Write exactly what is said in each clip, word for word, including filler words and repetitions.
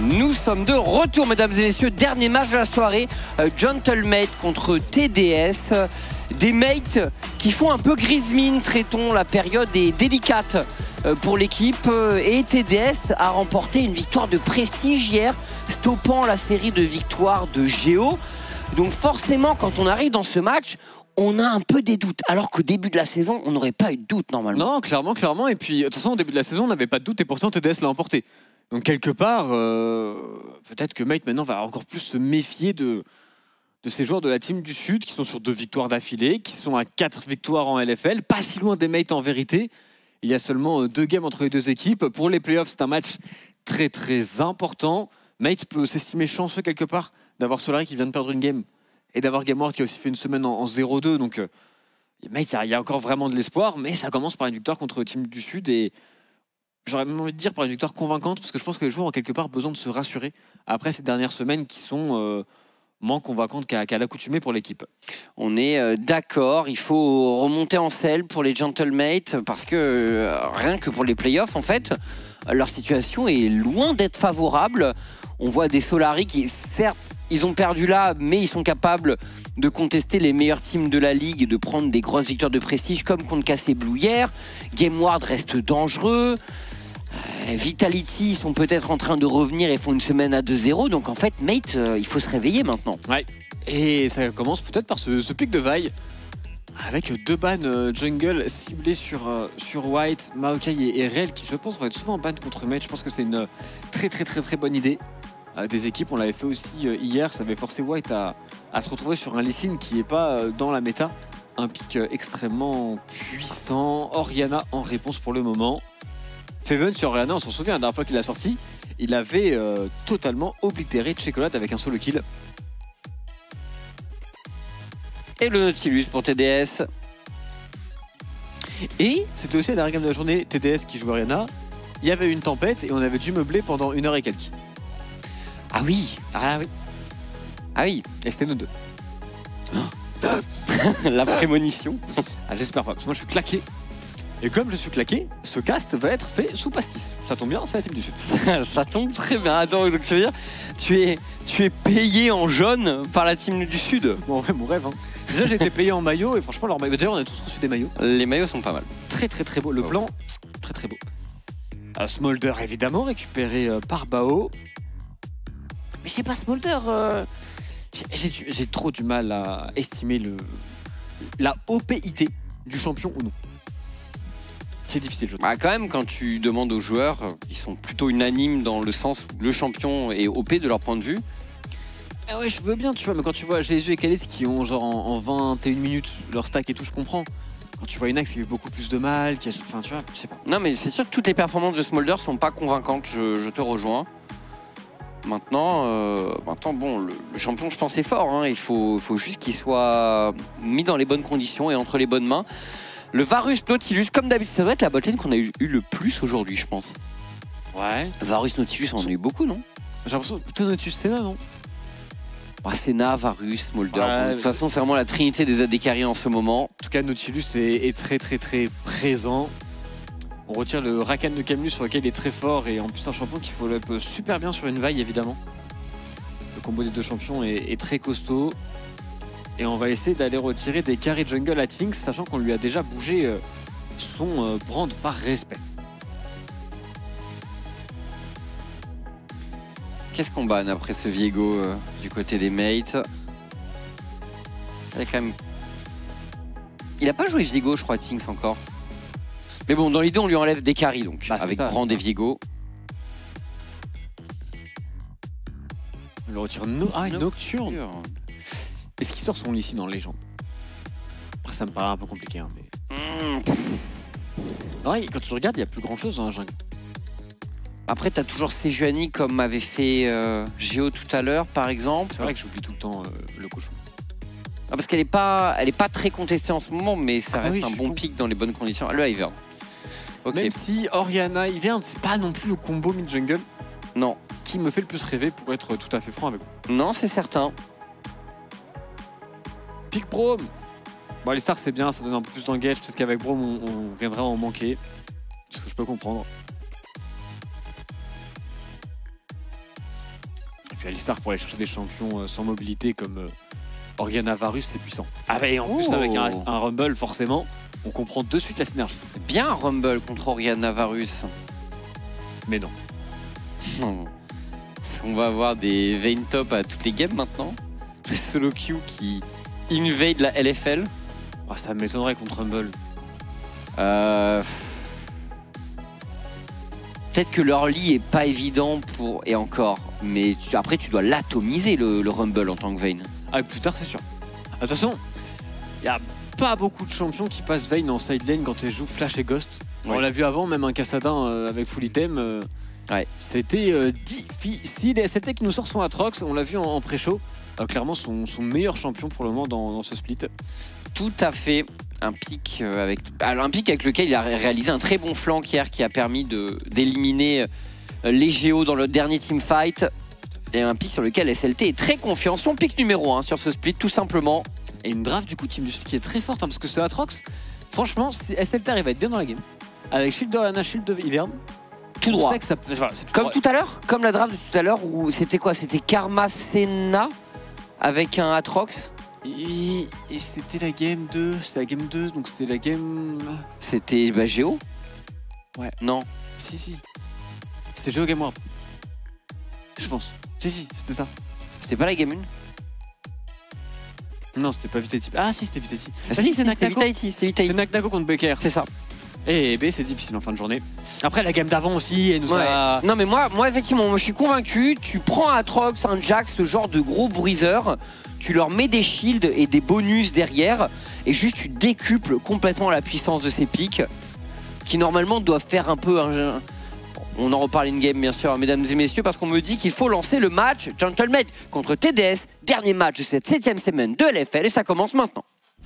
Nous sommes de retour, mesdames et messieurs. Dernier match de la soirée. Euh, Gentlemate contre T D S. Euh, des mates qui font un peu grise mine, traitons. La période est délicate euh, pour l'équipe. Euh, et T D S a remporté une victoire de prestige hier, stoppant la série de victoires de Géo. Donc forcément, quand on arrive dans ce match, on a un peu des doutes. Alors qu'au début de la saison, on n'aurait pas eu de doute normalement. Non, clairement, clairement. Et puis, de toute façon, au début de la saison, on n'avait pas de doute. Et pourtant, T D S l'a emporté. Donc quelque part, euh, peut-être que Mate maintenant va encore plus se méfier de, de ces joueurs de la team du Sud qui sont sur deux victoires d'affilée, qui sont à quatre victoires en L F L, pas si loin des Mates en vérité. Il y a seulement deux games entre les deux équipes. Pour les playoffs, c'est un match très très important. Mate peut s'estimer chanceux quelque part d'avoir Solari qui vient de perdre une game et d'avoir Gameward qui a aussi fait une semaine en, en zéro deux. Donc euh, Mate, il y, y a encore vraiment de l'espoir, mais ça commence par une victoire contre le team du Sud et j'aurais même envie de dire par une victoire convaincante, parce que je pense que les joueurs ont quelque part besoin de se rassurer après ces dernières semaines qui sont euh, moins convaincantes qu'à qu'à l'accoutumée pour l'équipe. On est euh, d'accord, il faut remonter en selle pour les Gentlemates, parce que euh, rien que pour les playoffs, en fait, leur situation est loin d'être favorable. On voit des Solari qui, certes, ils ont perdu là, mais ils sont capables de contester les meilleures teams de la ligue et de prendre des grosses victoires de prestige, comme contre K C Blue hier. Gameward reste dangereux. Vitality sont peut-être en train de revenir et font une semaine à deux zéro. Donc en fait, Mate, euh, il faut se réveiller maintenant. Ouais. Et ça commence peut-être par ce, ce pic de vaille. Avec deux bans euh, jungle ciblés sur, euh, sur White, Maokai et, et Rel, qui je pense vont être souvent en ban contre Mate. Je pense que c'est une très très très très bonne idée. Euh, des équipes, on l'avait fait aussi euh, hier, ça avait forcé White à, à se retrouver sur un Lee Sin qui n'est pas euh, dans la méta. Un pic euh, extrêmement puissant. Orianna en réponse pour le moment. Feven sur Orianna, on s'en souvient, la dernière fois qu'il l'a sorti, il avait euh, totalement oblitéré Chocolate avec un solo kill. Et le Nautilus pour T D S. Et c'était aussi la dernière game de la journée, T D S qui jouait Orianna. Il y avait une tempête et on avait dû meubler pendant une heure et quelques. Ah oui. Ah oui. Ah oui. Et c'était nous deux. La prémonition. Ah, j'espère pas, parce que moi je suis claqué. Et comme je suis claqué, ce cast va être fait sous pastis. Ça tombe bien, c'est la team du Sud. Ça tombe très bien. Attends, donc tu veux dire, tu es, tu es payé en jaune par la team du Sud. Bon, en vrai, mon rêve. Hein. Déjà, j'ai été payé en maillot et franchement, leur maillot. D'ailleurs, on a tous reçu des maillots. Les maillots sont pas mal. Très, très, très beau. Le blanc, très, très beau. Euh, Smolder, évidemment, récupéré euh, par Bao. Mais je sais pas, Smolder. Euh... J'ai trop du mal à estimer le, la O P I T du champion ou non. C'est difficile, je trouve. Bah, quand même, quand tu demandes aux joueurs, ils sont plutôt unanimes dans le sens où le champion est O P de leur point de vue. Ah ouais, je veux bien, tu vois, mais quand tu vois Jésus et Kalis qui ont genre en, en vingt et une minutes leur stack et tout, je comprends. Quand tu vois Inax qui a eu beaucoup plus de mal, qui a... enfin tu vois, je sais pas. Non, mais c'est sûr que toutes les performances de Smolder sont pas convaincantes, je, je te rejoins. Maintenant, euh, maintenant bon, le, le champion, je pense, est fort. Hein. Il faut, faut juste qu'il soit mis dans les bonnes conditions et entre les bonnes mains. Le Varus Nautilus, comme d'habitude, ça doit être la botlane qu'on a eu, eu le plus aujourd'hui, je pense. Ouais. Varus Nautilus, on en a eu beaucoup, non? J'ai l'impression que plutôt Nautilus Senna, non? Bah, Senna, Varus, Smolder. Ouais, bon, de toute façon, c'est vraiment la trinité des A D carry en ce moment. En tout cas, Nautilus est, est très très très présent. On retire le Rakan de Camus sur lequel il est très fort et en plus un champion qui follow up super bien sur une vaille évidemment. Le combo des deux champions est, est très costaud. Et on va essayer d'aller retirer des carry jungle à Tinks, sachant qu'on lui a déjà bougé euh, son euh, brand par respect. Qu'est-ce qu'on banne après ce Viego euh, du côté des mates? Il a quand même... Il a pas joué Viego, je crois, Tinks encore. Mais bon, dans l'idée, on lui enlève des carries, donc, bah, avec ça, Brand et Viego. On le retire no ah, une Nocturne. Nocturne. Est-ce qu'il sort son ici dans Légende? Après, ça me paraît un peu compliqué. Hein, mais... Mmh. Non, quand tu regardes, il n'y a plus grand-chose dans la jungle. Après, tu as toujours Sejuani comme avait fait euh, Géo tout à l'heure, par exemple. C'est vrai que j'oublie tout le temps euh, le cochon. Ah, parce qu'elle n'est pas, elle est pas très contestée en ce moment, mais ça ah, reste oui, un bon con. pic dans les bonnes conditions. Le Ivern. Ok. Même si Orianna Ivern, c'est pas non plus le combo mid-jungle Non. qui me fait le plus rêver pour être tout à fait franc avec vous. Non, c'est certain. Pick Brome. Bon, les stars, c'est bien, ça donne un peu plus d'engage. Peut-être qu'avec Brome, on, on viendra en manquer. Ce que je peux comprendre. puis Alistar pour aller chercher des champions euh, sans mobilité comme euh, Oriana Varus, c'est puissant. Ah, et en plus, Oh. avec un, un Rumble, forcément, on comprend de suite la synergie. C'est bien un Rumble contre Oriana Varus. Mais non. On va avoir des Vayne top à toutes les games maintenant. Le solo queue qui invade la L F L. Oh, ça m'étonnerait contre Rumble. Euh... Peut-être que l'early est pas évident pour... Et encore. Mais tu- après, tu dois l'atomiser, le, le Rumble, en tant que Vayne. Ah, plus tard, c'est sûr. Attention, il n'y a pas beaucoup de champions qui passent Vayne en side lane quand ils jouent Flash et Ghost. Ouais. On l'a vu avant, même un Cassadin euh, avec full item. euh, Ouais. C'était euh, difficile. Et S L T qui nous sort son Atrox, on l'a vu en, en pré-show. Euh, clairement, son, son meilleur champion pour le moment dans, dans ce split. Tout à fait. Un pic, euh, avec... Alors, un pic avec lequel il a ré- réalisé un très bon flank hier qui a permis de- d'éliminer euh, les Géos dans le dernier teamfight. Et un pic sur lequel S L T est très confiant. Son pic numéro un sur ce split, tout simplement. Et une draft du coup Team du Sud qui est très forte, hein, parce que ce Atrox, franchement, si S L T arrive à être bien dans la game. Avec Shield de Lana, Shield de Ivern. Tout droit. Ça, enfin, c'est tout Comme droit. tout à l'heure, comme la draft de tout à l'heure, où c'était quoi? C'était Karma Senna avec un Atrox. Et, et c'était la game deux, c'était la game deux, donc c'était la game... C'était bah, Géo. Ouais. Non. Si, si. C'était Geo Game World. Je pense. Si, si, c'était ça. C'était pas la game un. Non, c'était pas Vitality. Ah, si, c'était Vitality. Ah, Ah, si, si, c'est c'était Naknako. Vitality. C'était C'est Vitality. Naknako contre Becker. C'est ça. Et B, c'est difficile en fin de journée. Après, la game d'avant aussi, elle nous Ouais. a... Non mais moi, moi effectivement, moi, je suis convaincu. Tu prends un Atrox, un Jax, ce genre de gros bruiseurs, tu leur mets des shields et des bonus derrière, et juste tu décuples complètement la puissance de ces pics, qui normalement doivent faire un peu un... On en reparle in-game bien sûr, mesdames et messieurs, parce qu'on me dit qu'il faut lancer le match Gentleman contre T D S, dernier match de cette septième semaine de L F L, et ça commence maintenant.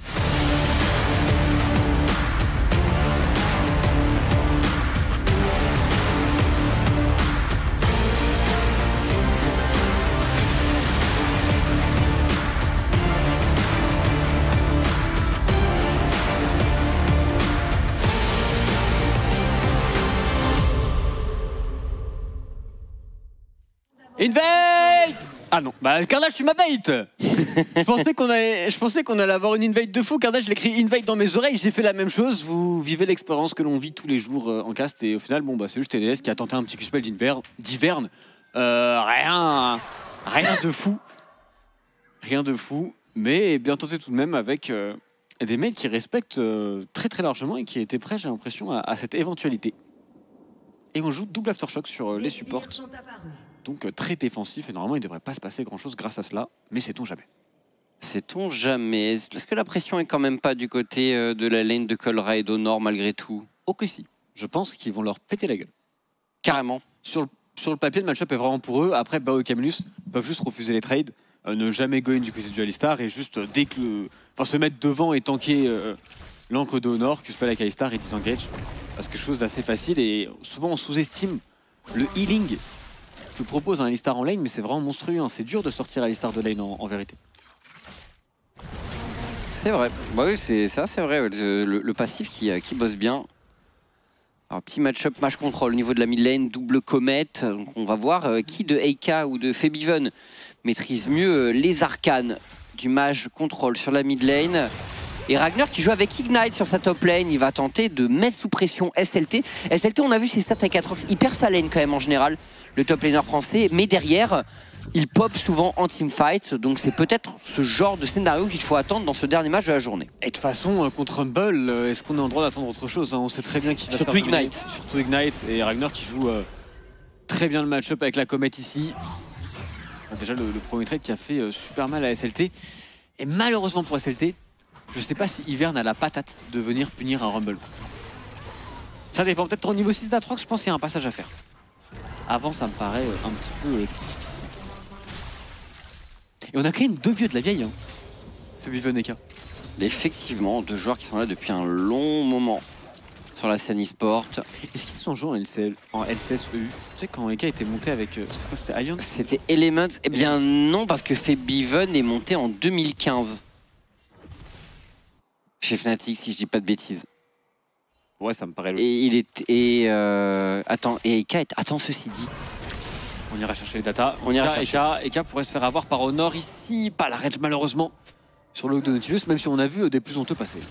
Invade. Ah non, bah Carnage, tu m'as bait. Je pensais qu'on allait, je pensais qu'on allait avoir une invade de fou. Carnage, je l'écris invade dans mes oreilles. J'ai fait la même chose. Vous vivez l'expérience que l'on vit tous les jours euh, en cast, et au final, bon bah c'est juste T D S qui a tenté un petit Q-spell d'Inver- d'Hiverne. Euh, rien, rien de fou, rien de fou, mais bien tenté tout de même avec euh, des mails qui respectent euh, très très largement et qui étaient prêts, j'ai l'impression, à, à cette éventualité. Et on joue double aftershock sur euh, les supports. Donc euh, très défensif, et normalement il ne devrait pas se passer grand chose grâce à cela, mais sait-on jamais. Sait-on jamais? Est-ce que la pression est quand même pas du côté euh, de la lane de Colruyt au nord malgré tout? Ok, si. Je pense qu'ils vont leur péter la gueule. Carrément. Sur le, sur le papier, le match-up est vraiment pour eux. Après, Bao et Camillus peuvent juste refuser les trades, euh, ne jamais go in du côté du Alistar, et juste euh, dès que le- enfin, se mettre devant et tanker euh, l'encre de au nord, que ce soit avec Alistar et disengage. Parce que chose assez facile, et souvent on sous-estime le healing que propose un Alistar en lane, mais c'est vraiment monstrueux, hein. C'est dur de sortir Alistar de lane en, en vérité. C'est vrai. Bah oui, c'est ça, c'est vrai. Le, le- le passif qui, euh, qui bosse bien. Alors, petit match-up, match control au niveau de la mid lane, double comète. Donc, on va voir euh, qui de Eika ou de Febiven maîtrise mieux euh, les arcanes du mage control sur la mid lane. Et Ragnar qui joue avec Ignite sur sa top lane, il va tenter de mettre sous pression S L T. S L T, on a vu ses stats avec Atrox, il perd sa lane quand même en général, le top laner français, mais derrière, il pop souvent en teamfight, donc c'est peut-être ce genre de scénario qu'il faut attendre dans ce dernier match de la journée. Et de toute façon, euh, contre Rumble, euh, est-ce qu'on est en droit d'attendre autre chose, hein? On sait très bien qu'il va Surtout faire dominer. Ignite. Surtout Ignite, et Ragnar qui joue euh, très bien le match-up avec la comète ici. Bon, déjà le, le premier trade qui a fait euh, super mal à S L T. Et malheureusement pour S L T, je sais pas si Ivern a la patate de venir punir un Rumble. Ça dépend, peut-être au niveau six d'Atrox, je pense qu'il y a un passage à faire. Avant, ça me paraît euh, un petit peu... euh, Et on a quand même deux vieux de la vieille, hein. Febiven et K. Effectivement, deux joueurs qui sont là depuis un long moment sur la scène e-sport. Est-ce qu'ils se sont joués en L C L, en L C S E U? Tu sais, quand Eka était monté avec... euh, C'était quoi? C'était Ion? C'était Elements. Eh bien non, parce que Febiven est monté en deux mille quinze. Chez Fnatic, si je dis pas de bêtises. Ouais, ça me paraît logique. Et il est... Et euh, attends, et Eka est... Attends, ceci dit... On ira chercher les data. On ira Eka, chercher. Eka, Eka pourrait se faire avoir par Honor ici. Pas la rage malheureusement sur le haut de Nautilus, même si on a vu des plus honteux passer.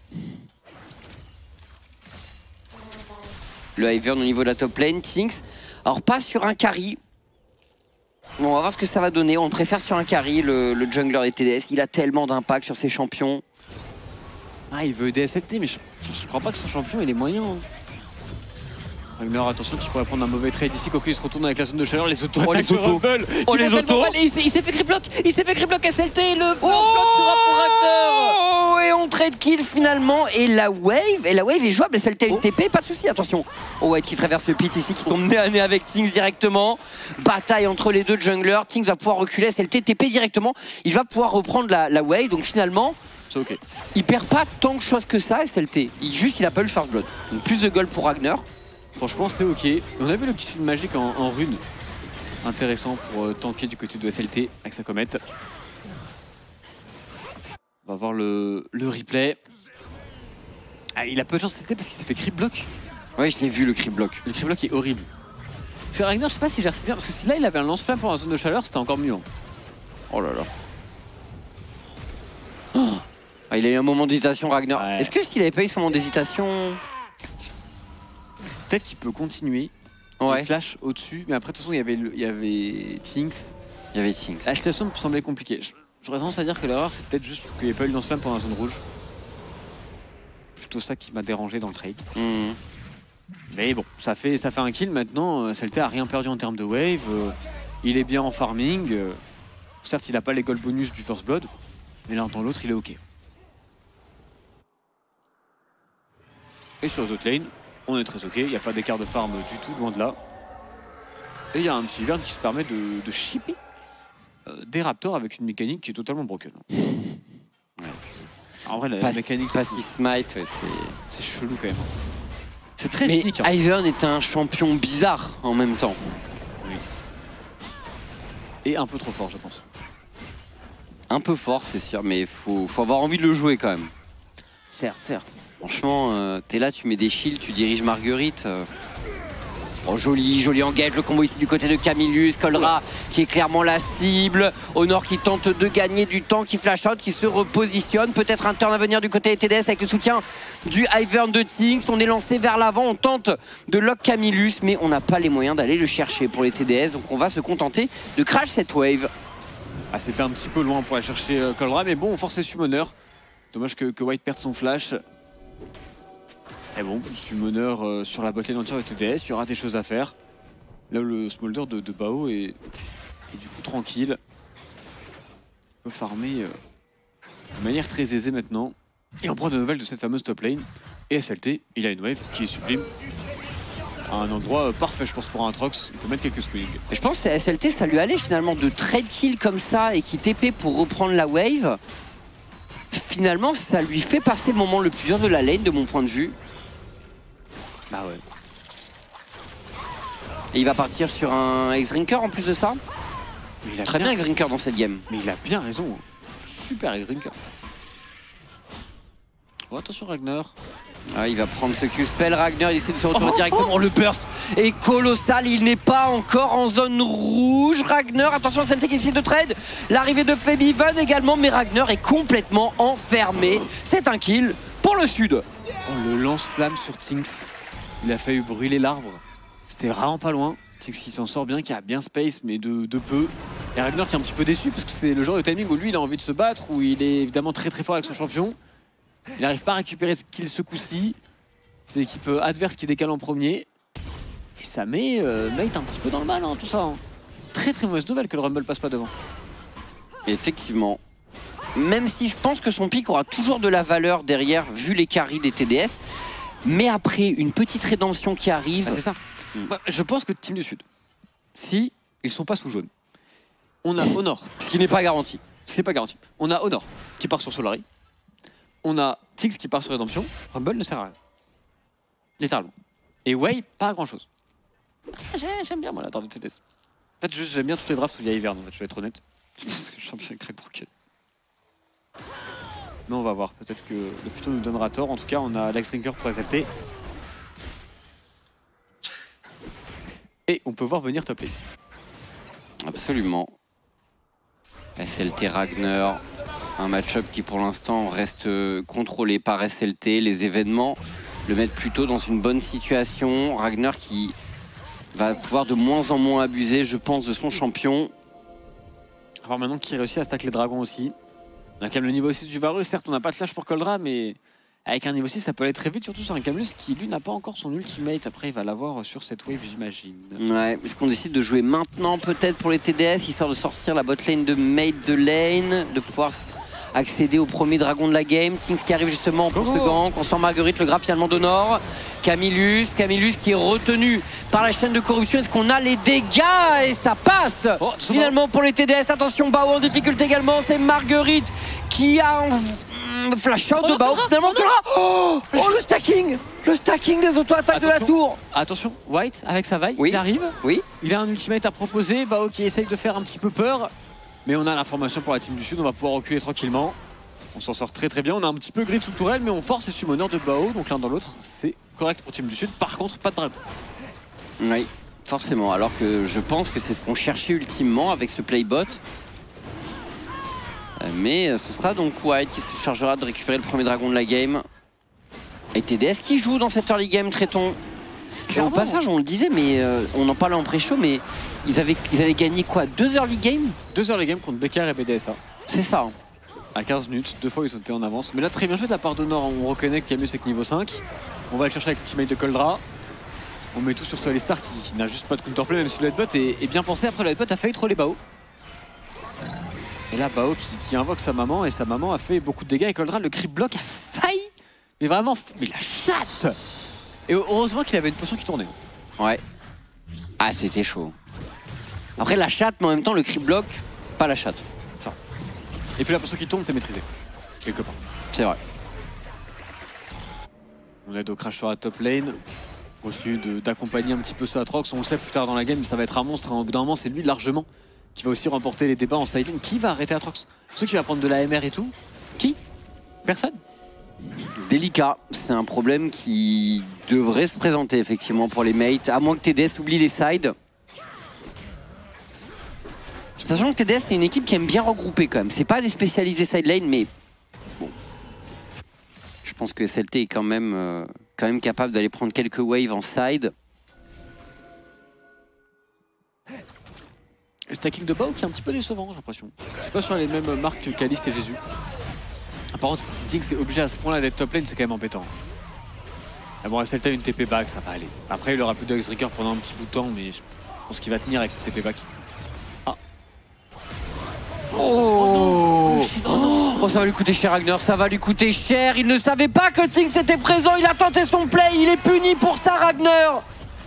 Le Ivern au niveau de la top lane, Tinks. Alors pas sur un carry. Bon, on va voir ce que ça va donner. On le préfère sur un carry, le, le jungler des T D S. Il a tellement d'impact sur ses champions. Ah, il veut D S L T, mais je, je, je crois pas que son champion il est moyen. Hein. Ragnar, attention, qu'il pourrait prendre un mauvais trade ici. Cocu il se retourne avec la zone de chaleur. Les autos. Oh, les autos. Oh, les autos. Il s'est fait grip block. Il s'est fait grip block S L T. Le first block sera pour Ragnar. Oh, et on trade kill finalement. Et la wave, et la wave est jouable. S L T a une T P, pas de souci. Attention. Oh, ouais, qui traverse le pit ici, qui tombe nez à nez avec Tinks directement. Bataille entre les deux junglers. Tinks va pouvoir reculer. S L T T P directement. Il va pouvoir reprendre la, la wave. Donc finalement. C'est ok. Il perd pas tant de choses que ça, S L T. Il, juste, il a pas eu le first blood. Donc plus de gold pour Ragnar. Franchement, c'est ok. On a vu le petit film magique en, en rune. Intéressant pour euh, tanker du côté de S L T avec sa comète. On va voir le, le replay. Ah, il a peu de chance S L T parce qu'il s'est fait creep block. Ouais, je l'ai vu le creep block. Le creep block est horrible. Parce que Ragnar, je sais pas si gère si bien. Parce que si là, il avait un lance-flamme pour la zone de chaleur, c'était encore mieux. Hein. Oh là là. Oh. Ah, il a eu un moment d'hésitation, Ragnar. Ouais. Est-ce que s'il avait pas eu ce moment d'hésitation... Peut-être qu'il peut continuer. Ouais. Il flash au-dessus. Mais après, de toute façon, il y avait, le, il y avait Tinks. Il y avait Tinks. La situation me semblait compliquée. J'aurais tendance à dire que l'erreur, c'est peut-être juste qu'il n'y ait pas eu le lance-flamme pour la zone rouge. Plutôt ça qui m'a dérangé dans le trade. Mmh. Mais bon, ça fait, ça fait un kill maintenant. S L T a rien perdu en termes de wave. Euh, il est bien en farming. Euh, certes, il n'a pas les gold bonus du first blood. Mais l'un dans l'autre, il est ok. Et sur les autres lanes, on est très ok. Il n'y a pas d'écart de farm du tout, loin de là. Et il y a un petit Ivern qui se permet de, de shipper euh, des Raptors avec une mécanique qui est totalement broken. Ouais. En vrai, la, Pas, la mécanique, pas si smite, ouais, c'est chelou quand même. C'est très mais unique. Hein. Ivern est un champion bizarre en même temps. Oui. Et un peu trop fort, je pense. Un peu fort, c'est sûr, mais faut, faut avoir envie de le jouer quand même. Certes, certes. Franchement, euh, t'es là, tu mets des shields, tu diriges Marguerite. Euh... Oh, joli, joli engage, le combo ici du côté de Camillus, Colra qui est clairement la cible, Honor qui tente de gagner du temps, qui flash out, qui se repositionne, peut-être un turn à venir du côté des T D S avec le soutien du Ivern de Tinks, on est lancé vers l'avant, on tente de lock Camillus, mais on n'a pas les moyens d'aller le chercher pour les T D S, donc on va se contenter de crash cette wave. Ah, c'était un petit peu loin pour aller chercher euh, Colra, mais bon, on force les summoners. Dommage que, que White perde son flash. Et bon, summoner euh, sur la botlane entière de T D S, il y aura des choses à faire. Là, le smolder de, de Bao est, est du coup tranquille. Il peut farmer euh, de manière très aisée maintenant. Et on prend de nouvelles de cette fameuse top lane. Et S L T, il a une wave qui est sublime. À un endroit euh, parfait, je pense, pour un Trox. Il peut mettre quelques swings. Et je pense que S L T, ça lui allait finalement de trade kill comme ça et qui T P pour reprendre la wave. Finalement, ça lui fait passer le moment le plus dur de la lane, de mon point de vue. Bah ouais. Et il va partir sur un X-Drinker en plus de ça. Mais il a Très bien X-Drinker dans cette game. Mais il a bien raison. Super X-Drinker. Oh, attention Ragnar. Ah, il va prendre ce Q-Spell. Ragnar, il essaie de se retourner Oh, directement. oh. Le burst est colossal. Il n'est pas encore en zone rouge. Ragnar, attention à S L T qui essaie de trade. L'arrivée de Febiven également. Mais Ragnar est complètement enfermé. C'est un kill pour le sud. Oh, le lance-flamme sur Tinks. Il a failli brûler l'arbre. C'était vraiment pas loin. Tinks qui s'en sort bien, qui a bien space, mais de, de peu. Et Ragnar qui est un petit peu déçu parce que c'est le genre de timing où lui il a envie de se battre, où il est évidemment très très fort avec son champion. Il n'arrive pas à récupérer ce kill ce coup-ci. C'est l'équipe adverse qui décale en premier. Et ça met euh, Mate un petit peu dans le mal, hein, tout ça. Hein. Très très mauvaise nouvelle que le Rumble passe pas devant. Effectivement. Même si je pense que son pic aura toujours de la valeur derrière, vu les carries des T D S. Mais après, une petite rédemption qui arrive... Ah, c'est ça. Mm. Bah, je pense que Team du Sud, si ils sont pas sous jaune, on a Honor. Ce qui n'est pas garanti. Ce qui n'est pas garanti. On a Honor qui part sur Solari. On a Tix qui part sur Rédemption. Rumble ne sert à rien. Littéralement. Et Way, pas à grand chose. J'aime bien moi la draft de T D S. En fait, j'aime bien toutes les drafts où il y a Ivern, en fait, je vais être honnête. Parce que le champion est crack broken. Mais on va voir, peut-être que le futur nous donnera tort. En tout cas, on a l'Axe Drinker pour S L T. Et on peut voir venir top lane. Absolument. S L T Ragnar, un match-up qui pour l'instant reste contrôlé par S L T. Les événements le mettent plutôt dans une bonne situation. Ragnar qui va pouvoir de moins en moins abuser, je pense, de son champion. Alors maintenant qui réussit à stack les dragons aussi. On a quand même le niveau six du Varus, certes on n'a pas de flash pour Coldra, mais avec un niveau six ça peut aller très vite, surtout sur un Camulus qui lui n'a pas encore son ultimate. Après il va l'avoir sur cette wave j'imagine. Ouais, est-ce qu'on décide de jouer maintenant peut-être pour les T D S, histoire de sortir la bot lane de mate de lane, de pouvoir accéder au premier dragon de la game. Tinks qui arrive justement pour oh ce gank. On sent Marguerite, le grab finalement d'Honor. Camillus, Camillus qui est retenu par la chaîne de corruption. Est-ce qu'on a les dégâts? Et ça passe oh, finalement pour les T D S. Attention, Bao en difficulté également. C'est Marguerite qui a un flash out oh, de Bao. Finalement, oh, oh, le stacking Le stacking des auto-attaques de la tour. Attention, White avec sa vaille, oui. il arrive. Oui. Il a un ultimate à proposer. Bao qui essaye de faire un petit peu peur. Mais on a l'information pour la team du Sud, on va pouvoir reculer tranquillement. On s'en sort très très bien, on a un petit peu grid sous tourelle, mais on force les summoners de Bao, donc l'un dans l'autre, c'est correct pour team du Sud. Par contre, pas de dragon. Oui, forcément, alors que je pense que c'est ce qu'on cherchait ultimement avec ce playbot. Mais ce sera donc White qui se chargera de récupérer le premier dragon de la game. Et T D S qui joue dans cette early game, traitons. Et au passage, on le disait, mais euh, on en parlait en pré-show, mais ils avaient, ils avaient gagné quoi? Deux early game? Deux early game contre B K R et B D S A. C'est ça. Hein. À quinze minutes, deux fois ils ont été en avance. Mais là, très bien joué de la part d'Honor. On reconnaît que Camus est que niveau cinq. On va le chercher avec le teammate de Coldra. On met tout sur ce Alistar qui, qui n'a juste pas de counterplay, même si le headbutt est, est bien pensé. Après, le headbutt a failli troller Bao. Et là, Bao qui, qui invoque sa maman, et sa maman a fait beaucoup de dégâts. Et Coldra, le creep block a failli. Mais vraiment, mais la chatte. Et heureusement qu'il avait une potion qui tournait. Ouais. Ah, c'était chaud. Après, la chatte, mais en même temps, le creep block, pas la chatte. Ça. Et puis la potion qui tourne, c'est maîtrisé. Quelque part. C'est vrai. On aide au crash sur la top lane. On continue d'accompagner un petit peu ce Atrox. On le sait plus tard dans la game, mais ça va être un monstre. Au bout d'un moment, c'est lui largement qui va aussi remporter les débats en side lane. Qui va arrêter Atrox? Ceux qui va prendre de la M R et tout? Qui? Personne. Délicat, c'est un problème qui devrait se présenter effectivement pour les mates, à moins que T D S oublie les sides. Sachant que T D S c'est une équipe qui aime bien regrouper quand même, c'est pas des spécialisés side lane, mais bon. Je pense que S L T est quand même, euh, quand même capable d'aller prendre quelques waves en side. Le stacking de Bao qui est un petit peu décevant, j'ai l'impression. C'est pas sur les mêmes marques que Caliste et Jésus. Par contre, si c'est obligé à ce point-là d'être top lane, c'est quand même embêtant. Ah bon, S L T a une T P back, ça va aller. Après, il aura plus de X-Breaker pendant un petit bout de temps, mais je pense qu'il va tenir avec cette T P back. Ah. Oh, oh, non. Oh, ça va lui coûter cher, Ragnar, ça va lui coûter cher. Il ne savait pas que Tinks était présent, il a tenté son play, il est puni pour ça, Ragnar.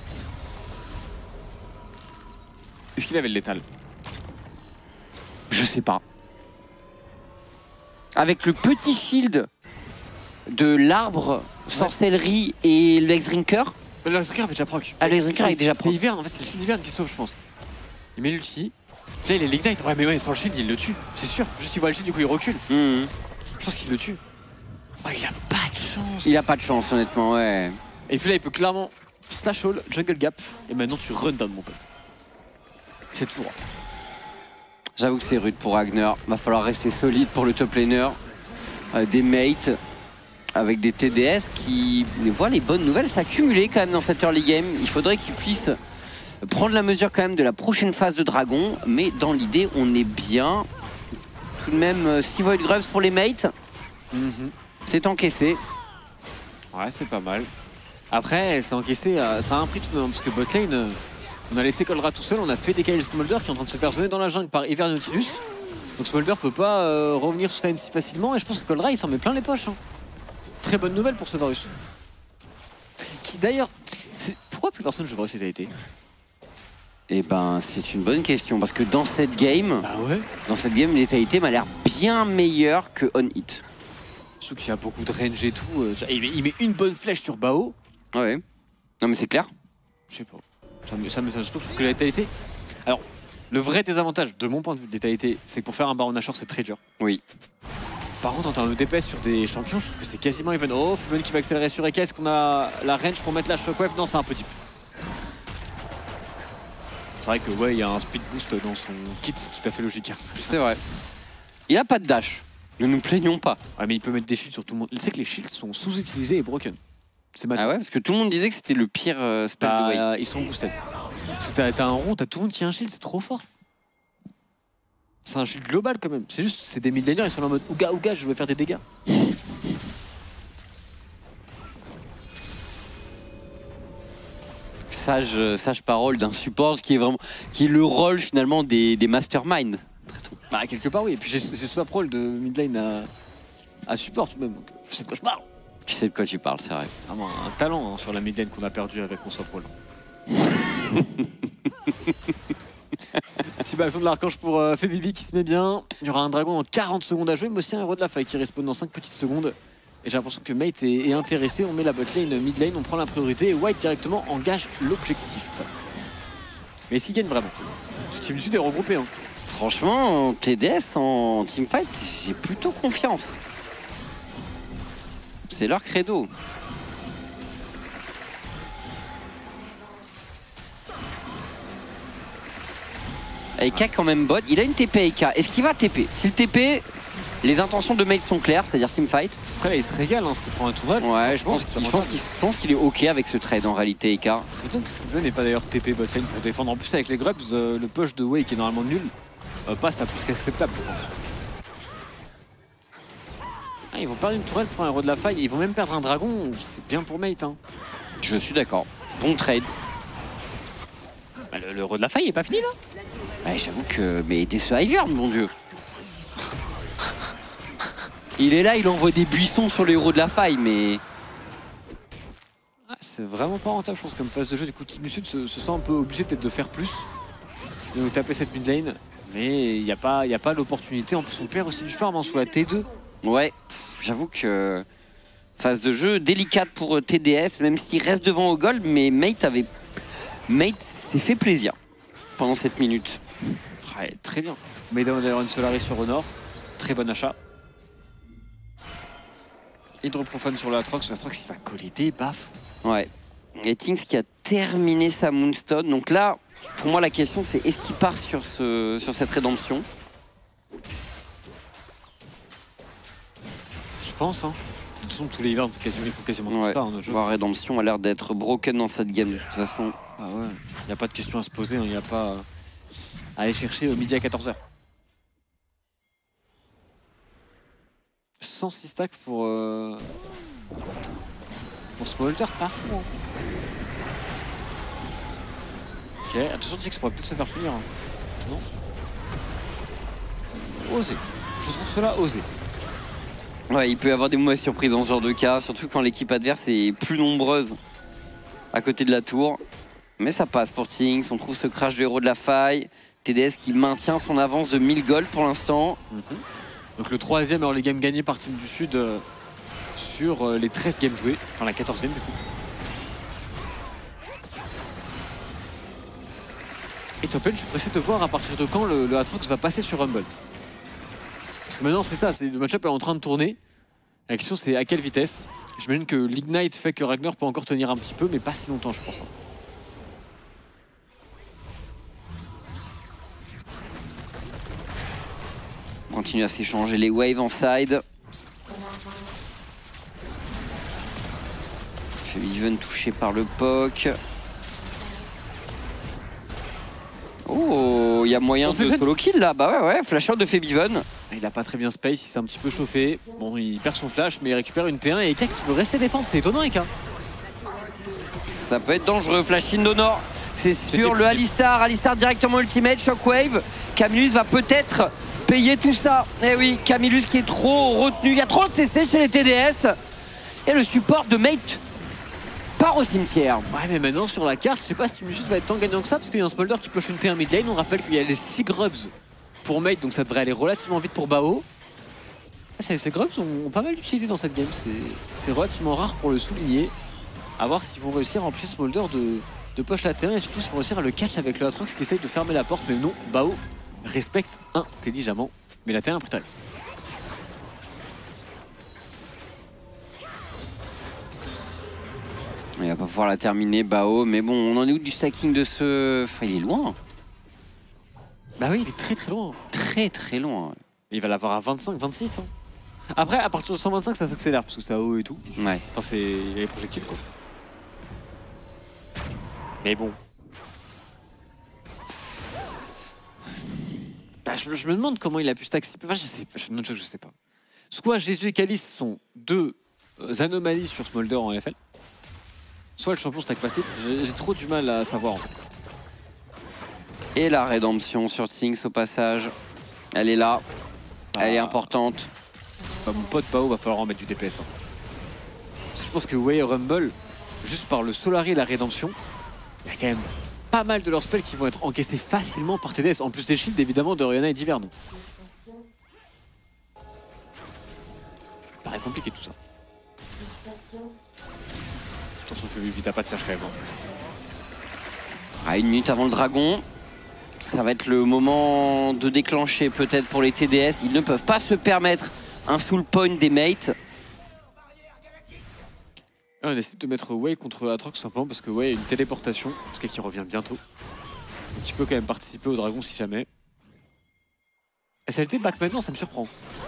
Est-ce qu'il avait le létal? Je sais pas. Avec le petit shield de l'arbre, sorcellerie et le X-Drinker. Le X-Drinker avait déjà proc. Ah, le X-Drinker avait déjà proc. C'est Hiverne, en fait, c'est le shield Hiverne qui sauve, je pense. Il met l'ulti. Là, il est l'ignite. Ouais, mais ouais, sans le shield, il le tue. C'est sûr. Juste, il voit le shield, du coup, il recule. Mmh. Je pense qu'il le tue. Oh, il a pas de chance. Il a pas de chance, honnêtement, ouais. Et puis là, il peut clairement slash all, jungle gap. Et maintenant, tu run down, mon pote. C'est tout droit. J'avoue que c'est rude pour Ragnar. Va falloir rester solide pour le top laner. Euh, des mates avec des T D S qui voient les bonnes nouvelles s'accumuler quand même dans cette early game. Il faudrait qu'ils puissent prendre la mesure quand même de la prochaine phase de dragon. Mais dans l'idée, on est bien. Tout de même, six Void Grubs pour les mates. Mm-hmm. C'est encaissé. Ouais, c'est pas mal. Après, c'est encaissé, euh, ça a un prix tout de même. Parce que botlane, euh, on a laissé Coldra tout seul. On a fait décaler Smolder qui est en train de se faire zoner dans la jungle par Ivern Nautilus. Donc Smolder peut pas euh, revenir sur sa N si facilement. Et je pense que Coldra, il s'en met plein les poches. Hein. Très bonne nouvelle pour ce Varus. Qui d'ailleurs, pourquoi plus personne joue Varus Létalité? Eh ben, c'est une bonne question parce que dans cette game, ah ouais dans cette game, Létalité m'a l'air bien meilleur que On Hit. Surtout qu'il y a beaucoup de range et tout. Euh, il, met, il met une bonne flèche sur Bao. Ouais. Non mais c'est clair. Je sais pas. Ça me, ça me ça, je trouve que la létalité. Alors, le vrai désavantage de mon point de vue de létalité, c'est que pour faire un Baron Nashor, c'est très dur. Oui. Par contre, en termes de D P S sur des champions, je trouve que c'est quasiment even. Oh, Fumen qui va accélérer sur E K. Est-ce qu'on a la range pour mettre la shockwave? Non, c'est un peu deep. C'est vrai que ouais, il y a un speed boost dans son kit, c'est tout à fait logique. C'est vrai. Il a pas de dash. Ne nous plaignons pas. Ah mais il peut mettre des shields sur tout le monde. Il sait que les shields sont sous-utilisés et broken. C'est mal. Ah ouais, parce que tout le monde disait que c'était le pire euh, spell bah, de Wei. Ils sont boosted. Parce que t'as, t'as un rond, t'as tout le monde qui a un shield, c'est trop fort. C'est un shield global quand même. C'est juste, c'est des mid-laners, ils sont en mode ouga ouga, je vais faire des dégâts. Sage, sage parole d'un support qui est vraiment, qui est le rôle finalement des, des masterminds. Bah quelque part oui. Et puis j'ai, j'ai swap rôle de mid lane à, à support tout de même. Donc je sais de quoi je parle. Tu sais de quoi tu parles, c'est vrai. Vraiment un talent hein, sur la mid lane qu'on a perdu avec mon swap rôle. Petit bâton de l'archange pour euh, Febibi qui se met bien. Il y aura un dragon en quarante secondes à jouer, mais aussi un héros de la faille qui respawn dans cinq petites secondes. Et j'ai l'impression que Mate est, est intéressé. On met la botlane, mid lane, on prend la priorité et White directement engage l'objectif. Mais est-ce qu'il gagne vraiment? Ce Team Sud est regroupé. Hein. Franchement, en T D S, en teamfight, j'ai plutôt confiance. C'est leur credo. Et K quand même bot, il a une T P K. Est-ce qu'il va T P? Si le T P, les intentions de Mate sont claires, c'est-à-dire teamfight. Après là, il se régale, hein, s'il prend un tourelle. Ouais, je pense, qu'il, je pense, qu'il, je pense qu'il est ok avec ce trade en réalité, Eka. C'est étonnant que Steven n'est pas d'ailleurs T P botlane pour défendre. En plus avec les grubs, euh, le push de Wei qui est normalement nul euh, passe à plus qu'acceptable je pense. Ah, ils vont perdre une tourelle pour un héros de la faille, ils vont même perdre un dragon, c'est bien pour Mate. Hein. Je suis d'accord. Bon trade. Bah, le, le héros de la faille est pas fini là. Ouais, j'avoue que... Mais t'es ce Ivern, mon dieu. Il est là, il envoie des buissons sur le héros de la faille, mais... Ah, c'est vraiment pas rentable, je pense, comme phase de jeu. Du coup, Team du Sud se, se sent un peu obligé peut-être de faire plus. De taper cette mid lane. Mais il n'y a pas, y a pas l'opportunité. En plus, on perd aussi du farm hein, sous la T deux. Ouais, j'avoue que... Phase de jeu délicate pour T D S, même s'il reste devant au gold, mais Mate avait... Mate s'est fait plaisir pendant cette minute. Ouais, très bien. Maiden a d'ailleurs une Solaris sur Honor. Très bon achat. Hydroprofane sur l'Atrox. L'Atrox il va coller des baffes. Ouais. Et Tinks qui a terminé sa Moonstone. Donc là, pour moi la question c'est est-ce qu'il part sur, ce, sur cette rédemption? Je pense hein. De toute façon tous les hivers quasiment, il faut quasiment ouais. tout ça hein, jeu. La rédemption a l'air d'être broken dans cette game de toute façon. Ah ouais. Il n'y a pas de question à se poser. Il hein. n'y a pas à aller chercher au midi à quatorze heures. cent six stacks pour, euh... pour Smolder, pas fou. Hein. Ok, attention, tu sais que ça pourrait peut-être se faire finir. Hein. Non. Osez. Je trouve cela osé. Ouais, il peut y avoir des mauvaises surprises dans ce genre de cas, surtout quand l'équipe adverse est plus nombreuse à côté de la tour. Mais ça passe pour Tinks, on trouve ce crash de héros de la faille. T D S qui maintient son avance de mille gold pour l'instant. Mm-hmm. Donc le troisième early game gagné par Team du Sud euh, sur euh, les treize games joués, enfin la quatorzième du coup. Et top lane, je suis pressé de voir à partir de quand le, le Atrox va passer sur Rumble. Parce que maintenant c'est ça, c'est, le match-up est en train de tourner. La question c'est à quelle vitesse. J'imagine que l'Ignite fait que Ragnar peut encore tenir un petit peu, mais pas si longtemps je pense. Hein. On continue à s'échanger les waves en side. Febiven touché par le poke. Oh, il y a moyen de solo kill là. Bah ouais, ouais, flash out de Febiven. Il a pas très bien space, il s'est un petit peu chauffé. Bon, il perd son flash, mais il récupère une T un et Eka qui veut rester défendre. C'est étonnant, Eka. Ça peut être dangereux. Flash in d'Honor. C'est sur le Alistar. Alistar directement ultimate. Shockwave. Camillus va peut-être payer tout ça. Eh oui, Camillus qui est trop retenu. Il y a trop de C C chez les T D S. Et le support de Mate part au cimetière. Ouais, mais maintenant sur la carte, je sais pas si Team Sud va être tant gagnant que ça, parce qu'il y a un Smolder qui push une T un mid lane. On rappelle qu'il y a les six grubs pour Mate, donc ça devrait aller relativement vite pour Bao. Ah, ces grubs ont, ont pas mal d'utilité dans cette game. C'est relativement rare pour le souligner. À voir s'ils vont réussir à empêcher Smolder de, de push la T un et surtout s'ils vont réussir à le catch avec le Atrox qui essaye de fermer la porte. Mais non, Bao respecte intelligemment. Mais la T un a pris tarif. Il va pas pouvoir la terminer, Bao. Mais bon, on en est où du stacking de ce... Enfin, il est loin. Bah oui, il est très très loin. Très très loin. Ouais. Il va l'avoir à vingt-cinq, vingt-six. Hein. Après, à partir de cent vingt-cinq, ça s'accélère parce que c'est à haut et tout. Ouais. Enfin, c'est les projectiles quoi. Mais bon. Bah, je, je me demande comment il a pu stack. Enfin, je sais pas. Je, je sais pas. Soit Jésus et Calice sont deux anomalies sur Smolder en F L. Soit le champion stack facile. J'ai trop du mal à savoir. En fait. Et la rédemption sur Things au passage. Elle est là. Ah. Elle est importante. Bah, mon pote Bao va falloir en mettre du D P S. Hein. Je pense que Way Rumble, juste par le Solari et la rédemption, il y a quand même pas mal de leurs spells qui vont être encaissés facilement par T D S. En plus des shields évidemment de Rihanna et d'Ivern. Ça paraît compliqué tout ça. Attention, fais vite, t'as pas de flash quand même. À une minute avant le dragon. Ça va être le moment de déclencher peut-être pour les T D S. Ils ne peuvent pas se permettre un soul point des mates. Ah, on essaie de mettre Way contre Atrox simplement parce que Way a une téléportation, en tout cas qui revient bientôt. Donc tu peux quand même participer au dragon si jamais. S L T back maintenant, ça me surprend.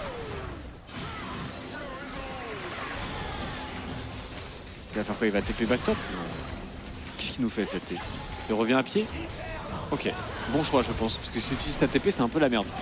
Il va faire quoi? Il va T P back top? Qu'est-ce qu'il nous fait S L T? Il revient à pied? Ok, bon choix je pense, parce que si tu utilises ta T P c'est un peu la merde.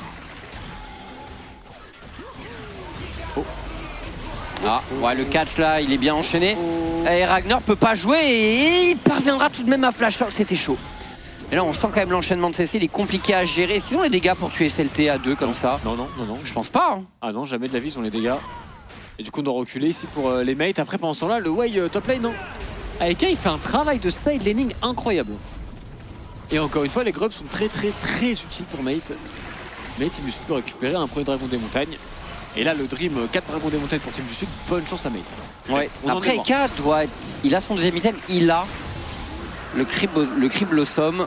Oh. Ah, ouais, le catch là, il est bien enchaîné. Oh. Et Ragnar peut pas jouer et il parviendra tout de même à flash. C'était chaud. Et là, on sent quand même l'enchaînement de C C, il est compliqué à gérer. Est-ce qu'ils ont les dégâts pour tuer S L T à deux comme ça? Non, non, non, non. Je pense pas. Hein. Ah non, jamais de la vie, ils ont les dégâts. Et du coup, on doit reculer ici pour euh, les mates. Après, pendant ce temps-là, le Way euh, top lane, non. Aeka, il fait un travail de side laning incroyable. Et encore une fois, les grubs sont très, très, très utiles pour Mate. Mate, il peut récupérer un premier dragon des montagnes. Et là, le Dream, quatre dragons des montagnes pour Team du Sud, bonne chance à Mate. Ouais. Après, Eka doit. Il a son deuxième item, il a le Crib, le Crib Blossom.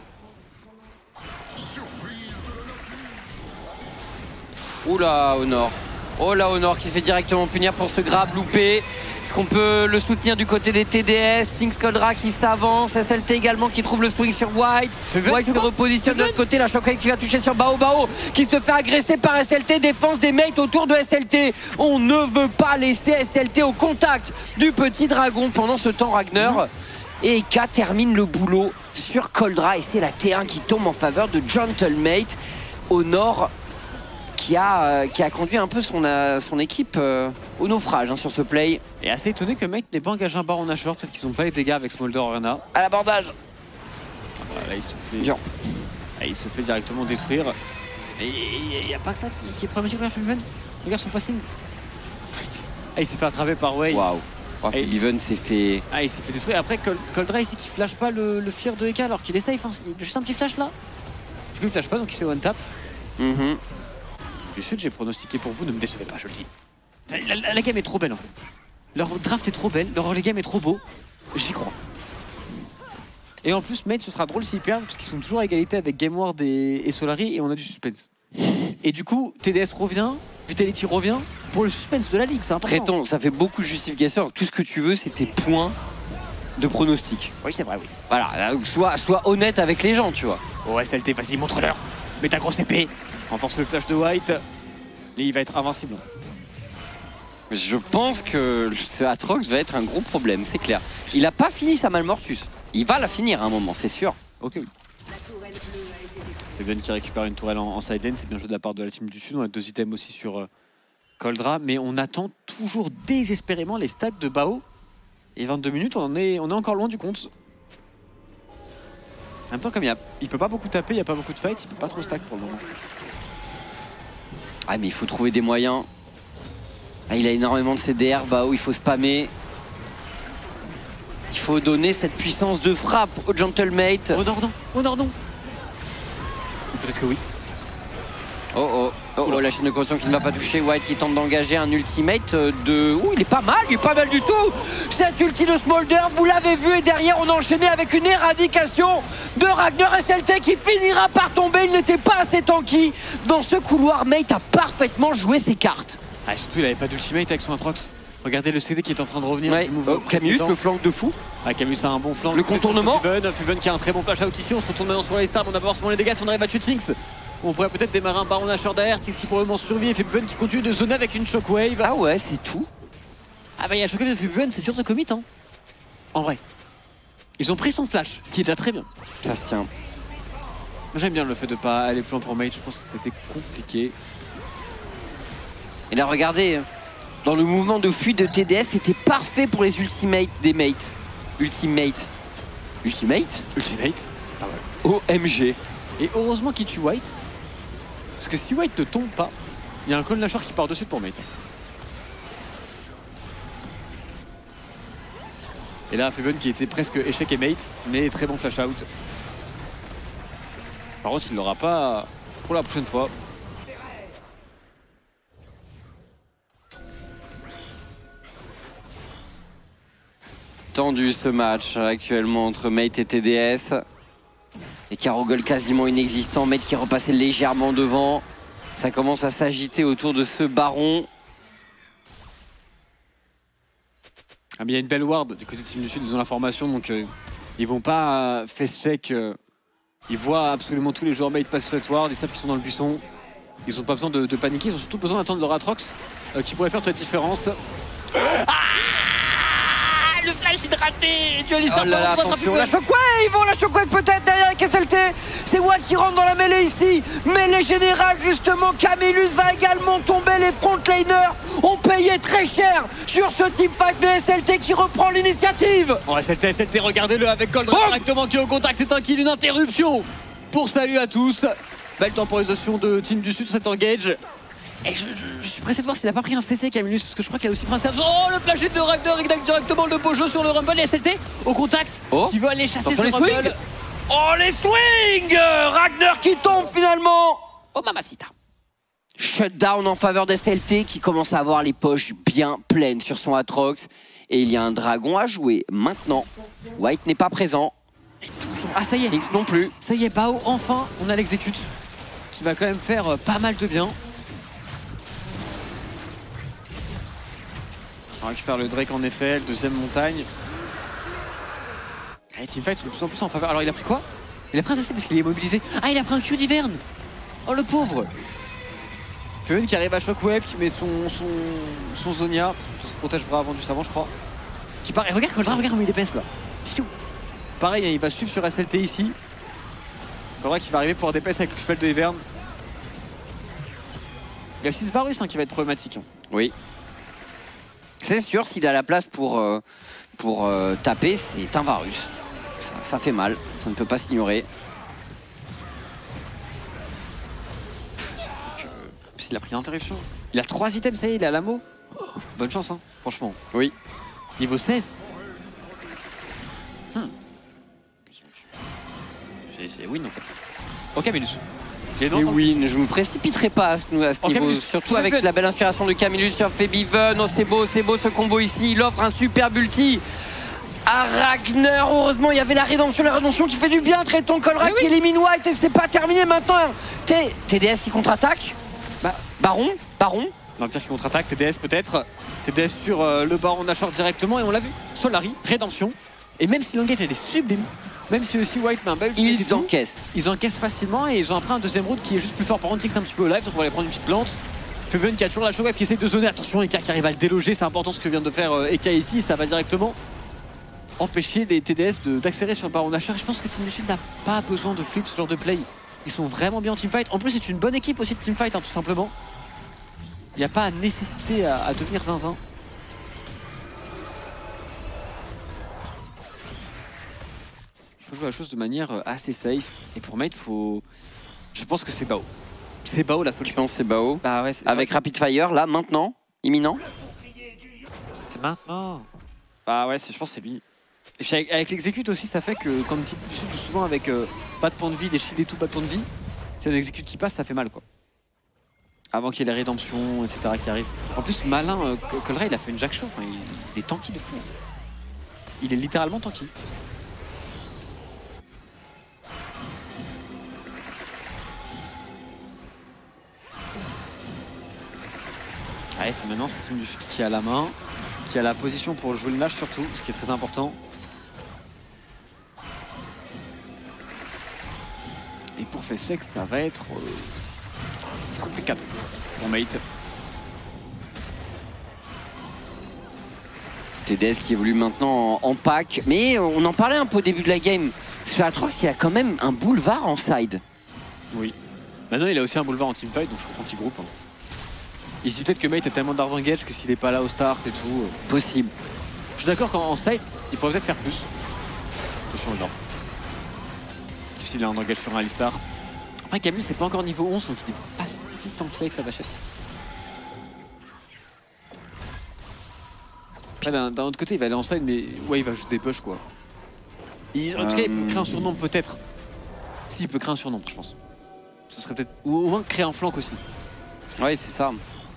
Oula, Honor. Oh là, Honor qui se fait directement punir pour ce grab loupé. Est-ce qu'on peut le soutenir du côté des T D S? Things Coldra qui s'avance. S L T également qui trouve le swing sur White. White se repositionne de l'autre côté. La Shockwave qui va toucher sur Bao Bao qui se fait agresser par S L T. Défense des mates autour de S L T. On ne veut pas laisser S L T au contact du petit dragon pendant ce temps Ragnar. Et Eka termine le boulot sur Coldra. Et c'est la T un qui tombe en faveur de Gentlemate. Honor qui a, euh, qui a conduit un peu son, euh, son équipe euh, au naufrage hein, sur ce play. Et assez étonné que Mate n'ait pas engagé un Baron Nashor. Peut-être qu'ils n'ont pas les dégâts avec Smolder Arena. À l'abordage. Voilà, là, il se fait... Là, il se fait directement détruire. Et il n'y a pas que ça qui, qui est problématique avec Philiven. Regarde son passing. Ah, il s'est fait attraper par Way. Waouh. Oh, Philiven s'est fait... Ah, il s'est fait détruire. Après, Coldra ici qui flash pas le, le fear de Eka alors qu'il est safe. Hein. Il y a juste un petit flash là. Du coup, il flash pas donc il fait one tap. Mm-hmm. Du Sud, j'ai pronostiqué pour vous, ne me décevez pas, je le dis. La, la, la game est trop belle en fait. Leur draft est trop belle, leur early game est trop beau. J'y crois. Et en plus, Mate, ce sera drôle s'ils perdent, parce qu'ils sont toujours à égalité avec GameWard et, et Solari, et on a du suspense. Et du coup, T D S revient, Vitality revient, pour le suspense de la ligue, c'est important. Traitons, ça fait beaucoup de justification. Tout ce que tu veux, c'est tes points de pronostic. Oui, c'est vrai, oui. Voilà, sois, sois honnête avec les gens, tu vois. Oh, S L T, vas-y, montre-leur. Mets ta grosse épée. Renforce le flash de White. Et il va être invincible. Je pense que ce Atrox va être un gros problème, c'est clair. Il a pas fini sa Malmortus. Il va la finir à un moment, c'est sûr. Ok. C'est bien qui récupère une tourelle en, en side lane. C'est bien joué de la part de la team du Sud. On a deux items aussi sur euh, Coldra. Mais on attend toujours désespérément les stacks de Bao. Et vingt-deux minutes, on, en est, on est encore loin du compte. En même temps, comme il, a, il peut pas beaucoup taper, il n'y a pas beaucoup de fight, il peut pas trop stack pour le moment. Ah mais il faut trouver des moyens. Ah, il a énormément de C D R, bah où il faut spammer. Il faut donner cette puissance de frappe au Gentlemate. Oh non, non, oh non, non. Peut-être que oui. Oh oh, oh, oh la chaîne de corruption qui ne va pas toucher. White qui tente d'engager un ultimate de... Ouh, il est pas mal, il est pas mal du tout. Cet ulti de Smolder, vous l'avez vu, et derrière on a enchaîné avec une éradication de Ragnar. S L T qui finira par tomber. Il n'était pas assez tanky. Dans ce couloir, Mate a parfaitement joué ses cartes. Ah, surtout il avait pas d'ultimate avec son Atrox. Regardez le C D qui est en train de revenir. Ouais. Oh, Camillus, le flanc de fou. Ah, Camillus a un bon flanc. Le contournement. Fuven, Fuven qui a un très bon flash out ici. On se retourne maintenant sur les stars. On a pas forcément les dégâts. Si on arrive à tuer Tinks, on pourrait peut-être démarrer un Baron Nashor derrière. Tinks qui probablement survit. Et Fuven qui continue de zoner avec une Shockwave. Ah ouais, c'est tout. Ah bah il y a Shockwave de Fuven, c'est dur de commit hein. En vrai. Ils ont pris son flash, ce qui est déjà très bien. Ça se tient. J'aime bien le fait de pas aller plus loin pour Mage. Je pense que c'était compliqué. Et là, regardez, dans le mouvement de fuite de T D S, c'était parfait pour les ultimates des mates. Ultimate. Ultimate Ultimate. Ah ouais. O M G. Et heureusement qu'il tue White. Parce que si White ne tombe pas, il y a un Clone Nashor qui part dessus pour Mate. Et là, Fuven qui était presque échec et Mate, mais très bon flash out. Par contre, il ne l'aura pas pour la prochaine fois. Tendu ce match actuellement entre Mate et T D S. Et Karogol quasiment inexistant, Mate qui repassait légèrement devant. Ça commence à s'agiter autour de ce baron. Ah, mais il y a une belle ward du côté de Team du Sud, ils ont l'information, donc euh, ils vont pas euh, face check. Euh, ils voient absolument tous les joueurs Mate passer cette ward, ils savent qu'ils sont dans le buisson. Ils n'ont pas besoin de, de paniquer, ils ont surtout besoin d'attendre leur Atrox euh, qui pourrait faire toute la différence. Ah, le flash hydraté. Oh là là, attention, la Shockwave, la Shockwave peut-être derrière avec S L T. C'est Watt qui rentre dans la mêlée ici. Mêlée générale justement, Camillus va également tomber. Les frontliners ont payé très cher sur ce teamfight, mais S L T qui reprend l'initiative. Oh, S L T, S L T, regardez-le avec Gold directement qui est au contact, c'est un kill, une interruption. Pour salut à tous. Belle temporisation de Team du Sud sur cet engage. Et je, je, je suis pressé de voir s'il a pas pris un C C Camillus, parce que je crois qu'il a aussi pris un C C. Oh, le flash de Ragnar, il gagne directement le beau jeu sur le Rumble. Et S L T au contact, oh, qui veut aller chasser ce le Rumble. Swings. Oh, les swings, Ragnar qui tombe finalement. Oh, mamacita. Shutdown en faveur d'S L T qui commence à avoir les poches bien pleines sur son Atrox. Et il y a un dragon à jouer maintenant. White n'est pas présent. Et toujours. Ah, ça y est. Tinks non plus. Ça y est, Bao, enfin, on a l'exécute. Qui va quand même faire euh, pas mal de bien. On récupère le Drake en effet, le deuxième montagne. Allez, teamfight de plus en plus en faveur. Alors il a pris quoi? Il a pris un C C parce qu'il est immobilisé. Ah, il a pris un Q d'hiverne. Oh, le pauvre. Fuven qui arrive à Shockwave, qui met son, son, son Zonia, qui se protège bras avant du savant, je crois. Qui part. Et regarde, regarde, regarde comme il est épaisse là. Pareil, il va suivre sur S L T ici. Il faudra qu'il va arriver pour D P S avec le spell de Hiverne. Il y a six Varus hein, qui va être problématique. Hein. Oui. C'est sûr, s'il a la place pour, euh, pour euh, taper, c'est un Varus. Ça, ça fait mal, ça ne peut pas s'ignorer. Il a pris l'interruption. Il a trois items, ça y est, il a l'amo. Oh, bonne chance, hein, franchement. Oui. Niveau seize. Hmm. C'est win en fait. Ok, Camillus. Et win, je me précipiterai pas à ce, à ce oh, niveau, Camillus. surtout avec la belle inspiration de Camillus sur Febiven. Oh, c'est beau, c'est beau ce combo ici. Il offre un super ulti à Ragnar. Heureusement, il y avait la rédemption, la rédemption qui fait du bien. Traiton Colruyt oui. qui élimine White et c'est pas terminé maintenant. T D S qui contre-attaque. Bah, Baron, Baron. L'Empire qui contre-attaque, T D S peut-être. T D S sur euh, le Baron Nashor directement et on l'a vu. Solari, rédemption. Et même si l'engage elle est sublime, même si aussi White met un bel ils tout, encaissent. Ils encaissent facilement et ils ont après un deuxième route qui est juste plus fort. Par contre, c'est un petit peu au live, donc on va aller prendre une petite plante. Fuven qui a toujours la Shockwave qui essaie de zoner. Attention, Eka qui arrive à le déloger. C'est important ce que vient de faire euh, Eka ici. Ça va directement empêcher les T D S d'accélérer sur le Baron Nashor. Je pense que Team du Sud n'a pas besoin de flip ce genre de play. Ils sont vraiment bien en teamfight. En plus, c'est une bonne équipe aussi de teamfight, hein, tout simplement. Il n'y a pas à nécessité à, à devenir zinzin. Il faut jouer la chose de manière assez safe. Et pour Mate, faut. Je pense que c'est Bao. C'est Bao la solution. C'est Bao. Bah ouais, avec ouais. Rapid Fire, là, maintenant, imminent. C'est maintenant. Bah ouais, je pense que c'est lui. Et puis avec, avec l'exécute aussi, ça fait que comme Team du Sud joue souvent avec euh, pas de points de vie, des shields et tout, pas de points de vie, si un exécute qui passe, ça fait mal quoi. Avant qu'il y ait les rédemptions, et cetera qui arrivent. En plus, malin, euh, Colruyt, il a fait une Jack Show, enfin, il, il est tanky de fou. Il est littéralement tanky. Allez, c'est maintenant c'est Team du Sud qui a la main. qui a la position pour jouer le Nash surtout, ce qui est très important. Et pour Fessec, ça va être euh, compliqué pour Mate. T D S qui évolue maintenant en, en pack, mais on en parlait un peu au début de la game. Sur Aatrox, il y a quand même un boulevard en side. Oui. Maintenant, il a aussi un boulevard en teamfight, donc je comprends qu'il groupe. Hein. Ici, peut-être que Mate a tellement d'argent engage que s'il n'est pas là au start et tout. Euh... Possible. Je suis d'accord qu'en side, il pourrait peut-être faire plus. Attention, non. S'il a un engage sur un Alistar. Après, Camille, c'est pas encore niveau onze, donc il n'est pas si tant que ça avec sa vachette. D'un autre côté, il va aller en side, mais ouais, il va juste des push quoi. Il, en tout cas, il peut créer un surnombre peut-être. Si, il peut créer un surnombre, je pense. Ce serait peut-être. Ou au moins créer un flank aussi. Ouais, c'est ça.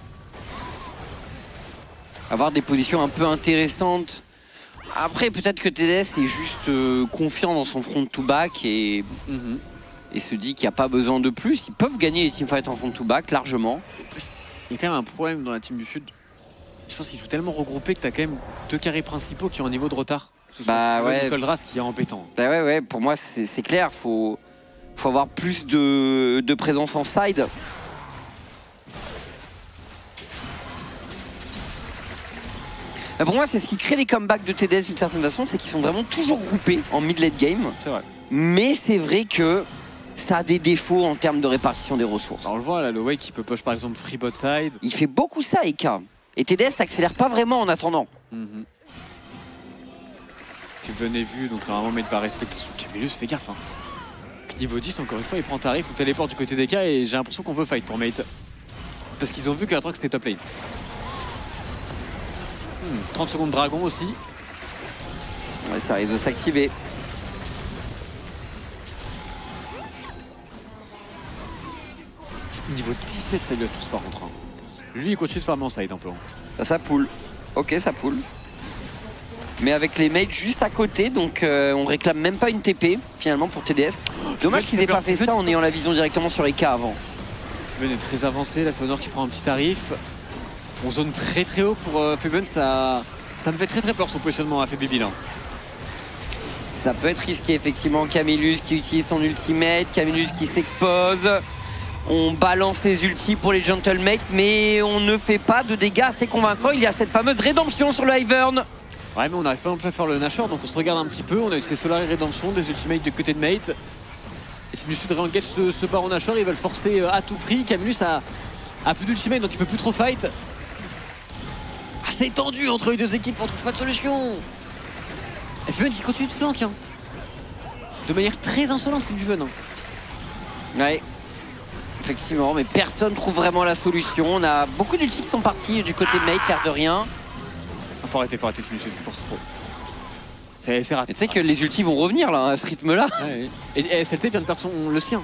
Avoir des positions un peu intéressantes. Après, peut-être que T D S est juste euh, confiant dans son front to back et, mm-hmm. et se dit qu'il n'y a pas besoin de plus. Ils peuvent gagner les teamfights en front to back largement. Il y a quand même un problème dans la team du Sud. Je pense qu'ils jouent tellement regroupés que tu as quand même deux carrés principaux qui ont un niveau de retard. Ce bah ouais. Coldras qui est embêtant. Bah ouais, ouais, pour moi c'est clair. Faut, faut avoir plus de, de présence en side. Bah pour moi, c'est ce qui crée les comebacks de T D S d'une certaine façon, c'est qu'ils sont vraiment toujours groupés en mid-late game. C'est vrai. Mais c'est vrai que ça a des défauts en termes de répartition des ressources. Alors, on le voit là, le Wake qui peut push par exemple free bot side. Il fait beaucoup ça, Eka. Et T D S n'accélère pas vraiment en attendant. Mm-hmm. Tu venais vu, donc normalement Mate va respecter son Camillus, fais gaffe. Hein. Niveau dix, encore une fois, il prend tarif, on téléport du côté des K et j'ai l'impression qu'on veut fight pour Mate. Parce qu'ils ont vu que Aatrox c'était top lane. Hmm, trente secondes dragon aussi. Ouais, ça risque de s'activer. Niveau dix-sept, ça lui a tous par contre. Hein. Lui, il continue de farmer en side un peu. Ça, ça poule. Ok, ça poule. Mais avec les mates juste à côté, donc euh, on réclame même pas une T P finalement pour T D S. Dommage qu'ils aient pas fait ça en ayant la vision directement sur les K avant. Feven est très avancé, la Swanor qui prend un petit tarif. On zone très très haut pour euh, Feven, ça, ça me fait très très peur son positionnement à Febibi là. Ça peut être risqué effectivement. Camillus qui utilise son ultimate, Camillus qui s'expose. On balance les ultis pour les Gentlemates, mais on ne fait pas de dégâts assez convaincants. Il y a cette fameuse rédemption sur le Ivern. Ouais, mais on n'arrive pas non plus à faire le Nashor, donc on se regarde un petit peu. On a eu ces Solar et Rédemption, des ultimates de côté de Mate. Et si le Sud réengage ce, ce baron Nashor, ils veulent forcer à tout prix. Camillus a, a plus d'ultimate, donc il peut plus trop fight. Ah, c'est tendu entre les deux équipes, on trouve pas de solution. Et Feven qui continue de flank, hein. De manière très insolente, Feven. Hein. Ouais. Effectivement, mais personne trouve vraiment la solution. On a beaucoup d'ultis qui sont partis du côté de Mate, l'air de rien. Ah, faut arrêter, faut arrêter, tu forces trop. C'est raté. Tu sais que les ultis vont revenir là, à ce rythme-là. Ouais, ouais. Et, et S L T vient de perdre son, le sien.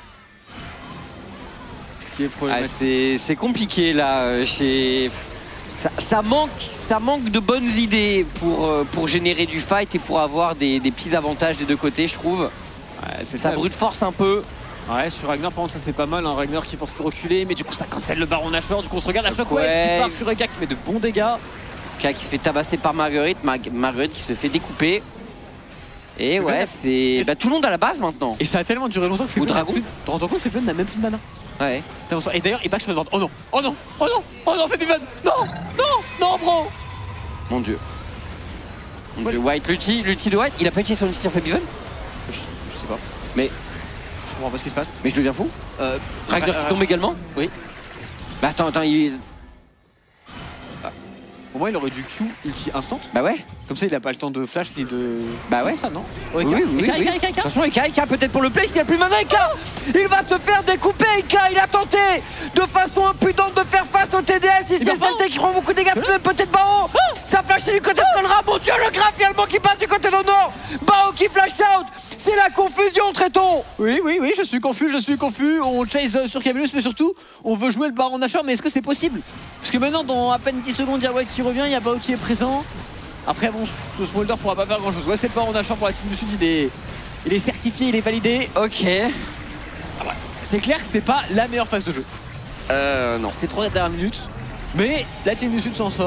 Ce qui est problématique. Ah, c'est compliqué là. Chez... Ça, ça, manque, ça manque de bonnes idées pour, pour générer du fight et pour avoir des, des petits avantages des deux côtés, je trouve. Ouais, ça, ça brute force un peu. Ouais, sur Ragnar par contre ça c'est pas mal, hein. Ragnar qui force de reculer, mais du coup ça cancelle le baron Nashor, du coup on se regarde la Shockwave ouais. qui part sur Eka qui met de bons dégâts. Eka qui se fait tabasser par Marguerite, Mar Marguerite qui se fait découper. Et, et ouais, c'est bah, tout le monde à la base maintenant. Et ça a tellement duré longtemps que Feven Dragon. Tu te rends compte, Feven n'a même plus de mana. Ouais. Et d'ailleurs il back sur le vent. Oh non, oh non, oh non, oh non, Feven, non, non, non bro. Mon dieu. Mon ouais. dieu, White, l'ulti, l'ulti de White, il a pas utilisé son ulti sur Feven je, je sais pas. Mais... Je comprends pas ce qui se passe. Mais je deviens fou. Euh, Ragnar qui tombe également. Oui. Bah attends, attends, il... Ah. Pour moi il aurait du Q ulti instant. Bah ouais. Comme ça il a pas le temps de flash ni de... Bah ouais. Ça non. Oui, oui, oui, Eka, oui. Eka, Eka, Eka. Attention Eka, Eka peut-être pour le play, s'il n'y a plus de mana Eka. Il va se faire découper Eka, il a tenté de façon impudente de faire face au T D S. Ici c'est S L T qui prend beaucoup de dégâts, peut-être Bao. Ça flash du côté de Solra, mon dieu le graphe finalement qui passe du côté de Nord. Bao qui flash out. C'est la confusion, Tréton. Oui, oui, oui, je suis confus, je suis confus. On chase sur Camillus, mais surtout, on veut jouer le baron Nashor. Mais est-ce que c'est possible? Parce que maintenant, dans à peine dix secondes, il y a White qui revient, il y a Bao qui est présent. Après, bon, ce Smolder pourra pas faire grand chose. Ouais, c'est le baron Nashor pour la team du Sud, il est, il est certifié, il est validé. Ok. Ah ouais. C'est clair que c'était pas la meilleure phase de jeu. Euh, non. C'était trois dernières minutes. Mais la team du Sud s'en sort.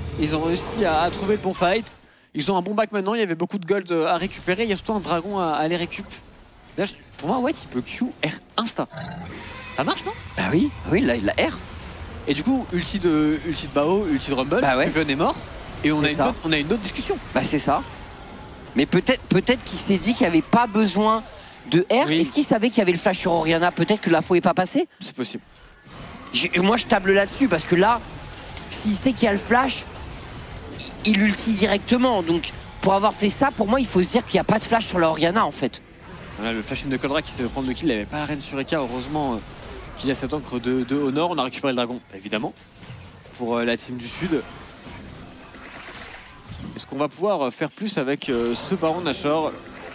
Ils ont réussi à, à trouver le bon fight. Ils ont un bon back maintenant, il y avait beaucoup de gold à récupérer, il y a surtout un dragon à, à aller récup. Là, je- pour moi, White, il peut Q R insta. Ça marche, non? Bah oui, oui, là, il a R. Et du coup, ulti de, ulti de Bao, ulti de Rumble, Bah ouais. Riven est mort. Et on a, C'est une ça. autre, on a une autre discussion. Bah c'est ça. Mais peut-être peut-être qu'il s'est dit qu'il n'y avait pas besoin de R. Oui. Est-ce qu'il savait qu'il y avait le flash sur Oriana? Peut-être que la faux est pas passée. C'est possible. Je- Moi je table là-dessus parce que là, s'il sait qu'il y a le flash, il ulti directement. Donc pour avoir fait ça, pour moi il faut se dire qu'il n'y a pas de flash sur la Oriana en fait. Voilà, le flash in de Coldra qui s'est fait prendre le kill, il n'avait pas la reine sur Eka. Heureusement euh, qu'il y a cette encre de, de Honor. On a récupéré le dragon, évidemment, pour euh, la team du Sud. Est-ce qu'on va pouvoir faire plus avec euh, ce Baron Nashor?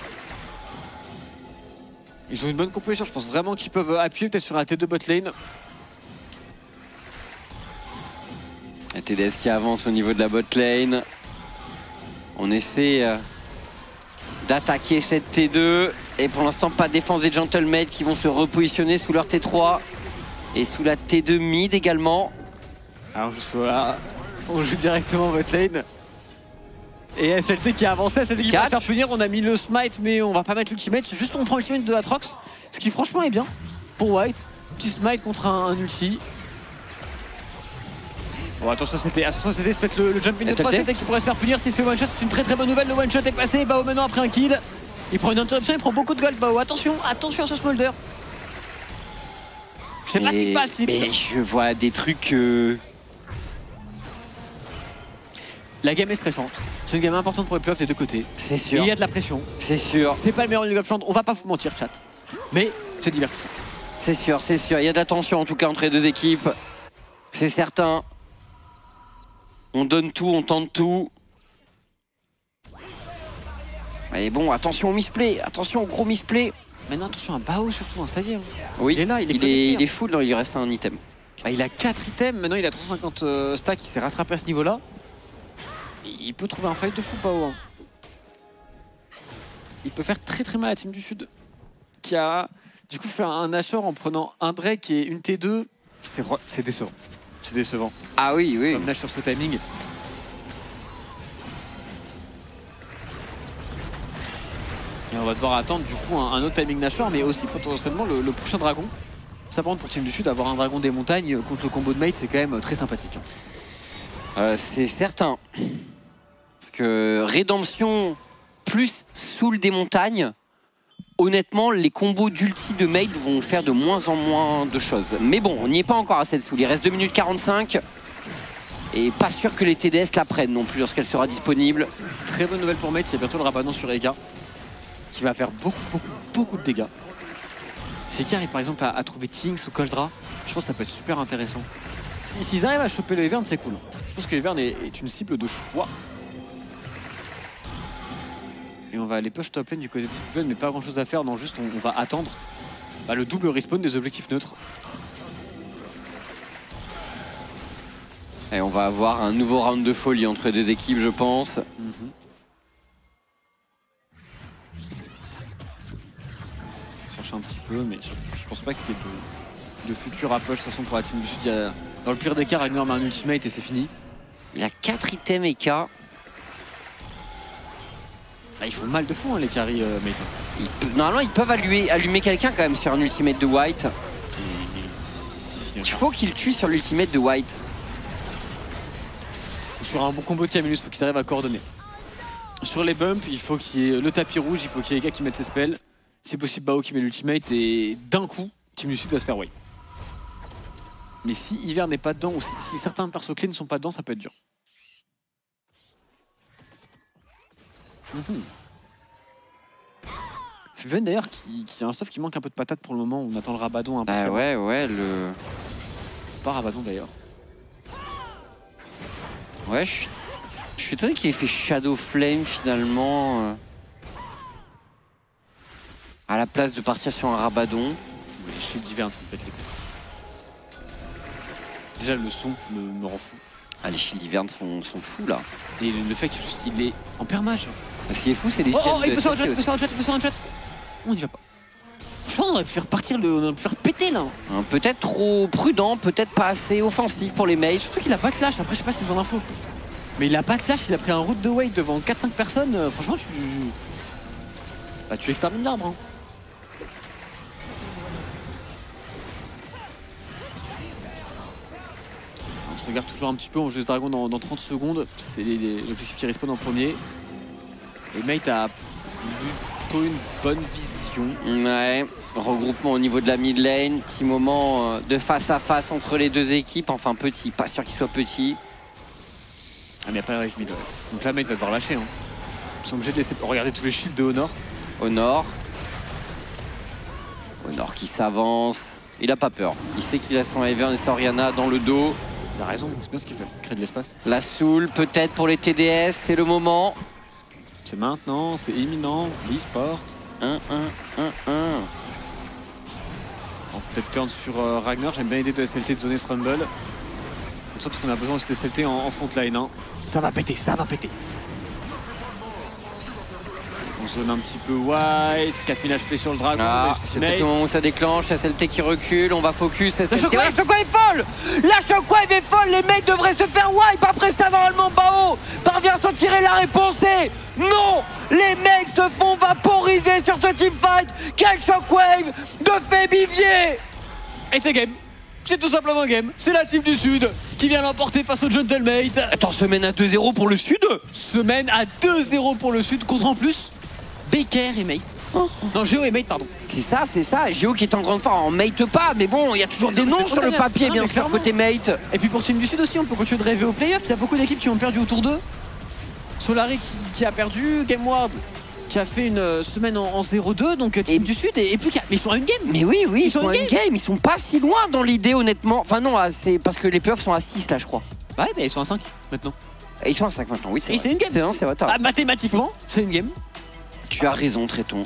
Ils ont une bonne composition, je pense vraiment qu'ils peuvent appuyer peut-être sur un T deux bot lane. La T D S qui avance au niveau de la bot lane. On essaie euh, d'attaquer cette T deux. Et pour l'instant, pas de défense des Gentlemen qui vont se repositionner sous leur T trois. Et sous la T deux mid également. Alors jusque là, on joue directement bot lane. Et S L T qui a avancé, S L T qui va se faire punir. On a mis le smite, mais on va pas mettre l'ultimate. Juste on prend l'ultimate de Atrox, ce qui franchement est bien pour White. Petit smite contre un, un ulti. Bon, attention, c'était attention, c'était peut-être le, le jump in de trois S L T qui pourrait se faire punir s'il se fait one shot. C'est une très très bonne nouvelle. Le one shot est passé. Bao maintenant après un kill. Il prend une interruption, il prend beaucoup de gold. Bao, attention, attention à ce smolder. Je sais pas ce qui se passe, Philippe. Mais je vois des trucs. Euh... La game est stressante. C'est une game importante pour les playoffs des deux côtés. C'est Et sûr. il y a de la pression. C'est sûr. C'est pas le meilleur League of Legends, on va pas vous mentir, chat. Mais c'est divertissant. C'est sûr, c'est sûr. Il y a de la tension en tout cas entre les deux équipes. C'est certain. On donne tout, on tente tout. Et bon, attention au misplay. Attention au gros misplay. Maintenant, attention à Bao surtout, hein, ça y est. Oui, il est là, il est, il connecté, est, il hein. est full, non, il lui reste un item. Bah, il a quatre items, maintenant il a trois cent cinquante euh, stacks, il s'est rattrapé à ce niveau-là. Il peut trouver un fight de fou, Bao. Hein. Il peut faire très très mal à la team du Sud, qui a du coup fait un Nashor en prenant un Drake et une T deux. C'est décevant. C'est décevant. Ah oui, oui. Comme Nash sur ce timing. Et on va devoir attendre du coup un, un autre timing Nashor, mais aussi potentiellement le, le prochain dragon. Ça par contre pour Team du Sud, avoir un dragon des montagnes contre le combo de mate, c'est quand même très sympathique. Euh, c'est certain. Parce que Rédemption plus Soul des montagnes, honnêtement, les combos d'ulti de mate vont faire de moins en moins de choses. Mais bon, on n'y est pas encore à cette Soul. Il reste deux minutes quarante-cinq. Et pas sûr que les T D S la prennent non plus lorsqu'elle sera disponible. Très bonne nouvelle pour mate, il y a bientôt le Rabadon sur Eka, qui va faire beaucoup, beaucoup, beaucoup de dégâts. Si Eka arrive par exemple à, à trouver Tinks ou Coldra, je pense que ça peut être super intéressant. S'ils si, arrivent à choper le Evern, c'est cool. Je pense que Evern est, est une cible de choix. Et on va aller push top lane du côté de Steven, mais pas grand chose à faire, non, juste on, on va attendre bah, le double respawn des objectifs neutres. Et on va avoir un nouveau round de folie entre les deux équipes, je pense. Mm-hmm. Cherche un petit peu, mais je, je pense pas qu'il y ait de, de futur à push. De toute façon, pour la team du Sud, il y a, dans le pire des cas, Ragnar met un ultimate et c'est fini. Il a quatre items E K. Ah, ils font mal de fou, hein, les carries, euh, mate. Ils pe- Normalement, ils peuvent allumer, allumer quelqu'un quand même sur un ultimate de White. Il faut qu'il tue sur l'ultimate de White. Sur un bon combo de Camillus, il faut qu'ils arrivent à coordonner. Sur les bumps, il faut qu'il y ait le tapis rouge, il faut qu'il y ait les gars qui mettent ses spells. C'est possible Bao qui met l'ultimate et d'un coup, Team du Sud va se faire way. Mais si Hiver n'est pas dedans ou si, si certains persos clés ne sont pas dedans, ça peut être dur. Mm-hmm. Fuven d'ailleurs qui, qui a un stuff qui manque un peu de patate pour le moment, on attend le Rabadon un peu. Bah ouais, ouais, le... Pas Rabadon d'ailleurs. Ouais, je suis... Je suis étonné qu'il ait fait Shadow Flame finalement. euh, À la place de partir sur un Rabadon. Mais les shields d'Hiver, ça peut être les coups. Déjà le son me, me rend fou. Ah, les shields d'Hivern sont, sont fous là. Et le fait qu'il est en permage. Ce qui est fou, c'est les Oh, oh, shields il de peut se un shot, il Saki peut se un shot, il peut se un shot. On y va pas. Je pense qu'on aurait pu faire partir le. On aurait pu faire péter là. Hein, peut-être trop prudent, peut-être pas assez offensif pour les mages. Surtout qu'il a pas de flash, après je sais pas s'ils ont l'info. Mais il a pas de flash, il a pris un route de wait devant quatre cinq personnes. Euh, franchement, tu. Bah, tu extermines l'arbre. Hein. On se regarde toujours un petit peu, on joue ce dragon dans, dans trente secondes. C'est l'objectif qui respawn en premier. Et Mate a plutôt une bonne vision. Ouais, regroupement au niveau de la mid lane. Petit moment de face à face entre les deux équipes. Enfin, petit, pas sûr qu'il soit petit. Ah, mais il n'y a pas le rage mid. Ouais. Donc là, Mate va devoir lâcher. Hein. Ils sont obligés de laisser regarder tous les shields de Honor. Honor. Honor qui s'avance. Il a pas peur. Il sait qu'il a son Ivern et Orianna dans le dos. Il a raison, c'est bien ce qu'il fait. Créer de l'espace. La Soul, peut-être pour les T D S, c'est le moment. C'est maintenant, c'est imminent. l'e-sport. un un un un. On peut peut-être turn sur euh, Ragnar. J'aime bien l'idée de S L T de zoner Strumble. Comme ça, parce qu'on a besoin aussi de S L T en, en front line. Hein. Ça va péter, ça va péter. On zone un petit peu white, quatre mille H P sur le dragon. Ah, c'est peut-être le moment où ça déclenche, S L T qui recule, on va focus. S L T. La shockwave, la shockwave est folle. La shockwave est folle, les mecs devraient se faire wipe. Après ça, normalement, Bao parvient à s'en tirer. La réponse est non. Les mecs se font vaporiser sur ce teamfight. Quel shockwave de Fébivier. Et c'est game. C'est tout simplement game. C'est la team du Sud qui vient l'emporter face au Gentlemate. Attends, semaine à deux zéro pour le Sud. Semaine à deux zéro pour le Sud, contre en plus Baker et Mate. Oh. Non, Géo et Mate, pardon. C'est ça, c'est ça. Géo qui est en grande forme. En Mate pas, mais bon, il y a toujours des noms sur le papier, bien sûr, côté Mate. Et puis pour Team du Sud aussi, on peut continuer de rêver au playoff. Il y a beaucoup d'équipes qui ont perdu autour d'eux. Solari qui, qui a perdu, GameWorld qui a fait une semaine en, en zéro deux, donc Team et du Sud et, et plus qu'à. Mais ils sont à une game. Mais oui, oui, ils, ils sont, sont à une game. game. Ils sont pas si loin dans l'idée, honnêtement. Enfin, non, c'est parce que les playoffs sont à six, là, je crois. Ouais, mais ils sont à cinq maintenant. Et ils sont à cinq maintenant, oui, c'est une game. C'est vrai, c'est vrai. Ah, mathématiquement, c'est une game. Tu as raison, Tréton.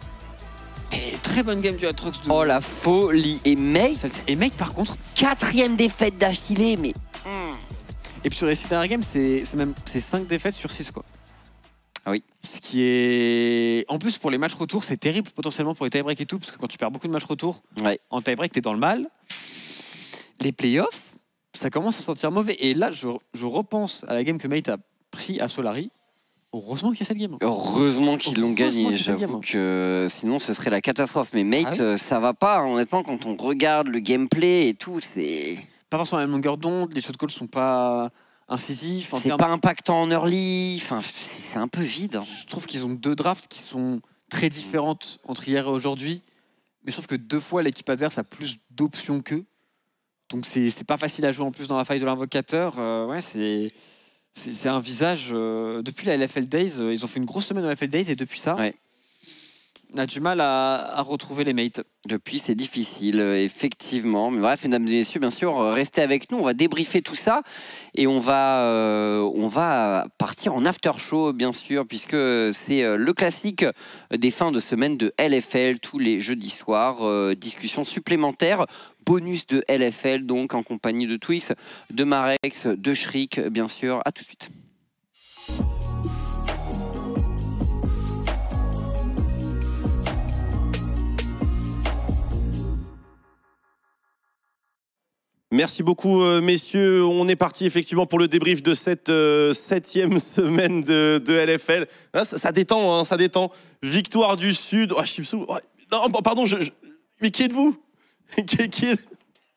Et très bonne game du Atrox. De... Oh la folie. Et Mate. Et Mate par contre. Quatrième défaite d'affilée, mais. Mm. Et puis sur les six dernières games, c'est même cinq défaites sur six quoi. Ah oui. Ce qui est. En plus pour les matchs retour, c'est terrible potentiellement pour les tie-break et tout, parce que quand tu perds beaucoup de matchs retour, ouais. en tie-break, t'es dans le mal. Les playoffs, ça commence à sentir mauvais. Et là, je, je repense à la game que Mate a pris à Solari. Heureusement qu'il y a cette game. Heureusement qu'ils l'ont gagné. J'avoue que sinon ce serait la catastrophe. Mais Mate, ah oui. ça va pas. Honnêtement, quand on regarde le gameplay et tout, c'est pas forcément la même longueur d'onde. Les shot calls sont pas incisifs. C'est termes... pas impactant en early. Enfin, c'est un peu vide. Hein. Je trouve qu'ils ont deux drafts qui sont très différentes entre hier et aujourd'hui. Mais je trouve que deux fois l'équipe adverse a plus d'options qu'eux. Donc c'est pas facile à jouer en plus dans la faille de l'invocateur. Euh, ouais, c'est. C'est un visage, euh, depuis la L F L Days, euh, ils ont fait une grosse semaine en L F L Days et depuis ça, ouais. on a du mal à, à retrouver les mates. Depuis, c'est difficile, euh, effectivement. Mais bref, mesdames et messieurs, bien sûr, euh, restez avec nous, on va débriefer tout ça et on va, euh, on va partir en after show, bien sûr, puisque c'est euh, le classique des fins de semaine de L F L, tous les jeudis soirs, euh, discussion supplémentaire. Bonus de L F L, donc en compagnie de Twix, de Marex, de Shriek, bien sûr. À tout de suite. Merci beaucoup, euh, messieurs. On est parti effectivement pour le débrief de cette euh, septième semaine de, de L F L. Hein, ça, ça détend, hein, ça détend. Victoire du Sud. Oh, Chipsou. Oh, non, pardon, je, je... mais qui êtes-vous? Qui, qui est...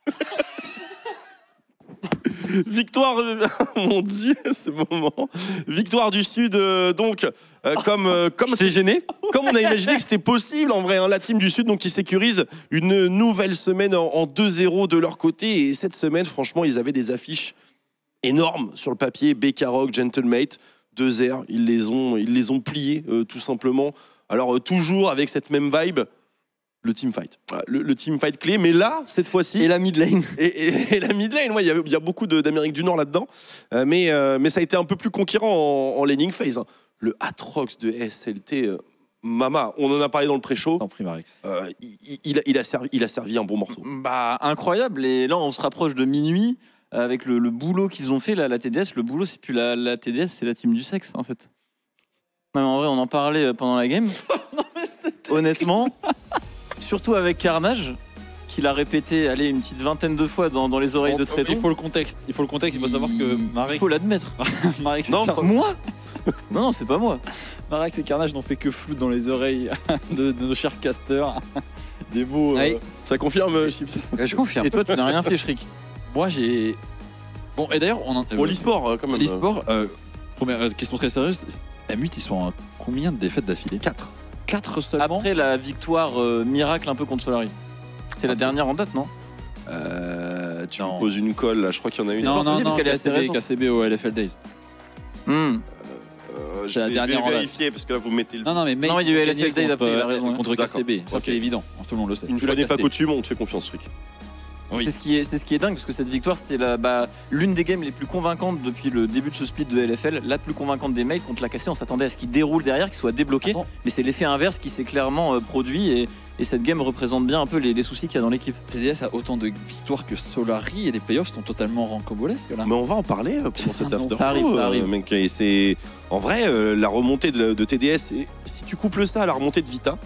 Victoire, euh, mon Dieu, ce moment. Victoire du Sud, euh, donc, euh, comme, euh, comme c'est gêné. Comme on a imaginé que c'était possible, en vrai, hein, la team du Sud, donc, qui sécurise une nouvelle semaine en, en deux zéro de leur côté. Et cette semaine, franchement, ils avaient des affiches énormes sur le papier. Bekarok, Gentlemate, deux zéro, ils les ont, ils les ont pliés, euh, tout simplement. Alors, euh, toujours avec cette même vibe. Le teamfight, voilà, le, le teamfight clé, mais là, cette fois-ci... Et la mid lane. Et, et, et la mid lane, ouais, il y, y a beaucoup d'Amérique du Nord là-dedans, euh, mais, euh, mais ça a été un peu plus conquérant en, en laning phase. Hein. Le Atrox de S L T, euh, Mama, on en a parlé dans le pré-show. En Primarex. Euh, il, il, il, a servi, il a servi un bon morceau. Bah, incroyable, et là, on se rapproche de minuit, avec le, le boulot qu'ils ont fait, là, la T D S. Le boulot, c'est plus la, la T D S, c'est la team du sexe, en fait. Non, mais en vrai, on en parlait pendant la game. Non, mais honnêtement... Surtout avec Carnage, qu'il a répété, allez, une petite vingtaine de fois dans, dans les oreilles Bon, de Tréton. Il faut le contexte. Il faut le contexte. Il faut savoir que Il Marek, faut l'admettre. Marek, Non, Car- Moi Non, non, c'est pas moi. Marek et Carnage n'ont fait que flouter dans les oreilles de, de nos chers casters. Des mots. euh, Oui. Ça confirme, Chips. Je confirme. Et toi, tu n'as rien fait, Shriek. Moi, j'ai. Bon, et d'ailleurs, on en. Pour l'e-sport, euh, quand même. L'e-sport, euh, première euh, question très sérieuse. M huit, ils sont à combien de défaites d'affilée quatre. quatre seulement. Après la victoire euh, miracle un peu contre Solari. C'est la dernière en date, non Euh, tu Non. me poses une colle, là. Je crois qu'il y en a une. non, non, possible, non, parce qu'elle est assez K C B, récente. K C B au L F L Days. Hmm. Euh, je C'est la vais, je dernière vais en date. vérifier, parce que là, vous mettez le... Non, non, mais Mate Non, il y a eu ont L F L gagné Day contre, d'après, il a raison, contre K C B. Ça, Ok. c'est évident. Tout le monde le sait. Tu Tu la l'as n'es pas casté. coutume, on te fait confiance, Rick. Oui. C'est ce qui est, c'est ce qui est dingue parce que cette victoire c'était la, bah, l'une des games les plus convaincantes depuis le début de ce split de L F L, la plus convaincante des mails contre la K C. On s'attendait à ce qu'il déroule derrière, qu'il soit débloqué, Attends. mais c'est l'effet inverse qui s'est clairement euh, produit et, et cette game représente bien un peu les, les soucis qu'il y a dans l'équipe. T D S a autant de victoires que Solari et les playoffs sont totalement rocambolesques là. Mais on va en parler euh, pendant cet Ah non, after. ça arrive, show, ça euh, arrive. mec, et c'est... En vrai, euh, la remontée de, de T D S, et si tu couples ça à la remontée de Vita,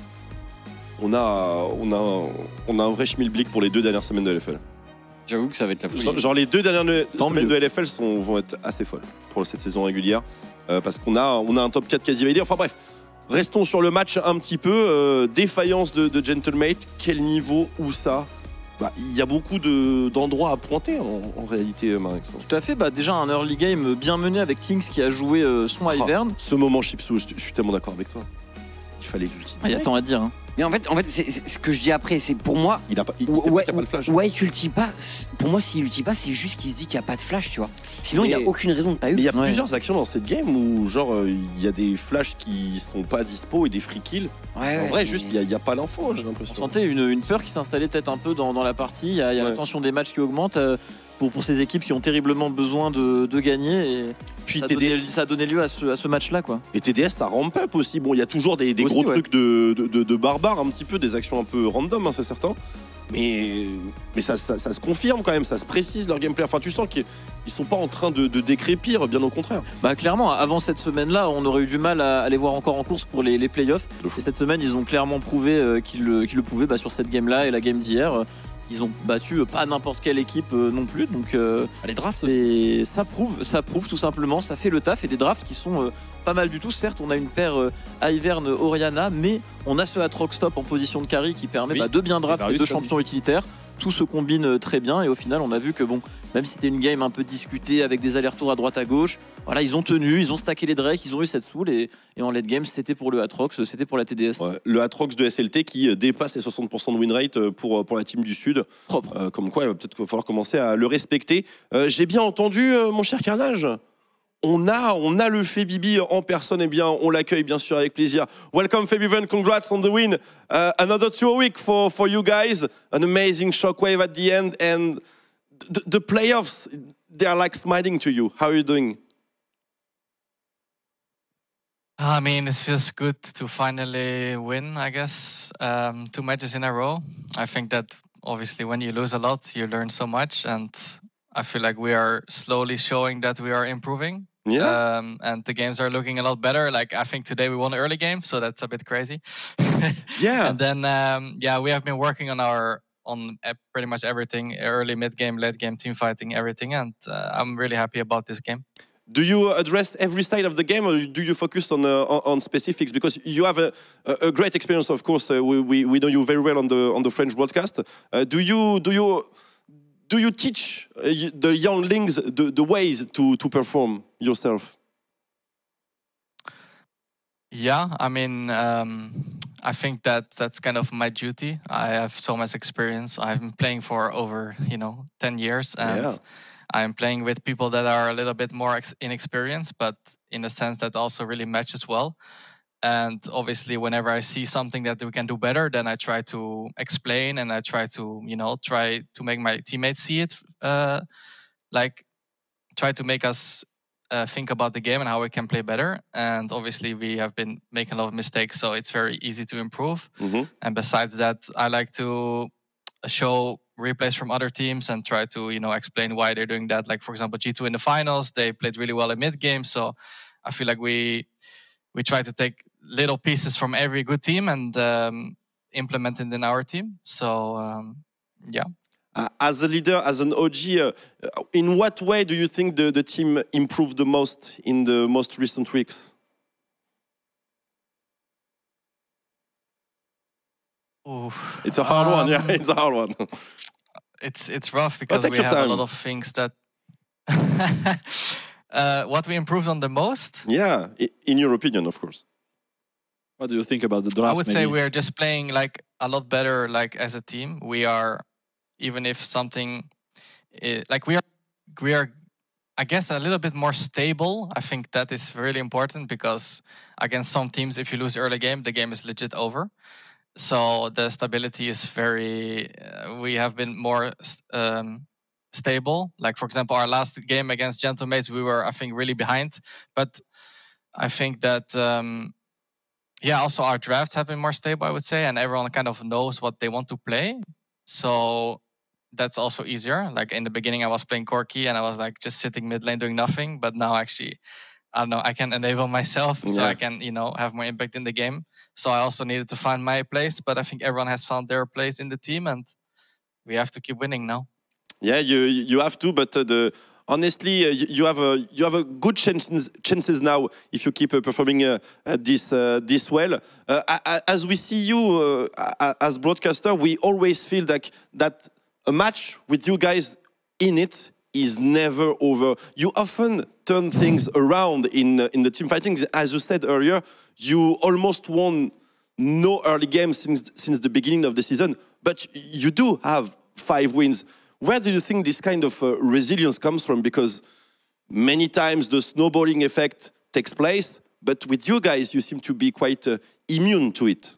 on a, on a, on a un vrai schmilblick pour les deux dernières semaines de L F L. J'avoue que ça va être la folie. Genre, genre les deux dernières ne- Tant semaines mieux. de L F L sont, vont être assez folles pour cette saison régulière. euh, parce qu'on a, on a un top quatre quasi validé. Enfin bref, restons sur le match un petit peu. euh, défaillance de, de Gentlemate. Quel niveau, où ça Bah, il y a beaucoup de- d'endroits à pointer en, en réalité, Marek. Tout à fait, bah, déjà un early game bien mené avec Tinks qui a joué euh, son Ah. Ivern. Ce moment, Chipsou, je, je suis tellement d'accord avec toi. Il fallait l'ulti. Ah, il y a tant à dire. Hein. Mais en fait, en fait c'est, c'est- ce que je dis après, c'est pour moi. Il a pas, il, c'est Ouais, pas qu'il y a pas le flash. ouais, tu ulti pas. c'est- Pour moi, s'il ulti pas, c'est juste qu'il se dit qu'il n'y a pas de flash, tu vois. Sinon, il n'y a Mais- aucune raison de pas Mais il ult. y a Ouais. plusieurs actions dans cette game où, genre, euh, il y a des flashs qui sont pas dispo et des free kills. Ouais, En ouais, vrai, mais- juste, il n'y a, il y a pas l'info, j'ai On l'impression. sentait une, une peur qui s'installait peut-être un peu dans, dans la partie. Il y a, il y a Ouais. la tension des matchs qui augmente euh, pour, pour ces équipes qui ont terriblement besoin de, de gagner. Et Puis ça, a T D S, donné, ça a donné lieu à ce, à ce match-là. Quoi. et T D S, ça ramp up aussi. Bon, il y a toujours des, des Aussi, gros ouais. trucs de, de, de- de barbares, un petit peu, des actions un peu random, hein, c'est certain. Mais, mais ça, ça- ça se confirme quand même, ça se précise leur gameplay. Enfin, tu sens qu'ils ils sont pas en train de, de décrépir, bien au contraire. Bah, clairement, avant cette semaine-là, on aurait eu du mal à, à les voir encore en course pour les, les playoffs. De fou. Et cette semaine, ils ont clairement prouvé euh, qu'ils le, qu'ils le pouvaient bah, sur cette game-là et la game d'hier. Euh, Ils ont battu euh, pas n'importe quelle équipe euh, non plus. Donc, euh, Les drafts. Et ça prouve, ça prouve tout simplement, ça fait le taf et des drafts qui sont euh, pas mal du tout. Certes, on a une paire euh, Ivern Oriana, mais on a ce Atrox Top en position de carry qui permet Oui. bah, de bien draft Et les Varius, deux comme champions utilitaires. Tout se combine euh, très bien et au final, on a vu que bon, même si c'était une game un peu discutée avec des allers-retours à droite à gauche, voilà, ils ont tenu, ils ont stacké les Drake, ils ont eu cette soul et, et en late game, c'était pour le Atrox, c'était pour la T D S. Ouais, le Atrox de S L T qui euh, dépasse les soixante pour cent de win rate euh, pour, pour la team du Sud. Propre. Euh, comme quoi, il va peut-être qu'il va falloir commencer à le respecter. Euh, J'ai bien entendu, euh, mon cher Carnage. On a, on a le Febibi en personne, et bien, on l'accueille bien sûr avec plaisir. Welcome Febiven, congrats on the win. Uh, another two a week for, for you guys. An amazing shockwave at the end, and the, the playoffs, they are like smiling to you. How are you doing? I mean, it feels good to finally win, I guess. Um, two matches in a row. I think that obviously when you lose a lot, you learn so much. And I feel like we are slowly showing that we are improving. Yeah. Um, and the games are looking a lot better. Like, I think today we won an early game, so that's a bit crazy. Yeah. And then, um, yeah, we have been working on our on e- pretty much everything, early, mid game, late game, team fighting, everything. And uh, I'm really happy about this game. Do you address every side of the game, or do you focus on uh, on on specifics? Because you have a, a a great experience, of course. Uh, we, we we know you very well on the on the French broadcast. Uh, do you do you do you teach uh, y- the younglings the, the ways to to perform yourself? Yeah, I mean, um, I think that that's kind of my duty. I have so much experience. I've been playing for over, you know, ten years, and Yeah. I'm playing with people that are a little bit more ex- inexperienced, but in a sense that also really matches well. And obviously, whenever I see something that we can do better, then I try to explain and I try to, you know, try to make my teammates see it, uh, like try to make us uh, think about the game and how we can play better. And obviously, we have been making a lot of mistakes, so it's very easy to improve. Mhm. And besides that, I like to show replays from other teams and try to, you know, explain why they're doing that. Like, for example, G two in the finals, they played really well in mid game. So I feel like we we try to take little pieces from every good team and um, implement it in our team. So um, yeah. Uh, as a leader, as an O G, uh, in what way do you think the, the team improved the most in the most recent weeks? Ooh, It's a hard one, yeah, um, it's a hard one. It's it's rough because take we your have a time. lot of things that. uh, what we improved on the most, Yeah, i- in your opinion, of course. What do you think about the draft? I would say maybe? we are just playing like a lot better, like as a team. We are, even if something, i- like we are, we are, I guess a little bit more stable. I think that is really important because against some teams, if you lose early game, the game is legit over. So the stability is very. Uh, we have been more um, stable. Like for example, our last game against Gentlemates, we were I think really behind, but I think that. Um, Yeah, also our drafts have been more stable, I would say, and everyone kind of knows what they want to play. So that's also easier. Like in the beginning, I was playing Corki and I was like just sitting mid lane doing nothing. But now actually, I don't know, I can enable myself so Yeah. I can, you know, have more impact in the game. So I also needed to find my place, but I think everyone has found their place in the team and we have to keep winning now. Yeah, you you have to, but uh, the honestly, uh, you, you have a you have a good chances chances now if you keep uh, performing uh, uh, this uh, this well. Uh, a- a- as we see you uh, a- as broadcaster, we always feel like that a match with you guys in it is never over. You often turn things around in uh, in the team fighting. As you said earlier, you almost won no early games since since the beginning of the season, but you do have five wins. Where do you think this kind of uh, resilience comes from? Because many times the snowballing effect takes place, but with you guys, you seem to be quite uh, immune to it.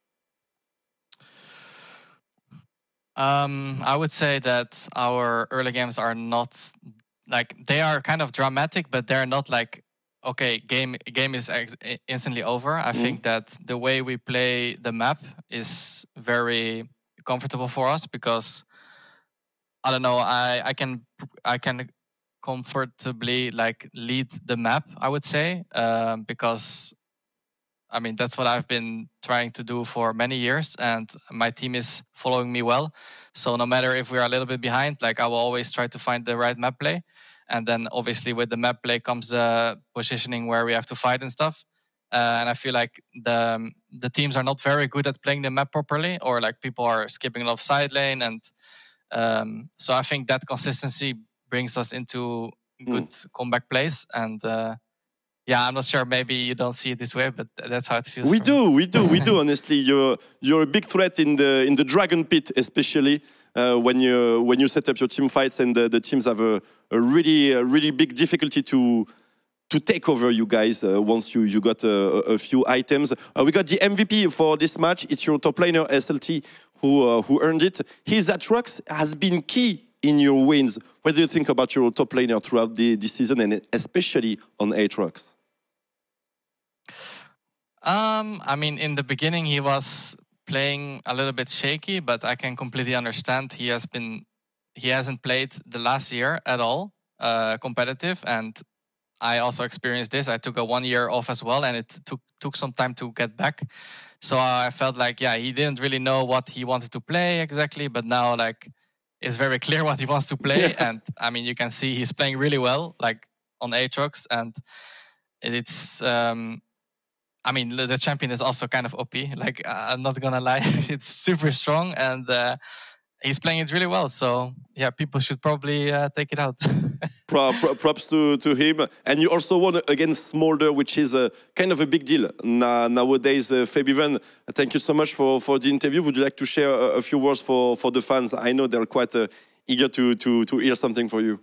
Um, I would say that our early games are not like they are kind of dramatic, but they're not like okay, game game is ex- instantly over. I Mhm. think that the way we play the map is very comfortable for us because I don't know, I I can I can comfortably like lead the map. I would say um, because I mean, that's what I've been trying to do for many years, and my team is following me well. So no matter if we are a little bit behind, like I will always try to find the right map play. And then obviously with the map play comes the positioning where we have to fight and stuff. Uh, and I feel like the um, the teams are not very good at playing the map properly, or like people are skipping a lot of side lane, and um, so I think that consistency brings us into good comeback plays and. Uh, yeah, I'm not sure. Maybe you don't see it this way, but that's how it feels. We for do, me. we do, we do. Honestly, you're you're a big threat in the in the Dragon Pit, especially uh, when you when you set up your team fights and the, the teams have a, a really a really big difficulty to to take over you guys uh, once you you got a, a few items. Uh, we got the M V P for this match. It's your top laner S L T who uh, who earned it. His Aatrox has been key in your wins. What do you think about your top laner throughout the, the season and especially on Aatrox? Um, I mean, in the beginning, he was playing a little bit shaky, but I can completely understand. He has been, he hasn't played the last year at all, uh, competitive, and I also experienced this. I took a one year off as well, and it took took some time to get back. So I felt like, yeah, he didn't really know what he wanted to play exactly, but now like it's very clear what he wants to play, Yeah. and I mean, you can see he's playing really well, like on Aatrox, and it's. Um, I mean, the champion is also kind of O P. Like, I'm not gonna lie, it's super strong, and uh, he's playing it really well. So, yeah, people should probably uh, take it out. Pro, pro, props to, to him. And you also won against Smolder, which is a, kind of a big deal na, nowadays. Uh, Fabian, thank you so much for, for the interview. Would you like to share a, a few words for, for the fans? I know they're quite uh, eager to, to, to hear something for you.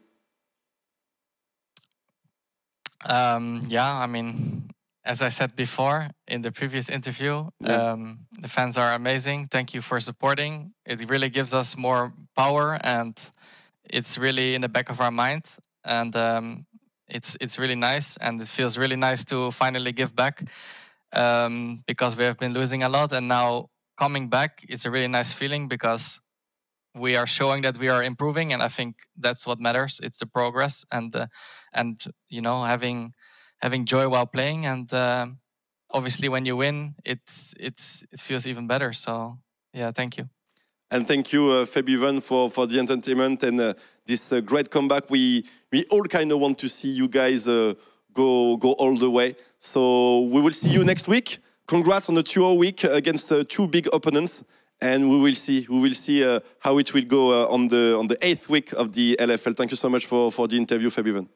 Um, yeah, I mean, as I said before in the previous interview, Yeah. um, the fans are amazing. Thank you for supporting. It really gives us more power, and it's really in the back of our mind. And um, it's it's really nice, and it feels really nice to finally give back um, because we have been losing a lot, and now coming back, it's a really nice feeling because we are showing that we are improving, and I think that's what matters. It's the progress, and uh, and you know having having joy while playing, and uh, obviously when you win, it's it's it feels even better. So yeah, thank you. And thank you, uh, Fabivan, for, for the entertainment and uh, this uh, great comeback. We, we all kind of want to see you guys uh, go, go all the way. So we will see you next week. Congrats on the two oh week against uh, two big opponents. And we will see, we will see uh, how it will go uh, on the on the eighth week of the L F L. Thank you so much for, for the interview, Fabivan.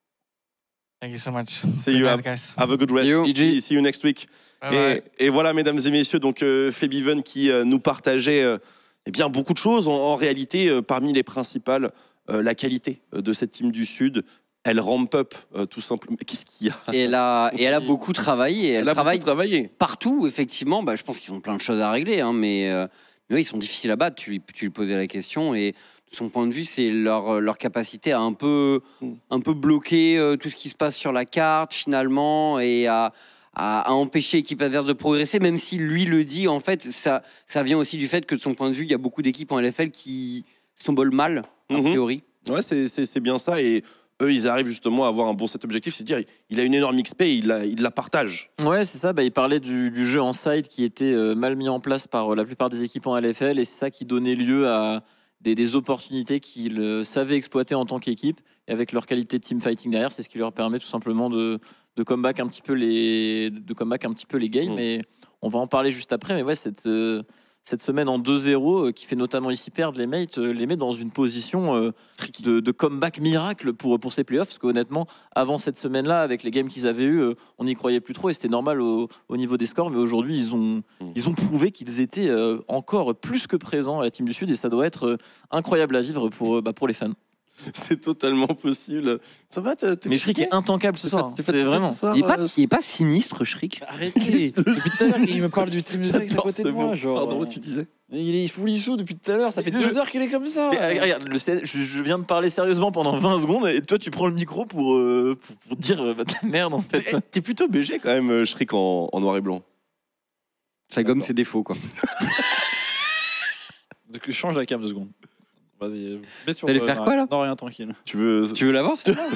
Thank you so much. See Good you, night, have, guys. have a good rest. You. See, see you next week. Bye bye. Et, et voilà, mesdames et messieurs, donc euh, Fabivan qui euh, nous partageait euh, eh bien beaucoup de choses. En, en réalité, euh, parmi les principales, euh, la qualité euh, de cette team du Sud. Elle ramp up euh, tout simplement. Qu'est-ce qu'il y a? Et elle a, et elle a beaucoup travaillé. Et elle, Elle a travaille beaucoup travaillé. partout, effectivement. Bah, je pense qu'ils ont plein de choses à régler, hein, mais, euh, mais oui, ils sont difficiles à battre. Tu, lui- tu lui posais la question et de son point de vue, c'est leur, leur capacité à un peu, un peu bloquer euh, tout ce qui se passe sur la carte finalement et à, à, à empêcher l'équipe adverse de progresser, même si lui le dit. En fait, ça, ça vient aussi du fait que de son point de vue, il y a beaucoup d'équipes en L F L qui s'embolent mal, a Mhm. priori. Ouais, c'est- c'est c'est bien ça. Et eux, ils arrivent justement à avoir un bon set objectif. C'est dire, il a une énorme X P, il la, il la partage. Ouais, c'est ça. Bah, il parlait du, du jeu en side qui était euh, mal mis en place par euh, la plupart des équipes en L F L et c'est ça qui donnait lieu à des, des opportunités qu'ils euh, savaient exploiter en tant qu'équipe et avec leur qualité de team fighting derrière, c'est ce qui leur permet tout simplement de, de comeback un petit peu les de comeback un petit peu les games. Mm. Et on va en parler juste après. Mais ouais, cette euh, cette semaine en deux zéro euh, qui fait notamment ici perdre les mates, euh, les met dans une position euh, de, de comeback miracle pour, pour ces playoffs. Parce qu'honnêtement, avant cette semaine-là, avec les games qu'ils avaient eu, euh, on n'y croyait plus trop et c'était normal au, au niveau des scores. Mais aujourd'hui, ils ont, ils ont prouvé qu'ils étaient euh, encore plus que présents à la Team du Sud et ça doit être euh, incroyable à vivre pour, euh, bah, pour les fans. C'est totalement possible. Ça va, t'es t'es Mais Shriek est fatigué? intancable ce soir. T'es C'est fatigué vraiment. ce soir, Il est pas, euh, il est pas sinistre, Shriek. Arrêtez. Depuis tout à l'heure, il me parle du Team Music à J'adore côté ce de moi. mot. Genre, Pardon, euh, tu disais. il est fou lissou depuis tout à l'heure. Ça fait deux heures qu'il est comme ça. Mais, euh, regarde, le C- je, je viens de parler sérieusement pendant vingt secondes et toi tu prends le micro pour, euh, pour, pour dire euh, bah, de la merde en fait. Eh, T'es plutôt B G quand même, euh, Shriek, en, en noir et blanc. Ça gomme ses défauts, quoi. Donc change la cam deux secondes. Vas-y. Mets sur. T'allais euh, faire non, quoi, là Non, rien, tranquille. Tu veux. Tu veux l'avoir c'est bon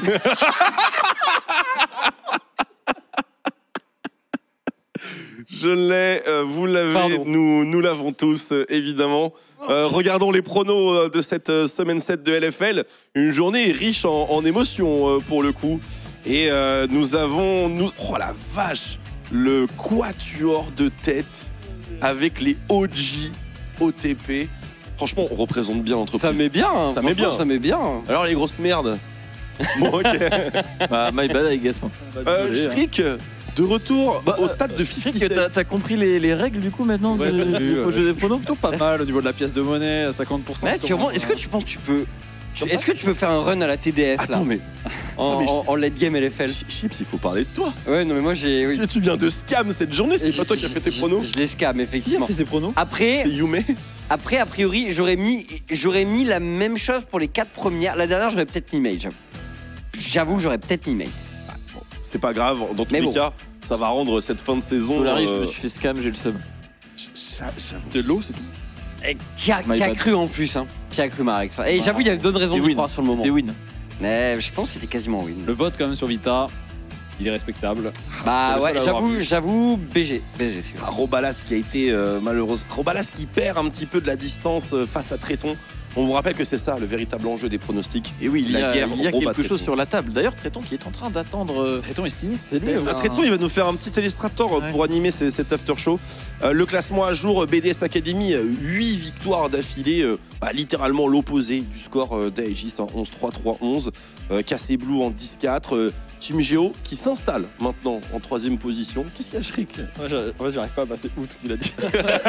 Je l'ai, euh, vous l'avez, Pardon. nous, nous l'avons tous, euh, évidemment. Euh, regardons les pronos euh, de cette euh, semaine sept de L F L. Une journée riche en, en émotions, euh, pour le coup. Et euh, nous avons, nous, oh la vache, le quatuor de tête avec les O G O T P. Franchement, on représente bien l'entreprise. Ça met bien. hein, Ça met franchement, bien. Ça met bien. Alors, les grosses merdes. Bon, ok. Bah, my bad, I guess. Euh, Désolé, hein. Shriek, de retour Bah, au stade de Shriek, Fifi. t'as t'as compris les, les règles du coup maintenant Ouais, de- j'ai vu, du ouais. jeu des pronos Plutôt pas mal au niveau de la pièce de monnaie, à cinquante pour cent. Ouais, tu remontes- Est-ce que tu penses que tu peux. tu- Est-ce que tu peux faire un run à la T D S là, Attends, mais en, non, mais en- en late game L F L? Chips, il faut parler de toi. Ouais, non, mais moi j'ai. Oui. Tu- Tu viens de scam cette journée, c'est Et pas toi qui as fait tes je- pronos. Je, je les scam, Qui a effectivement. fait ses pronos? Après, C'est Yume. après, a priori, j'aurais mis, j'aurais mis la même chose pour les quatre premières. La dernière, j'aurais peut-être mis Mage. J'avoue, j'aurais peut-être mis Mage. C'est pas grave, dans tous Mais les bon. cas, ça va rendre cette fin de saison. Solari, je euh, me suis fait scam, j'ai le seum. De l'eau, c'est tout. Et Qui a, My qui a bad. cru en plus, hein. Qui a cru Marek. ça. Et j'avoue, il y avait bonne raison C'est de win. croire sur le moment. C'était win. Mais je pense que c'était quasiment win. Le vote quand même sur Vita, il est respectable. Bah Je ouais, laisse pas l'avoir j'avoue, vu. j'avoue, B G. B G, c'est Ah, Robalas qui a été euh, malheureuse. Robalas qui perd un petit peu de la distance euh, face à Tréton. On vous rappelle que c'est ça le véritable enjeu des pronostics. Et oui, il y La a, guerre il y a Roba quelque chose Tréton. sur la table. D'ailleurs, Tréton qui est en train d'attendre. euh, Tréton est sinistre, c'est lui. Ah, Ah, hein. Tréton, il va nous faire un petit illustrator euh, Ouais. pour animer ces- cet after show. Euh, le classement à jour, B D S Academy, huit victoires d'affilée, euh, bah, littéralement l'opposé du score euh, d'Aegis en onze trois trois onze. Euh, Cassé Blue en dix quatre. Euh, Team Geo qui s'installe maintenant en troisième position. Qu'est-ce qu'il y a, Shriek? Moi, j'a- en fait, j'arrive pas à passer août, il a dit.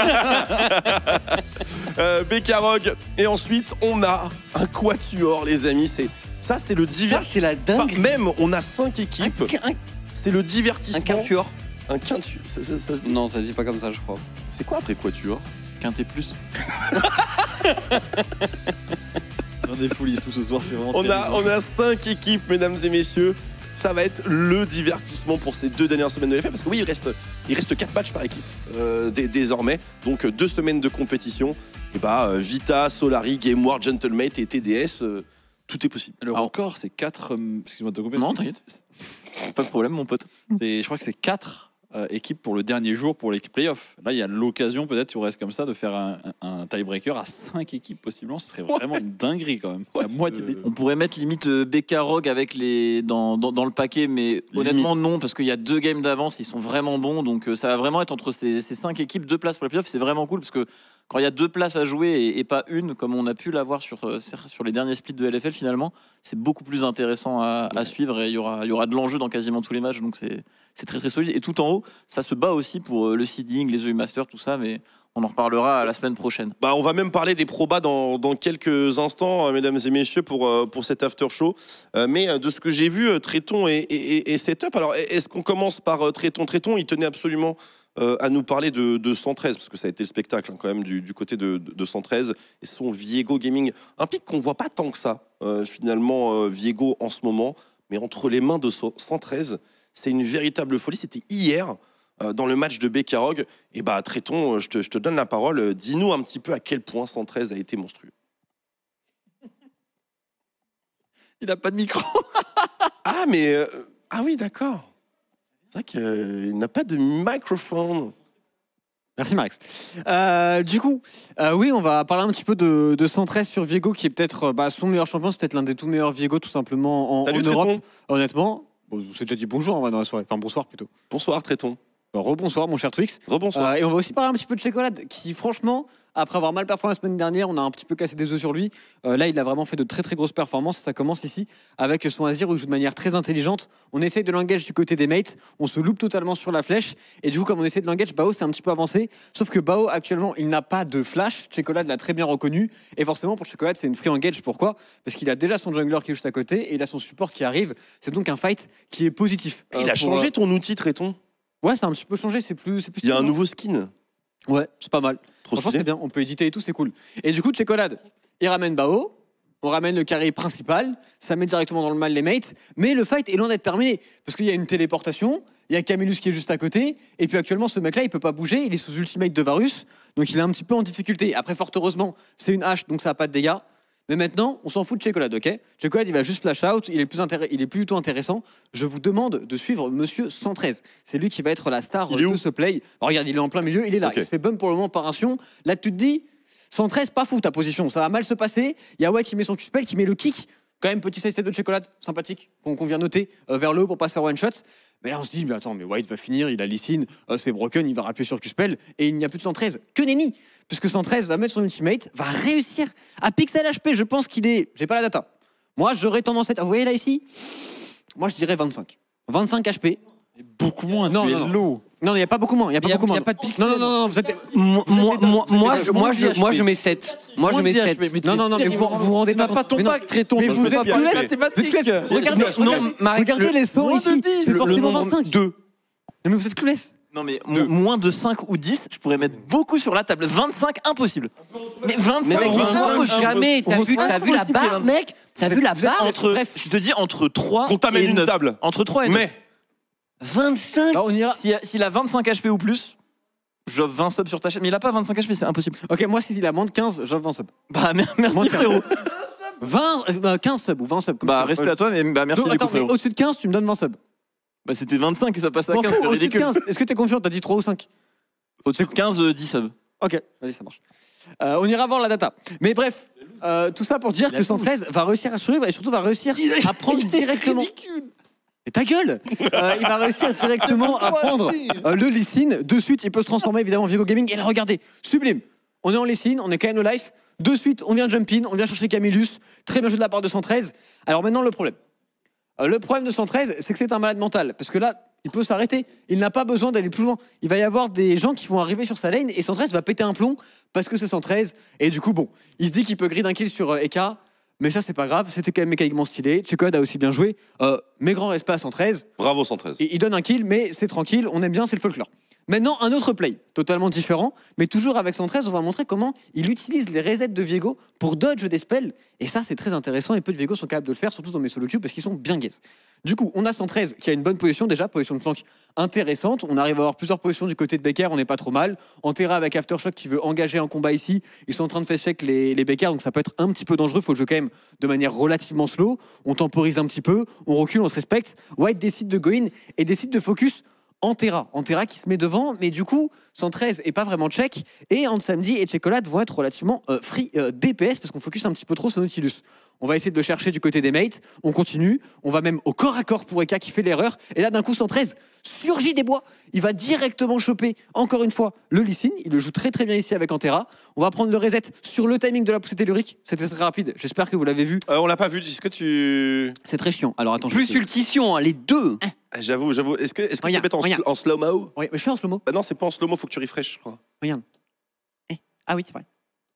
euh, Bekarog. Et ensuite, on a un quatuor, les amis. C'est ça, c'est le Ça, divertissement. c'est la dingue. Même, on a cinq équipes. Un, un, C'est le divertissement. un quintuor. Un quintuor. Ça- ça- ça se dit- Non, ça se dit pas comme ça, je crois. C'est quoi après quatuor? Quintet plus. On est fou lissou ce soir, c'est vraiment. On a, terrible. on a cinq équipes, mesdames et messieurs. Ça va être le divertissement pour ces deux dernières semaines de L F L. Parce que oui, il reste, il reste quatre matchs par équipe euh, dé- désormais. Donc euh, deux semaines de compétition. Et bah, euh, Vita, Solari, Game War, Gentlemate et T D S, euh, tout est possible. Le Alors- record, c'est quatre. Excuse-moi de te couper. Non, c'est- t'inquiète. Pas de problème, mon pote. c'est- Je crois que c'est quatre euh, équipe pour le dernier jour pour l'équipe playoff. Là, il y a l'occasion, peut-être, tu restes comme ça, de faire un, un, un tiebreaker à cinq équipes possiblement. Ce serait vraiment une dinguerie quand même. Ouais, La moitié de euh, l'équipe. On pourrait mettre limite euh, B K Rogue avec les dans, dans, dans le paquet, mais honnêtement non, parce qu'il y a deux games d'avance, ils sont vraiment bons, donc euh, ça va vraiment être entre ces, ces cinq équipes, deux places pour les playoffs, c'est vraiment cool, parce que quand il y a deux places à jouer et, et pas une, comme on a pu l'avoir sur, euh, sur les derniers splits de L F L finalement, c'est beaucoup plus intéressant à, à suivre, et il y aura, il y aura de l'enjeu dans quasiment tous les matchs, donc c'est c'est très très solide. Et tout en haut, ça se bat aussi pour euh, le seeding, les E U Masters, tout ça, mais on en reparlera la semaine prochaine. Bah, on va même parler des probas dans, dans quelques instants, euh, mesdames et messieurs, pour, euh, pour cet after show. Euh, mais euh, de ce que j'ai vu, euh, Tréton et, et, et Setup. Alors, est-ce qu'on commence par euh, Tréton Tréton, il tenait absolument euh, à nous parler de, de cent treize, parce que ça a été le spectacle hein, quand même du, du côté de, de, de cent treize et son Viego Gaming. Un pic qu'on voit pas tant que ça, euh, finalement, euh, Viego en ce moment, mais entre les mains de cent treize, c'est une véritable folie. C'était hier. Dans le match de B K Rogue, et bah Tréton, je te, je te donne la parole. Dis-nous un petit peu à quel point cent treize a été monstrueux. Il a pas de micro. Ah mais euh, ah oui d'accord. C'est vrai qu'il euh, n'a pas de microphone. Merci Max. Euh, du coup, euh, oui, on va parler un petit peu de, de cent treize sur Viego, qui est peut-être bah, son meilleur champion, c'est peut-être l'un des tout meilleurs Viego tout simplement en, Salut, en Tréton. Europe. Honnêtement, bon, je vous ai déjà dit bonjour en vrai dans la soirée, enfin bonsoir plutôt. Bonsoir Tréton. Rebonsoir mon cher Twix. Rebonsoir. Euh, et on va aussi parler un petit peu de Chocolade, qui franchement, après avoir mal performé la semaine dernière, on a un petit peu cassé des œufs sur lui. Euh, là, il a vraiment fait de très très grosses performances. Ça commence ici avec son Azir où il joue de manière très intelligente. On essaye de l'engage du côté des mates, on se loupe totalement sur la flèche. Et du coup, comme on essaie de l'engage, Bao c'est un petit peu avancé. Sauf que Bao actuellement, il n'a pas de flash. Chocolade l'a très bien reconnu. Et forcément, pour Chocolade, c'est une free engage. Pourquoi ? Parce qu'il a déjà son jungler qui est juste à côté et il a son support qui arrive. C'est donc un fight qui est positif. il Euh, a pour, changé ton outil Tréton. Ouais, c'est un petit peu changé. C'est plus. C'est plus Il y a un stimulant. nouveau skin. Ouais, c'est pas mal. Trop Franchement, stylé. c'est bien. On peut éditer et tout, c'est cool. Et du coup, Chocolade, il ramène Bao. On ramène le carré principal. Ça met directement dans le mal les mates. Mais le fight est loin d'être terminé. Parce qu'il y a une téléportation. Il y a Camillus qui est juste à côté. Et puis actuellement, ce mec-là, il peut pas bouger. Il est sous ultimate de Varus. Donc il est un petit peu en difficulté. Après, fort heureusement, c'est une hache. Donc ça n'a pas de dégâts. Mais maintenant, on s'en fout de Chocolade, ok ? Chocolade, il va juste flash out, il est, plus intéress- il est plus du tout intéressant. Je vous demande de suivre Monsieur cent treize. C'est lui qui va être la star Il est de où ce play. Alors, regarde, il est en plein milieu, il est là. Ok. Il se fait bump pour le moment par un Sion. Là, tu te dis, cent treize, pas fou ta position, ça va mal se passer. Il y a White qui met son Q-spell, qui met le kick. Quand même, petit sidestep de Chocolade, sympathique, qu'on qu'on vient noter euh, vers le haut pour pas se faire one shot. Mais là, on se dit, mais attends, mais White va finir, il a Lee euh, c'est broken, il va rappuyer sur Q-spell, et il n'y a plus de cent treize. Que nenni! Puisque cent treize va mettre son ultimate, va réussir à pixel H P. Je pense qu'il est. J'ai pas la data. Moi, j'aurais tendance à être. Vous voyez là ici? Moi, je dirais vingt-cinq. vingt-cinq H P. Beaucoup moins. Non, tu non, es non. low. Non, il n'y a pas beaucoup moins. Il n'y a pas Y a- beaucoup y a moins. pas de pixel. Non, non, non, non, vous êtes. Moi, moi, moi, moi, je, moi, je, Moins de moi, je H P. mets sept. Moi, je Moins mets de H sept. P, mais Non, non, non, mais vous vous vous rendez Tu pas n'as pas compte. ton Mais non. pack, Tréton. Mais je vous fais êtes pas plus les là, mathématiques. Regardez, Non, regardez, Marek, regardez le- les sons moins de ici. dix, C'est le- forcément le nombre- vingt-cinq. Deux. Non, mais vous êtes clueless. Non mais mo- moins de cinq ou dix, je pourrais mettre beaucoup sur la table. vingt-cinq, impossible. Mais vingt-cinq, Mais mec, impossible. vingt-cinq, jamais. T'as vu, t'as vu la Impossible, barre, vingt-cinq. mec? T'as vu la Vous êtes barre? entre, Bref. je te dis entre trois Qu'on t'amène et une neuf. table. Entre trois et neuf. Mais vingt-cinq? Alors, on ira. S'il a, s'il a vingt-cinq H P ou plus, j'offre vingt subs sur ta chaîne. Mais il a pas vingt-cinq H P, c'est impossible. Ok, moi, s'il a moins de quinze, j'offre vingt subs. Bah mer- merci Moins de frérot. vingt, euh, quinze subs ou vingt subs. comme Bah tu veux. respect à toi, mais bah merci Donc, du coup attends, mais frérot. au-dessus de quinze, tu me donnes vingt subs. Bah c'était vingt-cinq et ça passe à M'en quinze, fous, c'est au-dessus de ridicule. quinze. Est-ce que t'es confiant? T'as dit trois ou cinq? Au-dessus de quinze, euh, dix subs. Ok, vas-y, ça marche. Euh, on ira voir la data. Mais bref, euh, tout ça pour dire que cent treize va réussir à survivre et surtout va réussir à prendre directement. Et ta gueule Euh, Il va réussir directement à prendre euh, le Lee Sin. De suite, il peut se transformer évidemment en Viego Gaming. Et là, regardez, sublime. On est en Lee Sin, on est quand même no life. De suite, on vient jump in, on vient chercher Camillus. Très bien joué de la part de cent treize. Alors maintenant, le problème. Euh, le problème de cent treize, c'est que c'est un malade mental. Parce que là, il peut s'arrêter. Il n'a pas besoin d'aller plus loin. Il va y avoir des gens qui vont arriver sur sa lane et cent treize va péter un plomb parce que c'est cent treize. Et du coup, bon, il se dit qu'il peut grid un kill sur euh, Eka. Mais ça, c'est pas grave. C'était quand même mécaniquement stylé. Checode a aussi bien joué. Euh, mais grand respect à cent treize. bravo cent treize. Et il donne un kill, mais c'est tranquille. On aime bien, c'est le folklore. Maintenant, un autre play, totalement différent, mais toujours avec cent treize, on va montrer comment il utilise les resets de Viego pour dodge des spells. Et ça, c'est très intéressant, et peu de Viego sont capables de le faire, surtout dans mes solo queues, parce qu'ils sont bien gaze. Du coup, on a cent treize qui a une bonne position déjà, position de flank intéressante. On arrive à avoir plusieurs positions du côté de Becker, on n'est pas trop mal. Antera avec Aftershock qui veut engager un combat ici. Ils sont en train de face check les, les Becker, donc ça peut être un petit peu dangereux. Il faut le jouer quand même de manière relativement slow. On temporise un petit peu, on recule, on se respecte. White décide de go in et décide de focus Antera. Antera qui se met devant, mais du coup, cent treize est pas vraiment check. Et Ansamdi et Chocolate vont être relativement euh, free euh, D P S parce qu'on focus un petit peu trop sur Nautilus. On va essayer de le chercher du côté des mates. On continue. On va même au corps à corps pour Eka qui fait l'erreur. Et là, d'un coup, cent treize surgit des bois. Il va directement choper, encore une fois, le Lee Sin. Il le joue très très bien ici avec Antera. On va prendre le reset sur le timing de la poussée tellurique. C'était très rapide. J'espère que vous l'avez vu. Euh, on l'a pas vu. Est-ce que tu. C'est très chiant. Alors attends, Plus je... ultition, hein, les deux. Ah, j'avoue, j'avoue. Est-ce que, est-ce que tu Regarde, peux mettre en, regarde. sl- en slow-mo? Oui, mais je suis en slow-mo. Bah non, c'est pas en slow-mo, faut que tu refresh, je crois. Regarde. Eh. Ah oui, c'est vrai.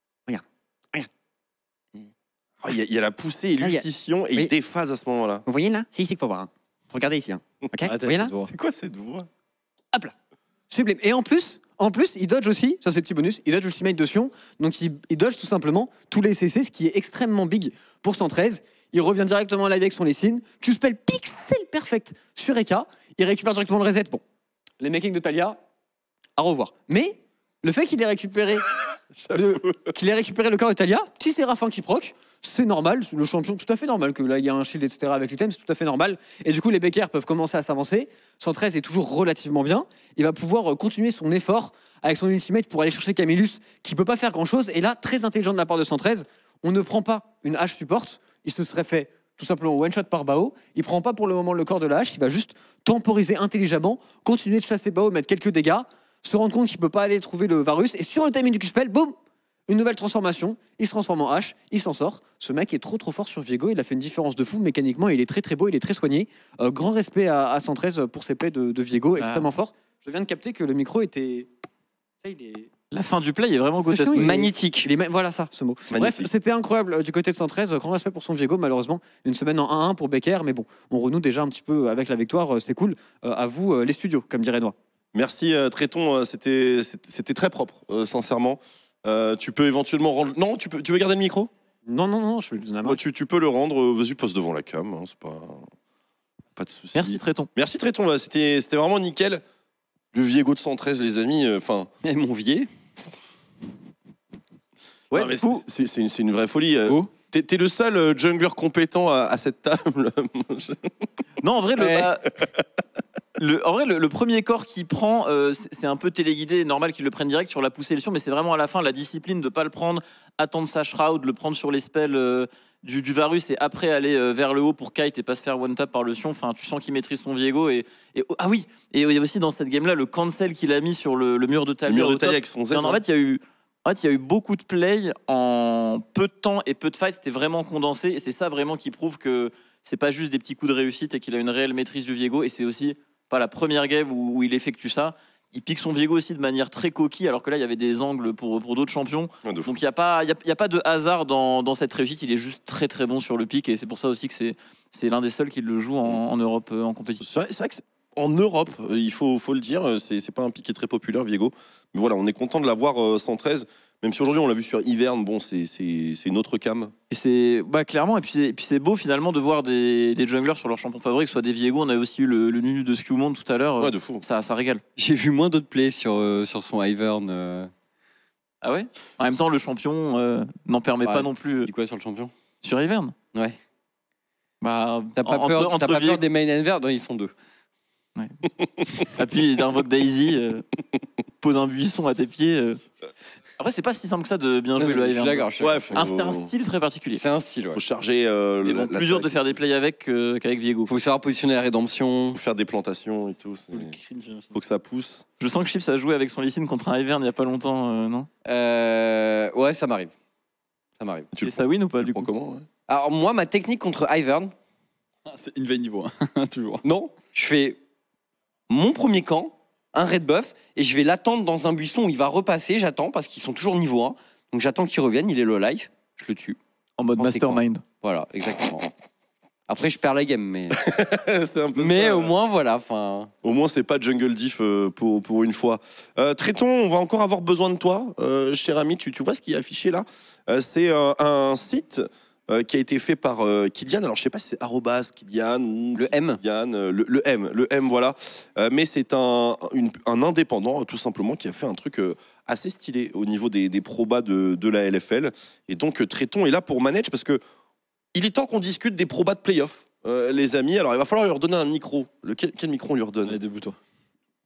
Oh, Il y, a- il y a la poussée et Là, il y a- l'ultition et Oui. il déphase à ce moment-là. Vous voyez là? C'est ici qu'il faut voir. hein. Regardez ici. hein. Ok. Arrête Vous voyez là? avec cette voix. C'est quoi cette voix? Hop là. Sublime. Et en plus, en plus, il dodge aussi, ça c'est petit bonus, il dodge ultimate de Sion, donc il, il dodge tout simplement tous les C C, ce qui est extrêmement big pour cent treize. Il revient directement en live avec son Lee Q-spell pixel perfect sur Eka, il récupère directement le reset. Bon, les makings de Talia, à revoir. Mais le fait qu'il ait récupéré le, qu'il ait récupéré le corps de Talia, petit Séraphin qui proc, c'est normal, le champion, tout à fait normal, que là il y a un shield, et cetera avec l'item, c'est tout à fait normal. Et du coup, les Becker peuvent commencer à s'avancer. cent treize est toujours relativement bien. Il va pouvoir continuer son effort avec son ultimate pour aller chercher Camillus, qui peut pas faire grand chose. Et là, très intelligent de la part de cent treize, on ne prend pas une hache support. Il se serait fait tout simplement one shot par Bao. Il prend pas pour le moment le corps de la hache. Il va juste temporiser intelligemment, continuer de chasser Bao, mettre quelques dégâts, se rendre compte qu'il peut pas aller trouver le Varus. Et sur le timing du Q-spell, boum! Une nouvelle transformation, il se transforme en H, il s'en sort. Ce mec est trop trop fort sur Viego, il a fait une différence de fou. Mécaniquement, il est très très beau, il est très soigné. Euh, grand respect à, à cent treize pour ses plays de, de Viego, extrêmement fort. Je viens de capter que le micro était. Ça, il est... La fin du play est vraiment grotesque. Franchement, il est- Magnétique. il est ma- Voilà ça, ce mot. Magnifique. Bref, c'était incroyable euh, du côté de cent treize. Grand respect pour son Viego, malheureusement. Une semaine en un un pour Becker, mais bon, on renoue déjà un petit peu avec la victoire, euh, c'est cool. Euh, à vous, euh, les studios, comme dirait Noah. Merci euh, Tréton, euh, c'était c'était- c'était très propre, euh, sincèrement. Euh, tu peux éventuellement rendre. Non, tu, peux, tu veux garder le micro? Non, non, non, je vais lui donner la main. Moi, tu, tu peux le rendre. euh, Vas-y, pose devant la cam. hein, c'est pas. Pas de souci. Merci Tréton. Merci Tréton, ouais, c'était c'était vraiment nickel. Le Viego de cent treize, les amis. Enfin. Et mon vieux. Ouais, non, mais du coup, c'est c'est une, c'est une vraie folie. euh. Oh. T'es t'es le seul euh, jungler compétent à, à cette table. non, en vrai, le, Ouais. bah, le- en vrai, le, le premier corps qu'il prend, euh, c'est c'est un peu téléguidé, normal qu'il le prenne direct sur la poussée et le Sion, mais c'est vraiment à la fin la discipline de pas le prendre, attendre sa shroud, le prendre sur les spells euh, du, du Varus et après aller euh, vers le haut pour kite et pas se faire one tap par le Sion. Enfin, tu sens qu'il maîtrise son Viego et, et ah oui, et il y a aussi dans cette game là le cancel qu'il a mis sur le, le mur de Le Talia. mur de au top. taille avec son Z. Non, en hein. fait, il y a eu. En fait, il y a eu beaucoup de play en peu de temps et peu de fights. C'était vraiment condensé. Et c'est ça vraiment qui prouve que c'est pas juste des petits coups de réussite et qu'il a une réelle maîtrise du Viego. Et c'est aussi pas la première game où, où il effectue ça. Il pique son Viego aussi de manière très coquille, alors que là, il y avait des angles pour, pour d'autres champions. Ouais, de fou. Donc il n'y a, pas- il y a, il y a pas de hasard dans, dans cette réussite. Il est juste très très bon sur le pic. Et c'est pour ça aussi que c'est, c'est l'un des seuls qui le joue en, en Europe euh, en compétition. C'est vrai, c'est vrai que c'est- en Europe, euh, il faut, faut le dire, euh, c'est c'est pas un pic qui est très populaire, Viego. Mais voilà, on est content de l'avoir euh, cent treize. Même si aujourd'hui on l'a vu sur Hiverne, bon, c'est c'est- c'est une autre cam. Et c'est bah, clairement, et puis, et puis c'est beau finalement de voir des, des junglers sur leur champion favori, que ce soit des Viego. On a aussi eu le, le Nunu de Skewmon tout à l'heure. Ouais, de fou. Ça, ça régale. J'ai vu moins d'autres plays sur, euh, sur son Ivern. Euh... Ah ouais. En même temps, le champion euh, n'en permet Ouais. pas non plus euh, Dis quoi sur le champion? sur Ivern. Ouais. Bah, T'as pas entre- peur, entre t'as pas Viego- peur des main Enver? Non, ils sont deux. Et puis d'invoque Daisy, euh, pose un buisson à tes pieds. euh. Après, c'est pas si simple que ça de bien jouer Non, le je suis Ivern. d'accord. je suis Ouais, d'accord. faut, Un- C'est un style très particulier. C'est un style, ouais. faut charger. Euh, Mais la- bon, la plus dur de taille, faire des plays avec euh, qu'avec Viego. Faut savoir positionner la rédemption. faut faire des plantations et tout. c'est- Faut que ça pousse. Je sens que Chips a joué avec son Lee Sin contre un Ivern il y a pas longtemps, euh, non? Euh, ouais, ça m'arrive. Ça m'arrive. Tu Et le ça win ou pas Tu du le prends coup? comment ouais Alors, moi, ma technique contre Ivern, Ah, c'est Invade niveau, hein, toujours. non, je fais mon premier camp, un red buff, et je vais l'attendre dans un buisson où il va repasser. J'attends parce qu'ils sont toujours niveau un. Donc j'attends qu'il revienne, il est low life, je le tue. En mode Conséquent. mastermind. Voilà, exactement. Après, je perds la game, mais, C'est un peu mais ça. au moins, voilà. Enfin, Au moins, c'est pas jungle diff euh, pour, pour une fois. Euh, Tréton, on va encore avoir besoin de toi, euh, cher ami. Tu, tu vois ce qui est affiché là Euh, C'est euh, un site euh, qui a été fait par euh, Kylian. Alors, je sais pas si c'est arrobas Kylian ou le M. Kylian, euh, le, le M, le M, voilà. Euh, mais c'est un, une- un indépendant, tout simplement, qui a fait un truc euh, assez stylé au niveau des, des probas de, de la L F L. Et donc, euh, Tréton est là pour manage parce que il est temps qu'on discute des probas de playoff, euh, les amis. Alors, il va falloir lui redonner un micro. Lequel, quel micro on lui redonne Allez, debout-toi.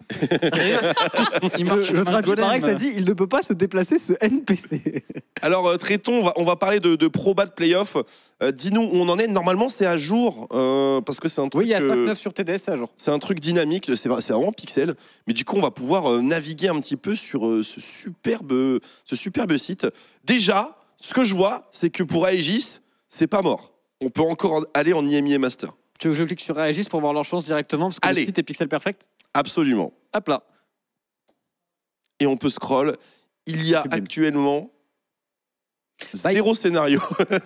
Il marche Je traduis golem. pareil que ça dit, il ne peut pas se déplacer ce N P C. Alors, euh, Tréton, on va, on va parler de, de Pro-Bat Playoff. Euh, Dis-nous où on en est. Normalement, c'est à jour, euh, parce que c'est un truc... Oui, il y a cinq euh, neuf sur T D S à jour. C'est un truc dynamique, c'est c'est vraiment pixel. Mais du coup, on va pouvoir euh, naviguer un petit peu sur euh, ce, superbe, ce superbe site. Déjà, ce que je vois, c'est que pour Aegis, c'est pas mort. On peut encore en- aller en I M I A Master. Tu veux que je clique sur Aegis pour voir leur chance directement parce que Allez. le site est pixel perfect. Absolument. Hop là. Et on peut scroll. Il y a Sublime. actuellement Bye. zéro scénario.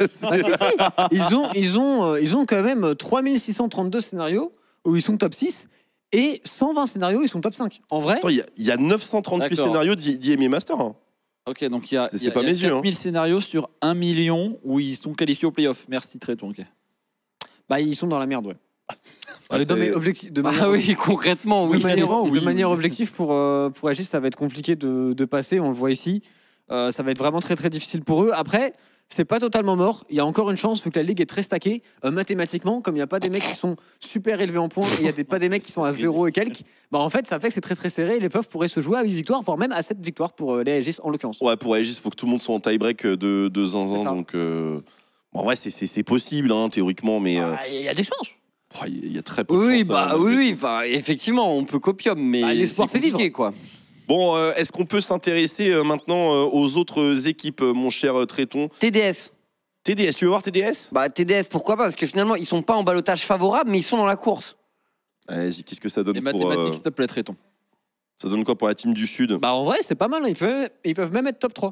Ils ont, ils, ont, euh, ils ont quand même trois mille six cent trente-deux scénarios où ils sont top six et cent vingt scénarios ils sont top cinq. En vrai, Attends, il y a- il y, a neuf cent trente-huit D'accord. scénarios d'I d'I M I A Master. hein. Ok, donc il y a, C'est- il y a, c'est pas il y a mes yeux, quatre mille scénarios sur un million où ils sont qualifiés au playoff. Merci Tréton. Ok. bah, ils sont dans la merde, ouais. Ah, Euh, non, c'est- mais objectif, de manière, Ah oui, concrètement, de oui. manière, oui, de oui. manière objective pour, euh, pour Aegis, ça va être compliqué de, de passer, on le voit ici. Euh, ça va être vraiment très très difficile pour eux. Après, c'est pas totalement mort. Il y a encore une chance vu que la ligue est très stackée. Euh, mathématiquement, comme il n'y a pas des mecs qui sont super élevés en points et il n'y a des, pas des mecs qui sont à zéro et quelques, bah en fait, ça fait que c'est très très serré. Et les puffs pourraient se jouer à huit victoires, voire même à sept victoires pour euh, les Aegis en l'occurrence. Ouais, pour Aegis, il faut que tout le monde soit en tie-break de, de C'est zinzin. ça. Donc, euh, bon, en vrai, c'est- c'est c'est possible, hein, théoriquement, mais euh, Ah, Il y a des chances. oh, il y a très peu de Oui, chance, bah hein, oui, oui, enfin, effectivement, on peut copium, mais Bah, l'espoir c'est fait vivre. compliqué, quoi. Bon, euh, est-ce qu'on peut s'intéresser euh, maintenant euh, aux autres équipes, euh, mon cher euh, Tréton? T D S. T D S, tu veux voir T D S? Bah T D S, pourquoi pas? Parce que finalement, ils sont pas en balotage favorable, mais ils sont dans la course. Vas-y, qu'est-ce que ça donne Les pour, euh, mathématiques, s'il te plaît, Tréton. ça donne quoi pour la team du Sud? Bah en vrai, c'est pas mal. hein. Ils, peuvent, ils peuvent même être top trois.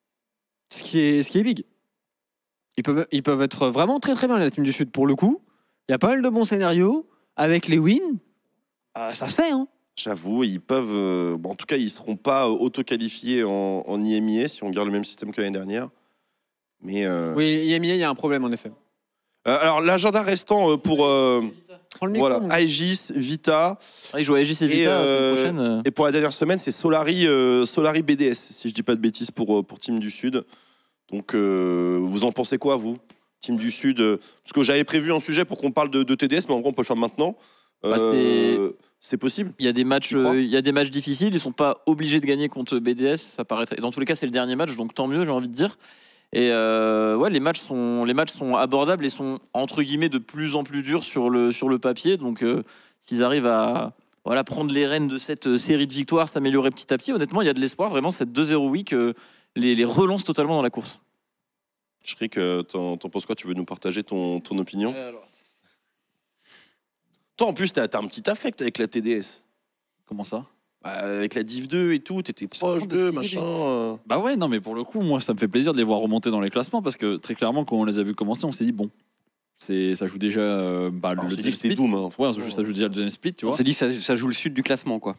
Ce qui est, ce qui est big. Ils peuvent, ils peuvent être vraiment très très bien, la team du Sud, pour le coup. Il y a pas mal de bons scénarios. Avec les wins, euh, ça se fait. Hein. J'avoue, ils peuvent. euh, bon, en tout cas, ils seront pas euh, auto-qualifiés en, en I M I A si on garde le même système que l'année dernière. Mais euh, Oui, I M I A, il y a un problème en effet. euh, alors, l'agenda restant euh, pour euh, Prends le micro, voilà, mon gars. Aegis, Vita, Ah, ils jouent à Aegis et Vita la euh, semaine prochaine. euh. et pour la dernière semaine, c'est Solari, euh, Solari B D S, si je dis pas de bêtises pour, euh, pour Team du Sud. Donc, euh, vous en pensez quoi, vous, Team du Sud euh, Parce que j'avais prévu un sujet pour qu'on parle de, de T D S, mais en gros, on peut le faire maintenant. Bah, Euh, c'est possible. Il y a des matchs, Tu crois euh, il y a des matchs difficiles. Ils sont pas obligés de gagner contre B D S. Ça paraît. très- Dans tous les cas, c'est le dernier match, donc tant mieux, j'ai envie de dire. Et euh, ouais, les matchs sont, les matchs sont abordables et sont entre guillemets de plus en plus durs sur le sur le papier. Donc, euh, s'ils arrivent à voilà prendre les rênes de cette euh, série de victoires, s'améliorer petit à petit. Honnêtement, il y a de l'espoir. Vraiment, cette deux zéro week euh, les, les relance totalement dans la course. Je crois que t'en t'en penses quoi? Tu veux nous partager ton, ton opinion? Toi, en plus, t'as t'as un petit affect avec la T D S. Comment ça? Bah, avec la Div deux et tout, t'étais proche d'eux, machin. euh. Bah ouais, non, mais pour le coup, moi, ça me fait plaisir de les voir remonter dans les classements parce que très clairement, quand on les a vus commencer, on s'est dit, bon, c'est, ça joue déjà euh, bah, Alors, le on s'est dit deuxième que c'était split. Doom. Hein. Ouais, ça joue- ça joue déjà le deuxième split, tu On vois. s'est dit, ça, ça joue le sud du classement, quoi.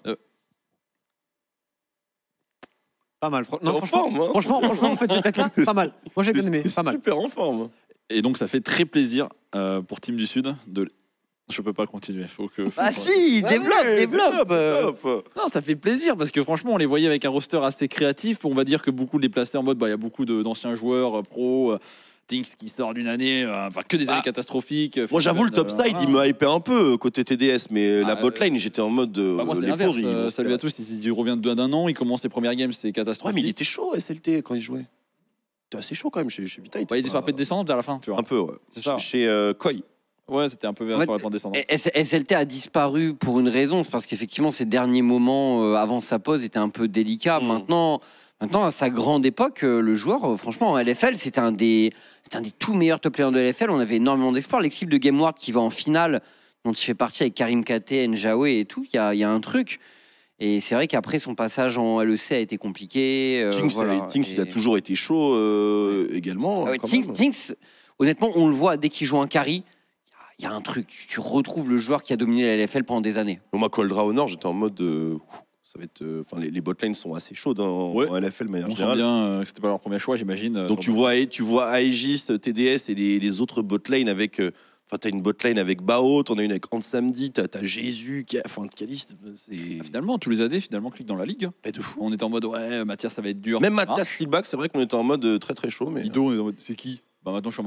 Pas mal. Fran- Non, non, en franchement, forme, hein. franchement, franchement, en fait, j'ai taclé. Pas mal. Moi, j'ai bien aimé. C'est Pas mal. super en forme. Et donc, ça fait très plaisir euh, pour Team du Sud de. Je peux pas continuer, faut que. faut Ah que- si, développe, Allez, développe. euh. développe. Non, ça fait plaisir parce que franchement, on les voyait avec un roster assez créatif. On va dire que beaucoup les plaçaient en mode, bah, il y a beaucoup de- d'anciens joueurs euh, pro, euh, Tinks qui sort d'une année, euh, enfin que des Bah, années catastrophiques. Moi, j'avoue, le Euh, topside, voilà. il me hypait un peu euh, côté T D S, mais Ah, la botlane, j'étais en mode. euh, Bah, moi, c'est les l'inverse. pauvres, ils Euh, vont se salut faire- à tous. Il, il revient de- d'un an, il commence les premières games, c'était Ouais, catastrophique. mais il était chaud, S L T, quand il jouait. C'était assez chaud quand même chez, chez Vita. Ouais, il était sur la pente descendante vers la fin, tu vois. Un peu, ouais. C'est ça. Chez, chez euh, Koi. Ouais, c'était un peu En fait, sur la pente descendante. S- SLT a disparu pour une raison, c'est parce qu'effectivement, ces derniers moments euh, avant sa pause étaient un peu délicats. Mm. Maintenant, maintenant, à sa grande époque, euh, le joueur, euh, franchement, en L F L, c'était un des, c'était un des tout meilleurs top players de L F L. On avait énormément d'espoir. L'équipe de Game World qui va en finale, dont il fait partie avec Karim Kate, Njawe et tout, il y a, il y a un truc. Et c'est vrai qu'après, son passage en L E C a été compliqué. euh, Tinks, voilà. euh, Tinks, il a Et- toujours été chaud euh, également. Ah ouais, quand Tinks, même. Tinks, honnêtement, on le voit dès qu'il joue un carry. Il y a un truc, tu, tu retrouves le joueur qui a dominé la L F L pendant des années. Moi, Coldra au Nord, j'étais en mode. euh, ouf, ça va être. euh, Enfin, les, les botlines sont assez chaudes en, Ouais. en L F L de manière On sent générale. bien euh, que c'était pas leur premier choix, j'imagine. euh, Donc sur- tu vois, tu vois Aegis, T D S et les, les autres botlane avec. euh, Enfin, t'as une botlane avec Bao, t'en as une avec Ansamdi, t'as t'as Jésus, qui a, enfin, Caliste, c'est Finalement, tous les A D finalement cliquent dans la ligue. pas de fou. On était en mode ouais, Mathias, ça va être dur. Même Ça Mathias marche. Spielbach, c'est vrai qu'on était en mode euh, très très chaud, mais Ido, on est en mode c'est qui Bah maintenant, je suis en mode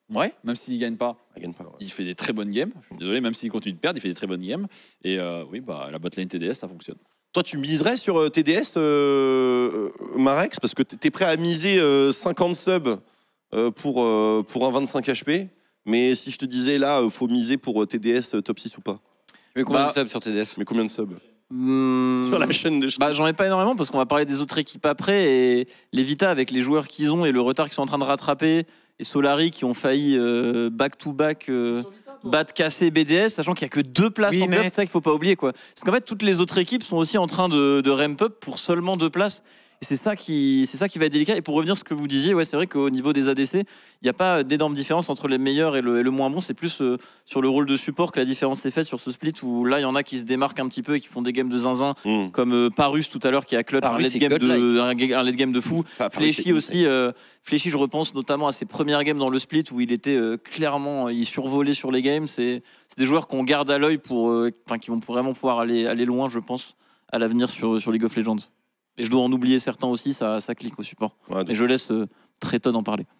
Ouais, même s'il gagne pas, Il gagne pas. Ouais. il fait des très bonnes games. Je suis désolé, même s'il continue de perdre, il fait des très bonnes games. Et euh, oui, bah, la botlane T D S, ça fonctionne. Toi, tu miserais sur euh, T D S, euh, Marex, parce que t'es prêt à miser euh, cinquante subs euh, pour, euh, pour un vingt-cinq H P. Mais si je te disais là, il faut miser pour T D S euh, top six ou pas. Mais combien Bah, de subs sur T D S? Mais combien de subs Hmm, sur la chaîne de Bah, j'en ai pas énormément parce qu'on va parler des autres équipes après. Et les Vita, avec les joueurs qu'ils ont et le retard qu'ils sont en train de rattraper, et Solari qui ont failli euh, back-to-back euh, battre, casser B D S, sachant qu'il y a que deux places Oui, en mais- playoff, c'est ça qu'il faut pas oublier, quoi. Parce qu'en fait, toutes les autres équipes sont aussi en train de, de ramp up pour seulement deux places. Et c'est ça qui, c'est ça qui va être délicat. Et pour revenir à ce que vous disiez, ouais, c'est vrai qu'au niveau des A D C, il n'y a pas d'énorme différence entre les meilleurs et le, et le moins bon. C'est plus euh, sur le rôle de support que la différence est faite sur ce split où là, il y en a qui se démarquent un petit peu et qui font des games de zinzin, Hmm. comme euh, Parus tout à l'heure qui a clutch un Parus, late, c'est game de, godlike. un, ga- un late game de fou. Pas- pas- c'est Fléchy aussi, euh, Fléchy, je repense notamment à ses premières games dans le split où il était euh, clairement, il survolait sur les games. C'est c'est des joueurs qu'on garde à l'œil pour, euh, enfin, qui vont vraiment pouvoir aller, aller loin, je pense, à l'avenir sur, sur League of Legends. Et je dois en oublier certains aussi, ça, ça clique au support. Ouais, donc- Et je laisse euh, Treton en parler.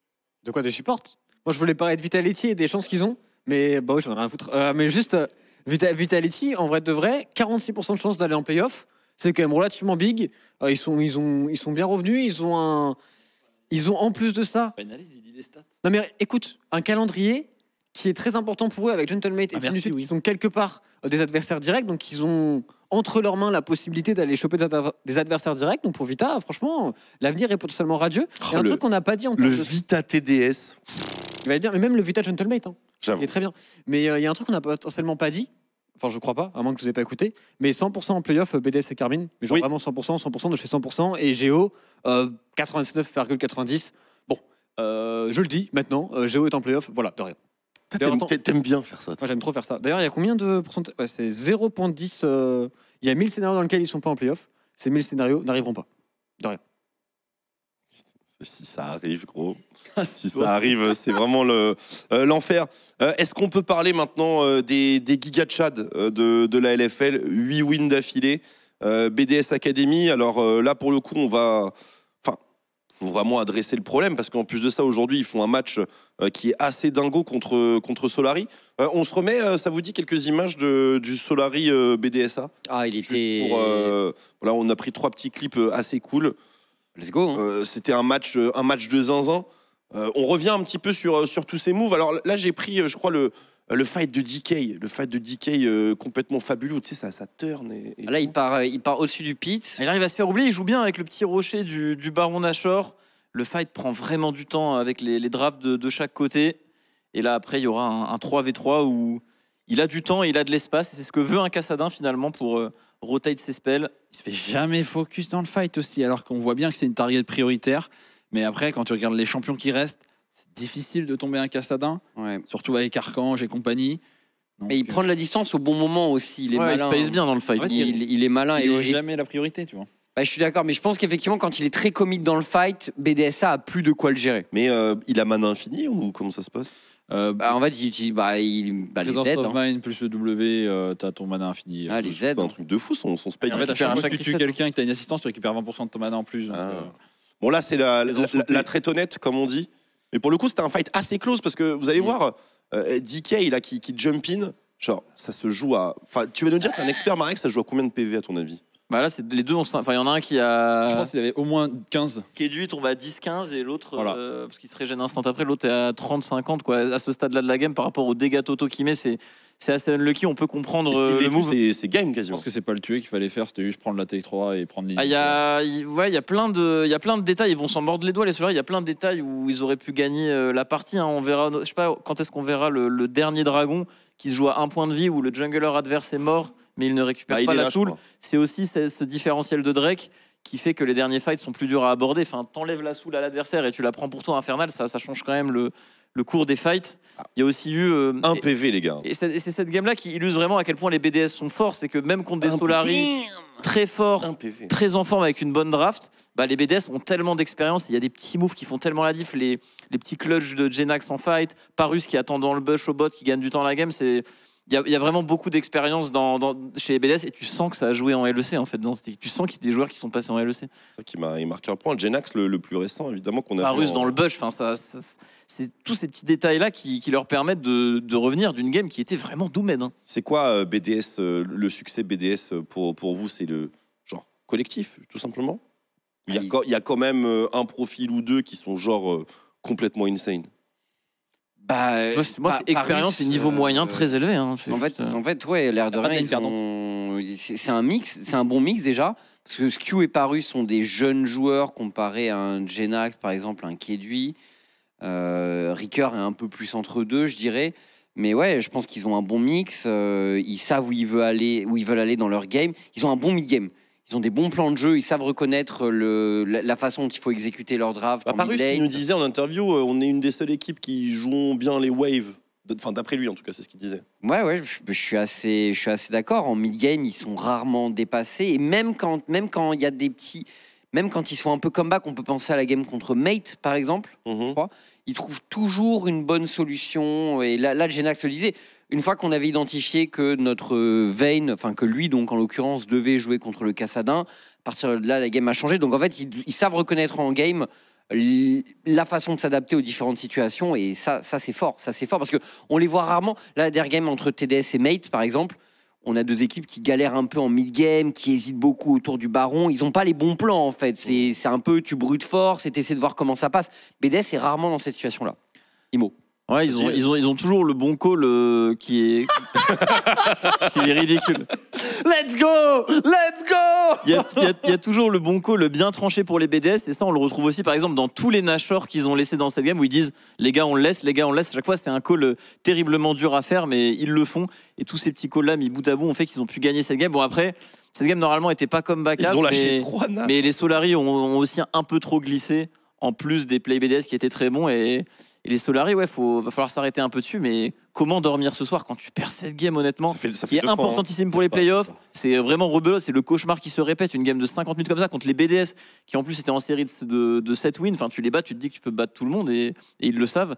De quoi de support? Moi, je voulais parler de Vitality et des chances qu'ils ont. Mais bah oui, j'en ai rien à foutre. Euh, mais juste, euh, Vita- Vitality, en vrai de vrai, quarante-six pour cent de chances d'aller en playoff. C'est quand même relativement big. Euh, ils, sont, ils, ont, ils sont bien revenus. Ils ont, un, ils ont en plus de ça. Analyse, il dit des stats. Non, mais écoute, un calendrier qui est très important pour eux avec Gentlemate et Ah, Team merci, du Sud, oui. qui sont quelque part euh, des adversaires directs. Donc, ils ont entre leurs mains la possibilité d'aller choper des adver- des adversaires directs. Donc, pour Vita, franchement, l'avenir est potentiellement radieux. Oh, et un le- truc qu'on n'a pas dit en Le termes de Vita T D S, il va être bien, mais même le Vita Gentlemate, hein, j'avoue. il est très bien. Mais euh, il y a un truc qu'on n'a potentiellement pas dit, enfin je crois pas, à moins que je vous ai pas écouté, mais cent pour cent en playoff, euh, B D S et Carmine, mais genre Oui. vraiment cent pour cent, cent pour cent de chez cent pour cent, et Géo, euh, quatre-vingt-dix-neuf virgule quatre-vingt-dix. Bon, euh, je le dis maintenant, euh, Géo est en playoff, voilà, de rien. D'ailleurs, T'aimes- attends. T'aimes bien faire ça. toi. Moi j'aime trop faire ça. D'ailleurs, il y a combien de pourcentage? Ouais, c'est zéro virgule dix. euh, Il y a mille scénarios dans lesquels ils sont pas en playoff. Ces mille scénarios n'arriveront pas. De rien. Si ça arrive, gros. Si ça arrive, c'est vraiment le, euh, l'enfer. Euh, Est-ce qu'on peut parler maintenant euh, des, des giga Chad euh, de, de la L F L? huit wins d'affilée. Euh, B D S Academy. Alors euh, là, pour le coup, on va. Enfin, faut vraiment adresser le problème parce qu'en plus de ça, aujourd'hui, ils font un match euh, qui est assez dingo contre, contre Solari. Euh, on se remet, euh, ça vous dit, quelques images de, du Solari euh, B D S A? Ah, il Juste était. pour, euh, voilà, on a pris trois petits clips euh, assez cool. Let's go. hein. Euh, C'était un match, euh, un match de zinzin. Euh, on revient un petit peu sur, euh, sur tous ces moves. Alors là, j'ai pris, euh, je crois, le, le fight de D K. Le fight de D K euh, complètement fabuleux. Tu sais, ça, ça turn. Et, et Là, il tout. part, euh, il part au-dessus du pit. Il arrive à se faire oublier, il joue bien avec le petit rocher du, du Baron Nashor. Le fight prend vraiment du temps avec les, les drafts de, de chaque côté. Et là, après, il y aura un, un trois v trois où il a du temps et il a de l'espace. Et c'est ce que veut un Cassadin finalement pour euh, rotate ses spells. Il se fait jamais focus dans le fight aussi, alors qu'on voit bien que c'est une target prioritaire. Mais après, quand tu regardes les champions qui restent, c'est difficile de tomber un Cassadin, Ouais. surtout avec Archange et compagnie. Donc, Et il prend de la distance au bon moment aussi. Il est Ouais, il se malin. pace bien dans le fight. Il, il- il est malin. il Et, est et- jamais la priorité, tu vois. bah, je suis d'accord, mais je pense qu'effectivement, quand il est très commit dans le fight, B D S A a plus de quoi le gérer. Mais euh, il a mana infini ou comment ça se passe? Euh, Bah, en fait, il utilise bah, il, bah, les Z. Présence of hein. Mind plus le W, euh, t'as ton mana infini. Ah, les Z. C'est un truc de fou, son, son spell. Et en fait, à récupère chaque à fois que chaque tu tues reset. quelqu'un et que t'as une assistance, tu récupères vingt pour cent de ton mana en plus. donc, Ah. euh, Bon, là, c'est la, Ils ont la, swappé. la traite honnête, comme on dit. Mais pour le coup, c'était un fight assez close parce que vous allez voir, euh, D K là, qui, qui jump in, genre, ça se joue à. Enfin, tu vas nous dire, t'es un expert, Marek, ça joue à combien de P V à ton avis? Bah là, c'est les deux. ont- Enfin, il y en a un qui Je a pense qu'il avait au moins quinze. qui est dû tombe à dix quinze et l'autre, Voilà. euh, parce qu'il se régène instant après, l'autre est à trente cinquante. Quoi. À ce stade-là de la game, par rapport aux dégâts totaux qu'il met, c'est c'est assez unlucky. On peut comprendre euh, le move. C'est c'est game Je quasiment. pense que c'est pas le tuer qu'il fallait faire, c'était juste prendre la T trois et prendre Ah, il y a, il- ouais, il y a plein de, il y a plein de détails. Ils vont s'en mordre les doigts les Solari. Il y a plein de détails où ils auraient pu gagner euh, la partie. hein. On verra, je sais pas quand est-ce qu'on verra le, le dernier dragon qui se joue à un point de vie où le jungler adverse est mort, mais il ne récupère Bah, il pas est la là, je soul. crois. C'est aussi ce, ce différentiel de Drake qui fait que les derniers fights sont plus durs à aborder. Enfin, t'enlèves la soul à l'adversaire et tu la prends pour toi infernal, ça, ça change quand même le, le cours des fights. Il y a aussi eu euh, Un et- P V, les gars. et c'est et c'est cette game-là qui illustre vraiment à quel point les B D S sont forts. C'est que même contre des Un Solari très forts, Un P V. très en forme avec une bonne draft, bah, les B D S ont tellement d'expérience. Il y a des petits moves qui font tellement la diff. Les, les petits clutches de Jenax en fight, Parus qui attend dans le bush au bot, qui gagne du temps à la game. C'est il y, a, il y a vraiment beaucoup d'expérience dans, dans- chez les B D S et tu sens que ça a joué en L E C en fait. Dans cette équipe. Tu sens qu'il y a des joueurs qui sont passés en L E C. C'est ça qui m'a il marque un point. Genax, le, le plus récent, évidemment, qu'on a vu Parus en- dans le bush, enfin ça, ça- c'est tous ces petits détails-là qui, qui leur permettent de, de revenir d'une game qui était vraiment doomède. Hein. C'est quoi euh, B D S, euh, le succès B D S pour, pour vous? C'est le genre collectif, tout simplement? Il y a, il y a quand même euh, un profil ou deux qui sont genre euh, complètement insane. Bah, Moi, c'est- moi, Par- c'est expérience Paris, et niveau euh, moyen très élevé. Hein. C'est En fait, juste, euh, en fait, ouais, l'air de pas de rien, lane ils perdante. ont- c'est c'est un mix, c'est un bon mix déjà, parce que Skew et Parus sont des jeunes joueurs comparés à un Genax, par exemple, un Kedui. Euh, Ricker est un peu plus entre deux, je dirais. Mais ouais, je pense qu'ils ont un bon mix. euh, ils savent où ils veulent aller, où ils veulent aller dans leur game. Ils ont un bon mid-game. Ils ont des bons plans de jeu. Ils savent reconnaître le, la, la façon dont il faut exécuter leur draft. Bah, en Parus, mid il lane. nous disait en interview, euh, on est une des seules équipes qui jouent bien les waves. De- Enfin, d'après lui, en tout cas, c'est ce qu'il disait. Ouais, ouais, je, je suis assez, je suis assez d'accord. En mid-game, ils sont rarement dépassés. Et même quand, même quand il y a des petits, même quand ils sont un peu comeback, on peut penser à la game contre Mate, par exemple. Mhm. Ils trouvent toujours une bonne solution. Et là, là Genax le disait. Une fois qu'on avait identifié que notre euh, Vayne, enfin que lui, donc en l'occurrence, devait jouer contre le Cassadin, à partir de là, la game a changé. Donc en fait, ils, ils savent reconnaître en game l- la façon de s'adapter aux différentes situations. Et ça, ça c'est fort. Ça, c'est fort parce que on les voit rarement. Là, la dernière game entre T D S et Mate, par exemple, on a deux équipes qui galèrent un peu en mid-game, qui hésitent beaucoup autour du baron. Ils n'ont pas les bons plans, en fait. C'est c'est un peu, tu brutes fort, c'est essayer de voir comment ça passe. B D S est rarement dans cette situation-là. Imo. Ouais, ils ont, ils, ont, ils ont toujours le bon call euh, qui, est... qui est ridicule. Let's go! Let's go! Il y, a, il, y a, il y a toujours le bon call bien tranché pour les B D S, et ça, on le retrouve aussi, par exemple, dans tous les Nashor qu'ils ont laissés dans cette game, où ils disent les gars, on le laisse, les gars, on le laisse. À chaque fois, c'est un call euh, terriblement dur à faire, mais ils le font. Et tous ces petits calls-là, mis bout à bout, ont fait qu'ils ont pu gagner cette game. Bon, après, cette game, normalement, n'était pas comme backup. Ils ont lâché mais, trois nappes. mais les Solari ont, ont aussi un peu trop glissé, en plus des plays B D S qui étaient très bons. Et. Et les Solari, ouais, faut, va falloir s'arrêter un peu dessus. Mais comment dormir ce soir quand tu perds cette game, honnêtement, Ça fait- ça fait qui est deux fois, hein. importantissime pour les playoffs? C'est vraiment rebelote, c'est le cauchemar qui se répète. Une game de cinquante minutes comme ça contre les B D S, qui en plus étaient en série de, de, de sept wins. Enfin, tu les bats, tu te dis que tu peux battre tout le monde, et, et ils le savent.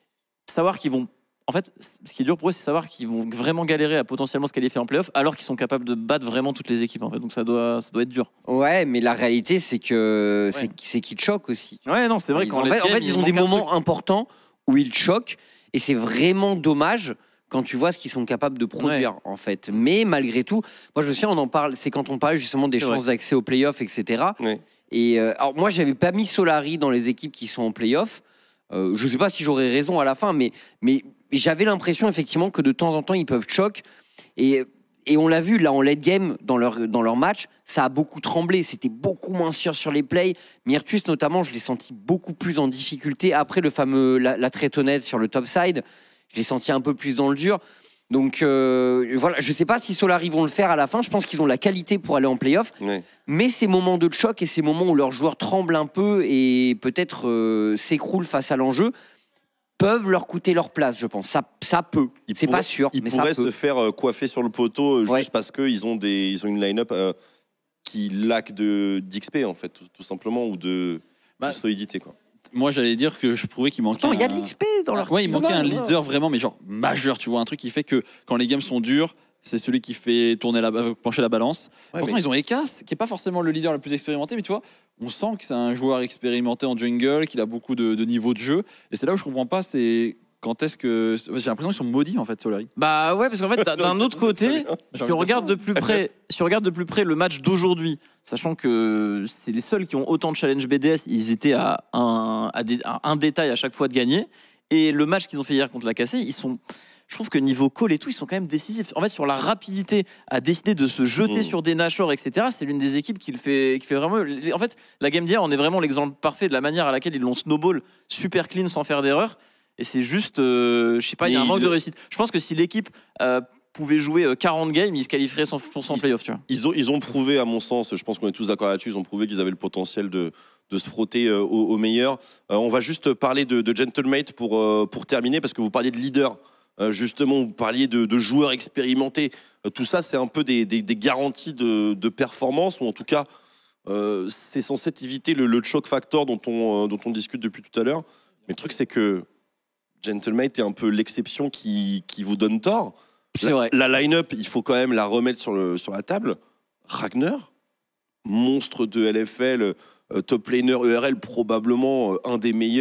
Savoir qu'ils vont. En fait, ce qui est dur pour eux, c'est savoir qu'ils vont vraiment galérer à potentiellement se qualifier en playoff, alors qu'ils sont capables de battre vraiment toutes les équipes. En fait. Donc ça doit, ça doit être dur. Ouais, mais la réalité, c'est que Ouais. c'est c'est qu'ils te choquent aussi. Ouais, non, c'est vrai Ils qu'en ont- en late fait, en game, fait, ils il ont des manque un moments truc. importants où ils te choquent, et c'est vraiment dommage quand tu vois ce qu'ils sont capables de produire, en fait. Mais malgré tout, moi, je me souviens, on en parle, c'est quand on parle justement des C'est chances d'accès aux playoffs, et cetera. Ouais. Et euh, alors, moi, j'avais pas mis Solari dans les équipes qui sont en playoff. Euh, je sais pas si j'aurais raison à la fin, mais, mais j'avais l'impression, effectivement, que de temps en temps, ils peuvent choc. Et. Et on l'a vu là en late game dans leur, dans leur match, ça a beaucoup tremblé. C'était beaucoup moins sûr sur les plays. Myrtus notamment, je l'ai senti beaucoup plus en difficulté après le fameux la, la traitonnette sur le top side. Je l'ai senti un peu plus dans le dur. Donc euh, voilà, je sais pas si Solari vont le faire à la fin. Je pense qu'ils ont la qualité pour aller en playoff. Ouais. Mais ces moments de choc et ces moments où leurs joueurs tremblent un peu et peut-être euh, s'écroulent face à l'enjeu peuvent leur coûter leur place, je pense. Ça, ça peut. Ils C'est pourraient- pas sûr, Ils mais ça pourraient peut. se faire euh, coiffer sur le poteau euh, juste Ouais. parce qu'ils ont, des, ils ont une line-up euh, qui laque de- d'X P, en fait, tout, tout simplement, ou de, Bah, de solidité. Quoi. Moi, j'allais dire que je trouvais qu'il manquait. Attends, il y a de un- l'X P dans leur Ouais, il team. manquait un Ouais, ouais. leader vraiment, mais genre majeur, tu vois, un truc qui fait que quand les games sont durs, c'est celui qui fait tourner la, euh, pencher la balance. Ouais, Pourtant, mais- ils ont Ekas, qui est pas forcément le leader le plus expérimenté, mais tu vois, on sent que c'est un joueur expérimenté en jungle, qu'il a beaucoup de, de niveau de jeu. Et c'est là où je comprends pas, c'est quand est-ce que j'ai l'impression qu'ils sont maudits en fait, Solari. Bah ouais, parce qu'en fait, d'un- d'un autre côté, J'ai si on regarde de plus près, si on regarde de plus près le match d'aujourd'hui, sachant que c'est les seuls qui ont autant de challenge B D S, ils étaient à un, à des- à un détail à chaque fois de gagner. Et le match qu'ils ont fait hier contre la K C, ils sont, je trouve que niveau call et tout, ils sont quand même décisifs. En fait, sur la rapidité à décider de se jeter Mmh. sur des Nashor, et cetera, c'est l'une des équipes qui le fait, qui fait vraiment. En fait, la game d'hier, on est vraiment l'exemple parfait de la manière à laquelle ils l'ont snowball super clean sans faire d'erreur. Et c'est juste, euh, je sais pas, il y a Mais un manque il- de réussite. Je pense que si l'équipe euh, pouvait jouer euh, quarante games, ils se qualifieraient cent pour cent en Ils- playoff, tu vois. Ils ont, ils ont prouvé, à mon sens, je pense qu'on est tous d'accord là-dessus, ils ont prouvé qu'ils avaient le potentiel de, de se frotter euh, au, au meilleur. Euh, on va juste parler de, de Gentlemate pour, euh, pour terminer, parce que vous parliez de leader. Euh, justement, vous parliez de, de joueurs expérimentés. Euh, tout ça, c'est un peu des, des- des garanties de, de performance, ou en tout cas, euh, c'est censé éviter le, le choc factor dont on, euh, dont on discute depuis tout à l'heure. Mais le truc, c'est que Gentlemate est un peu l'exception qui, qui vous donne tort. C'est La- vrai. La line-up, il faut quand même la remettre sur, le, sur la table. Ragnar, monstre de L F L, euh, top laner E R L, probablement euh, un des meilleurs.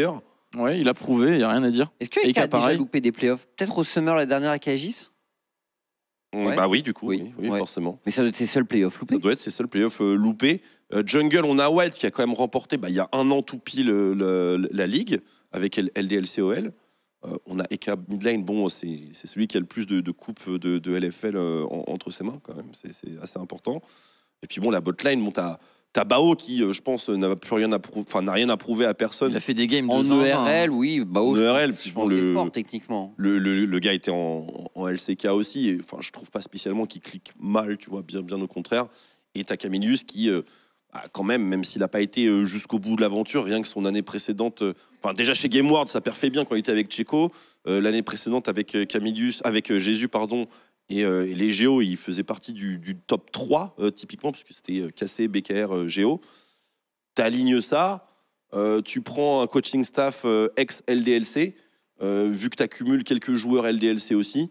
Ouais, il a prouvé, il n'y a rien à dire. Est-ce que Et Eka a déjà pareil. loupé des playoffs? Peut-être au Summer la dernière avec Aegis. Ouais. Bah oui, du coup, Oui. oui, oui, Ouais. forcément. Mais ça doit être ses seuls playoffs Ça loupés. doit être ses seuls playoffs euh, loupés. Euh, Jungle, on a Wild qui a quand même remporté bah, il y a un an tout pile euh, le- la ligue avec L- LDLCOL. Euh, on a Eka Midlane, bon, c'est c'est celui qui a le plus de, de coupes de, de L F L euh, en- entre ses mains quand même, c'est c'est assez important. Et puis bon, la botlane, bon, t'as t'as Bao qui, euh, je pense, n'a plus rien à prou- enfin n'a rien à prouver à personne. Il a fait des games de En zinzin, E R L, hein. oui. Bah, En je E R L, pense- puis je bon, pense que c'est le- fort techniquement. Le, le- le gars était en, en L C K aussi, et, enfin, je trouve pas spécialement qu'il clique mal, tu vois, bien, bien au contraire. Et t'as Camillus qui, euh, ah, quand même, même s'il n'a pas été euh, jusqu'au bout de l'aventure, rien que son année précédente, euh, enfin déjà chez GameWard, ça perfait bien quand il était avec Checo. Euh, L'année précédente avec euh, Camillus, avec euh, Jésus, pardon, et, euh, et les Géo, il faisait partie du, du top trois, euh, typiquement, parce que c'était euh, K C, B K R, euh, Géo. T'alignes ça, euh, tu prends un coaching staff euh, ex-L D L C, euh, vu que tu accumules quelques joueurs L D L C aussi,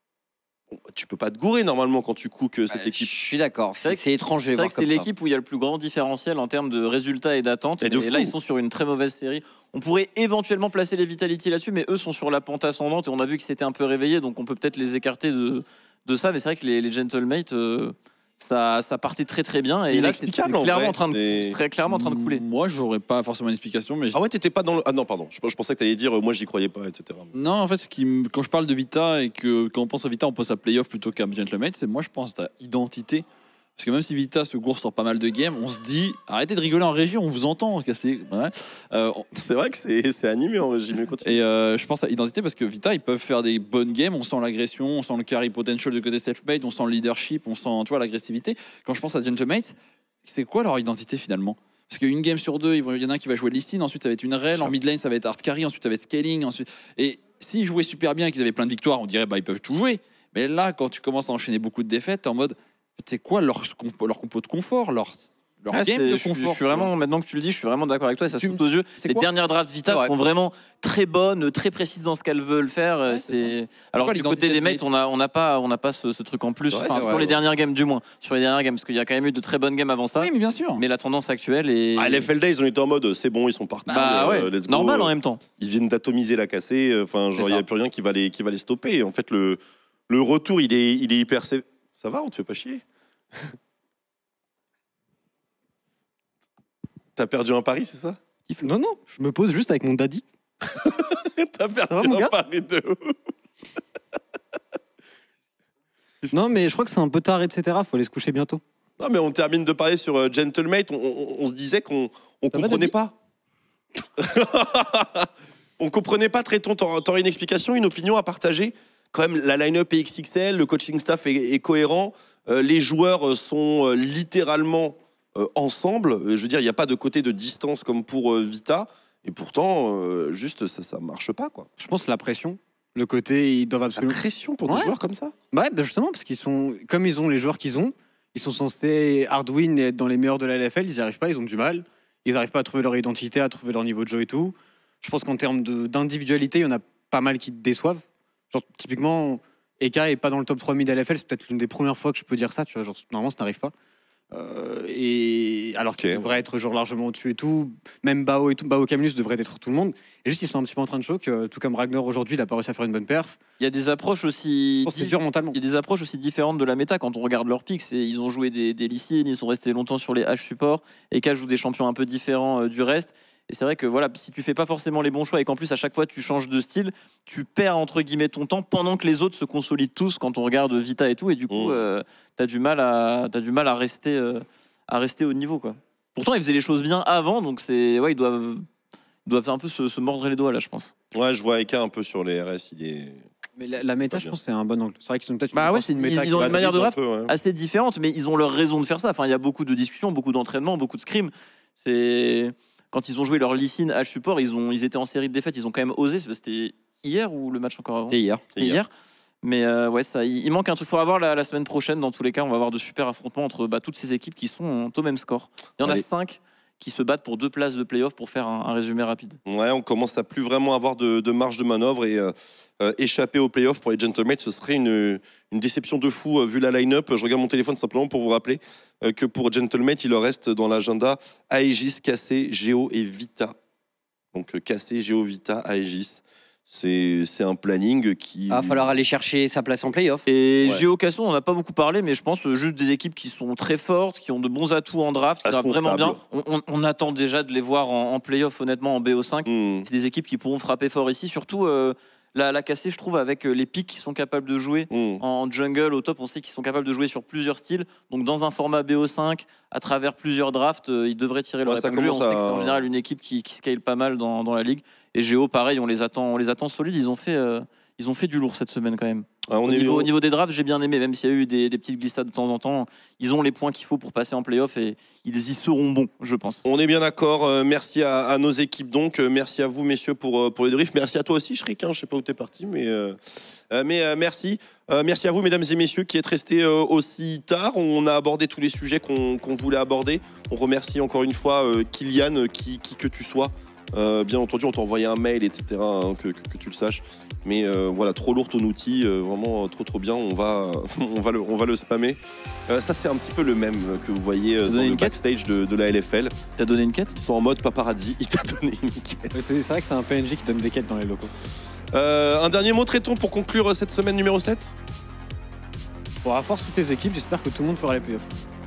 bon, tu peux pas te gourer normalement quand tu cookes euh, cette Ouais, équipe. Je suis d'accord. C'est vrai C'est que- c'est étrange de C'est les vrai voir que c'est comme ça. l'équipe où il y a le plus grand différentiel en termes de résultats et d'attentes. Et de Et là, fou. ils sont sur une très mauvaise série. On pourrait éventuellement placer les Vitality là-dessus, mais eux sont sur la pente ascendante et on a vu que c'était un peu réveillé, donc on peut peut-être les écarter de, de ça. Mais c'est vrai que les, les Gentlemates, euh, ça, ça partait très très bien. C'est Et là, c'est inexplicable, en clairement vrai. en train de, C'est- c'est très clairement en train de couler. Moi, j'aurais pas forcément une explication, mais Ah ouais, t'étais pas dans le. Ah non, pardon, je, je pensais que t'allais dire euh, moi j'y croyais pas, et cetera. non, en fait, ce qui me- quand je parle de Vita et que quand on pense à Vita, on pense à playoff plutôt qu'à Gentlemate, c'est moi, je pense à identité. Parce que même si Vita se gourre sur pas mal de games, on se dit arrêtez de rigoler en régie, on vous entend. Casser. Ouais. Euh, on- C'est vrai que c'est c'est animé en régime, mais continue. et euh, je pense à identité parce que Vita, ils peuvent faire des bonnes games. On sent l'agression, on sent le carry potential de côté self-made, on sent le leadership, on sent tu vois, l'agressivité. Quand je pense à Gentlemate, c'est quoi leur identité finalement? Parce qu'une game sur deux, ils vont- il y en a un qui va jouer Listin, ensuite ça va être une rail, en mid lane ça va être hard carry, ensuite ça va être scaling. Ensuite... Et s'ils jouaient super bien et qu'ils avaient plein de victoires, on dirait bah ils peuvent tout jouer. Mais là, quand tu commences à enchaîner beaucoup de défaites, t'es en mode c'est quoi leur, compo- leur compo de confort, leur, leur Ah, game c'est- de je, suis- confort je suis vraiment, maintenant que tu le dis, je suis vraiment d'accord avec toi. Et ça Tu- saute aux yeux. c'est Les quoi dernières drafts Vita C'est vrai. sont vraiment très bonnes, très précises dans ce qu'elles veulent faire. Ouais, c'est Alors quoi du l'identité côté des de mates, Mate on a, on n'a pas, on n'a pas ce, ce truc en plus. Ouais, Enfin, c'est sur vrai, les ouais. dernières games, du moins, sur les dernières games, parce qu'il y a quand même eu de très bonnes games avant ça. Oui, mais bien sûr. Mais la tendance actuelle est. Ah, L F L Day, ils ont été en mode c'est bon, ils sont partis. Bah euh, ouais, let's go. normal en Euh, même temps. Ils viennent d'atomiser la cassée. euh, Enfin, genre, il n'y a ça. plus rien qui va les, qui va les stopper. En fait, le, le retour, il est, il est hyper. sé- Ça va, on te fait pas chier. T'as perdu un pari, c'est ça? Non, non, je me pose juste avec mon daddy. T'as perdu va, mon un gars pari de ouf. Non, mais je crois que c'est un peu tard, et cetera. Faut aller se coucher bientôt. Non, mais on termine de parler sur euh, Gentlemate. On, on- on se disait qu'on on Ça va, comprenait Daddy pas. On comprenait pas, Tréton. T'aurais t'aurais une explication, une opinion à partager? Quand même, la line-up est X X L, le coaching staff est, est cohérent, euh, les joueurs euh, sont euh, littéralement euh, ensemble. Euh, Je veux dire, il n'y a pas de côté de distance comme pour euh, Vita. Et pourtant, euh, juste, ça, ça marche pas, quoi. Je pense la pression. Le côté, ils doivent La absolument. pression pour des Ouais. joueurs comme ça. Ouais, bah justement, parce qu'ils sont. Comme ils ont les joueurs qu'ils ont, ils sont censés hard win et être dans les meilleurs de la L F L. Ils n'y arrivent pas, ils ont du mal. Ils n'arrivent pas à trouver leur identité, à trouver leur niveau de jeu et tout. Je pense qu'en termes de- d'individualité, il y en a pas mal qui déçoivent. Genre, typiquement, Eka est pas dans le top trois mid L F L. C'est peut-être l'une des premières fois que je peux dire ça. Tu vois, genre, normalement, ça n'arrive pas. Euh, et alors qu'il Ok. devrait être genre largement au-dessus et tout, même Bao et tout, Bao Camillus devrait être tout le monde. Et juste ils sont un petit peu en train de choc, euh, tout comme Ragnar aujourd'hui, il a pas réussi à faire une bonne perf. Il y a des approches aussi. Je pense que c'est dur mentalement. Il y a des approches aussi différentes de la méta quand on regarde leurs picks. C'est- Ils ont joué des, des Lysines, ils sont restés longtemps sur les H support. Et K joue des champions un peu différents euh, du reste. Et c'est vrai que voilà, si tu fais pas forcément les bons choix et qu'en plus à chaque fois tu changes de style, tu perds entre guillemets ton temps pendant que les autres se consolident tous quand on regarde Vita et tout. Et du coup, Mm. euh, t'as du mal à t'as du mal à rester euh, à rester au niveau quoi. Pourtant ils faisaient les choses bien avant, donc c'est ouais ils doivent ils doivent un peu se, se mordre les doigts là, je pense. Ouais, je vois Eka un peu sur les R S. Il est. Mais la, la méta, Pas je bien. pense, c'est un bon angle. C'est vrai qu'ils ont peut-être Bah une, ouais, pense, c'est- une méta ils- qui- ils ont une manière de Madrid, draft un peu, ouais. assez différentes, mais ils ont leur raison de faire ça. Enfin, il y a beaucoup de discussions, beaucoup d'entraînements, beaucoup de scrims. C'est quand ils ont joué leur Lysine H support, ils ont, ils étaient en série de défaites, ils ont quand même osé. C'était hier ou le match encore avant C'était hier. C'était hier. Mais euh, ouais, ça, il, il manque un truc. Il faut avoir la, la semaine prochaine. Dans tous les cas, on va avoir de super affrontements entre bah, toutes ces équipes qui sont au même score. Il y en Allez. a cinq qui se battent pour deux places de playoff pour faire un, un résumé rapide. Ouais, on commence à plus vraiment avoir de, de marge de manœuvre et euh, euh, échapper aux playoffs pour les Gentlemates, ce serait une, une déception de fou euh, vu la line-up. Je regarde mon téléphone simplement pour vous rappeler euh, que pour Gentlemate, il leur reste dans l'agenda Aegis, K C, Géo et Vita. Donc K C, Géo Vita, Aegis. C'est c'est un planning qui. Il va falloir aller chercher sa place en playoff. Et Ouais. Géo Casson, on n'a pas beaucoup parlé, mais je pense euh, juste des équipes qui sont très fortes, qui ont de bons atouts en draft, qui Responsable. savent vraiment bien. On, on- on attend déjà de les voir en, en playoff, honnêtement, en B O cinq. Hmm. C'est des équipes qui pourront frapper fort ici. Surtout euh, la, la K C, je trouve, avec euh, les pics qui sont capables de jouer. Hmm. En jungle, au top, on sait qu'ils sont capables de jouer sur plusieurs styles. Donc, dans un format B O cinq, à travers plusieurs drafts, euh, ils devraient tirer leur Ouais, ça épingle du jeu. On commence sait que c'est à- en général une équipe qui, qui scale pas mal dans, dans la ligue. Et Géo, pareil, on les attend, on les attend solides. Ils ont fait, euh, ils ont fait du lourd cette semaine quand même. Ah, on Au est niveau, au niveau des drafts, j'ai bien aimé, même s'il y a eu des, des petites glissades de temps en temps. Ils ont les points qu'il faut pour passer en playoff et ils y seront bons, je pense. On est bien d'accord. Euh, merci à, à nos équipes donc. Euh, merci à vous messieurs pour, euh, pour les débriefs. Merci à toi aussi Shrik. Hein. Je sais pas où t'es parti, mais, euh, euh, mais euh, merci. Euh, merci à vous mesdames et messieurs qui êtes restés euh, aussi tard. On a abordé tous les sujets qu'on qu'on voulait aborder. On remercie encore une fois euh, Kylian, euh, qui, qui que tu sois. Euh, bien entendu, on t'a envoyé un mail, et cetera, hein, que, que, que tu le saches. Mais euh, voilà, trop lourd ton outil, euh, vraiment euh, trop trop bien. On va, on va, le, on va le spammer. Euh, ça, c'est un petit peu le même que vous voyez euh, dans donné le une quête backstage de, de la L F L. T'as donné une quête? Ils sont en mode paparazzi. Il t'a donné une quête. Ouais, C'est c'est vrai que c'est un P N G qui donne des quêtes dans les locaux. Euh, un dernier mot, traitons pour conclure cette semaine numéro sept. Bon, à force toutes les équipes, j'espère que tout le monde fera les playoffs.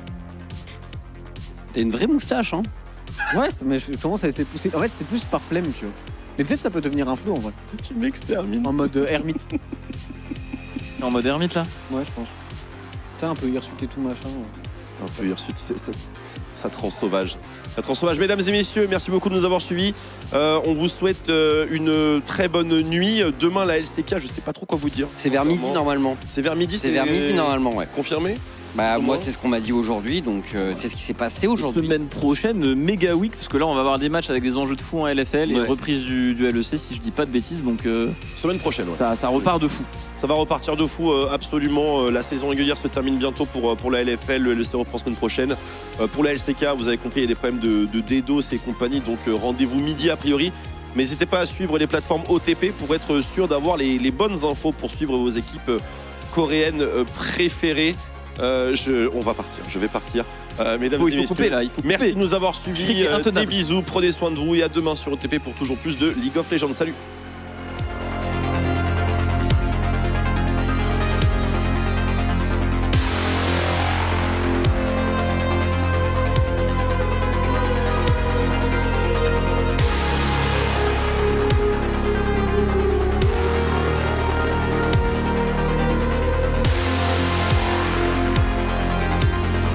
T'as une vraie moustache, hein. Ouais, c'est- mais je commence à essayer de pousser. En fait, c'était plus par flemme, tu vois. Mais peut-être ça peut devenir un flou en vrai. Tu m'extermines. En mode euh, ermite. En mode ermite là? Ouais, je pense. Tu sais, un peu hirsute et tout machin. ouais. Un peu hirsute, c'est- ça, ça te rend sauvage. Ça te rend sauvage. Mesdames et messieurs, merci beaucoup de nous avoir suivis. Euh, on vous souhaite euh, une très bonne nuit. Demain, la L C K, je sais pas trop quoi vous dire. C'est vers midi normalement. C'est vers midi, C'est vers midi normalement, ouais. Confirmé? Bah Comment moi c'est ce qu'on m'a dit aujourd'hui, donc euh, c'est ce qui s'est passé aujourd'hui. Semaine prochaine, euh, méga week, parce que là on va avoir des matchs avec des enjeux de fou en L F L et Ouais. reprise du, du L E C, si je dis pas de bêtises, donc euh, Semaine prochaine, ouais. ça, ça repart de fou. Ça va repartir de fou, euh, absolument. Euh, la saison régulière se termine bientôt pour, euh, pour la L F L. Le L E C reprend semaine prochaine. Euh, pour la L C K, vous avez compris, il y a des problèmes de, de DDoS et compagnie. Donc euh, rendez-vous midi a priori. Mais n'hésitez pas à suivre les plateformes O T P pour être sûr d'avoir les, les bonnes infos pour suivre vos équipes euh, coréennes euh, préférées. Euh, je, on va partir, je vais partir. Euh, mesdames Faut- et il faut messieurs, couper là, il faut couper. merci de nous avoir Cric suivis. est Euh, des intenable. bisous, prenez soin de vous et à demain sur O T P pour toujours plus de League of Legends. Salut!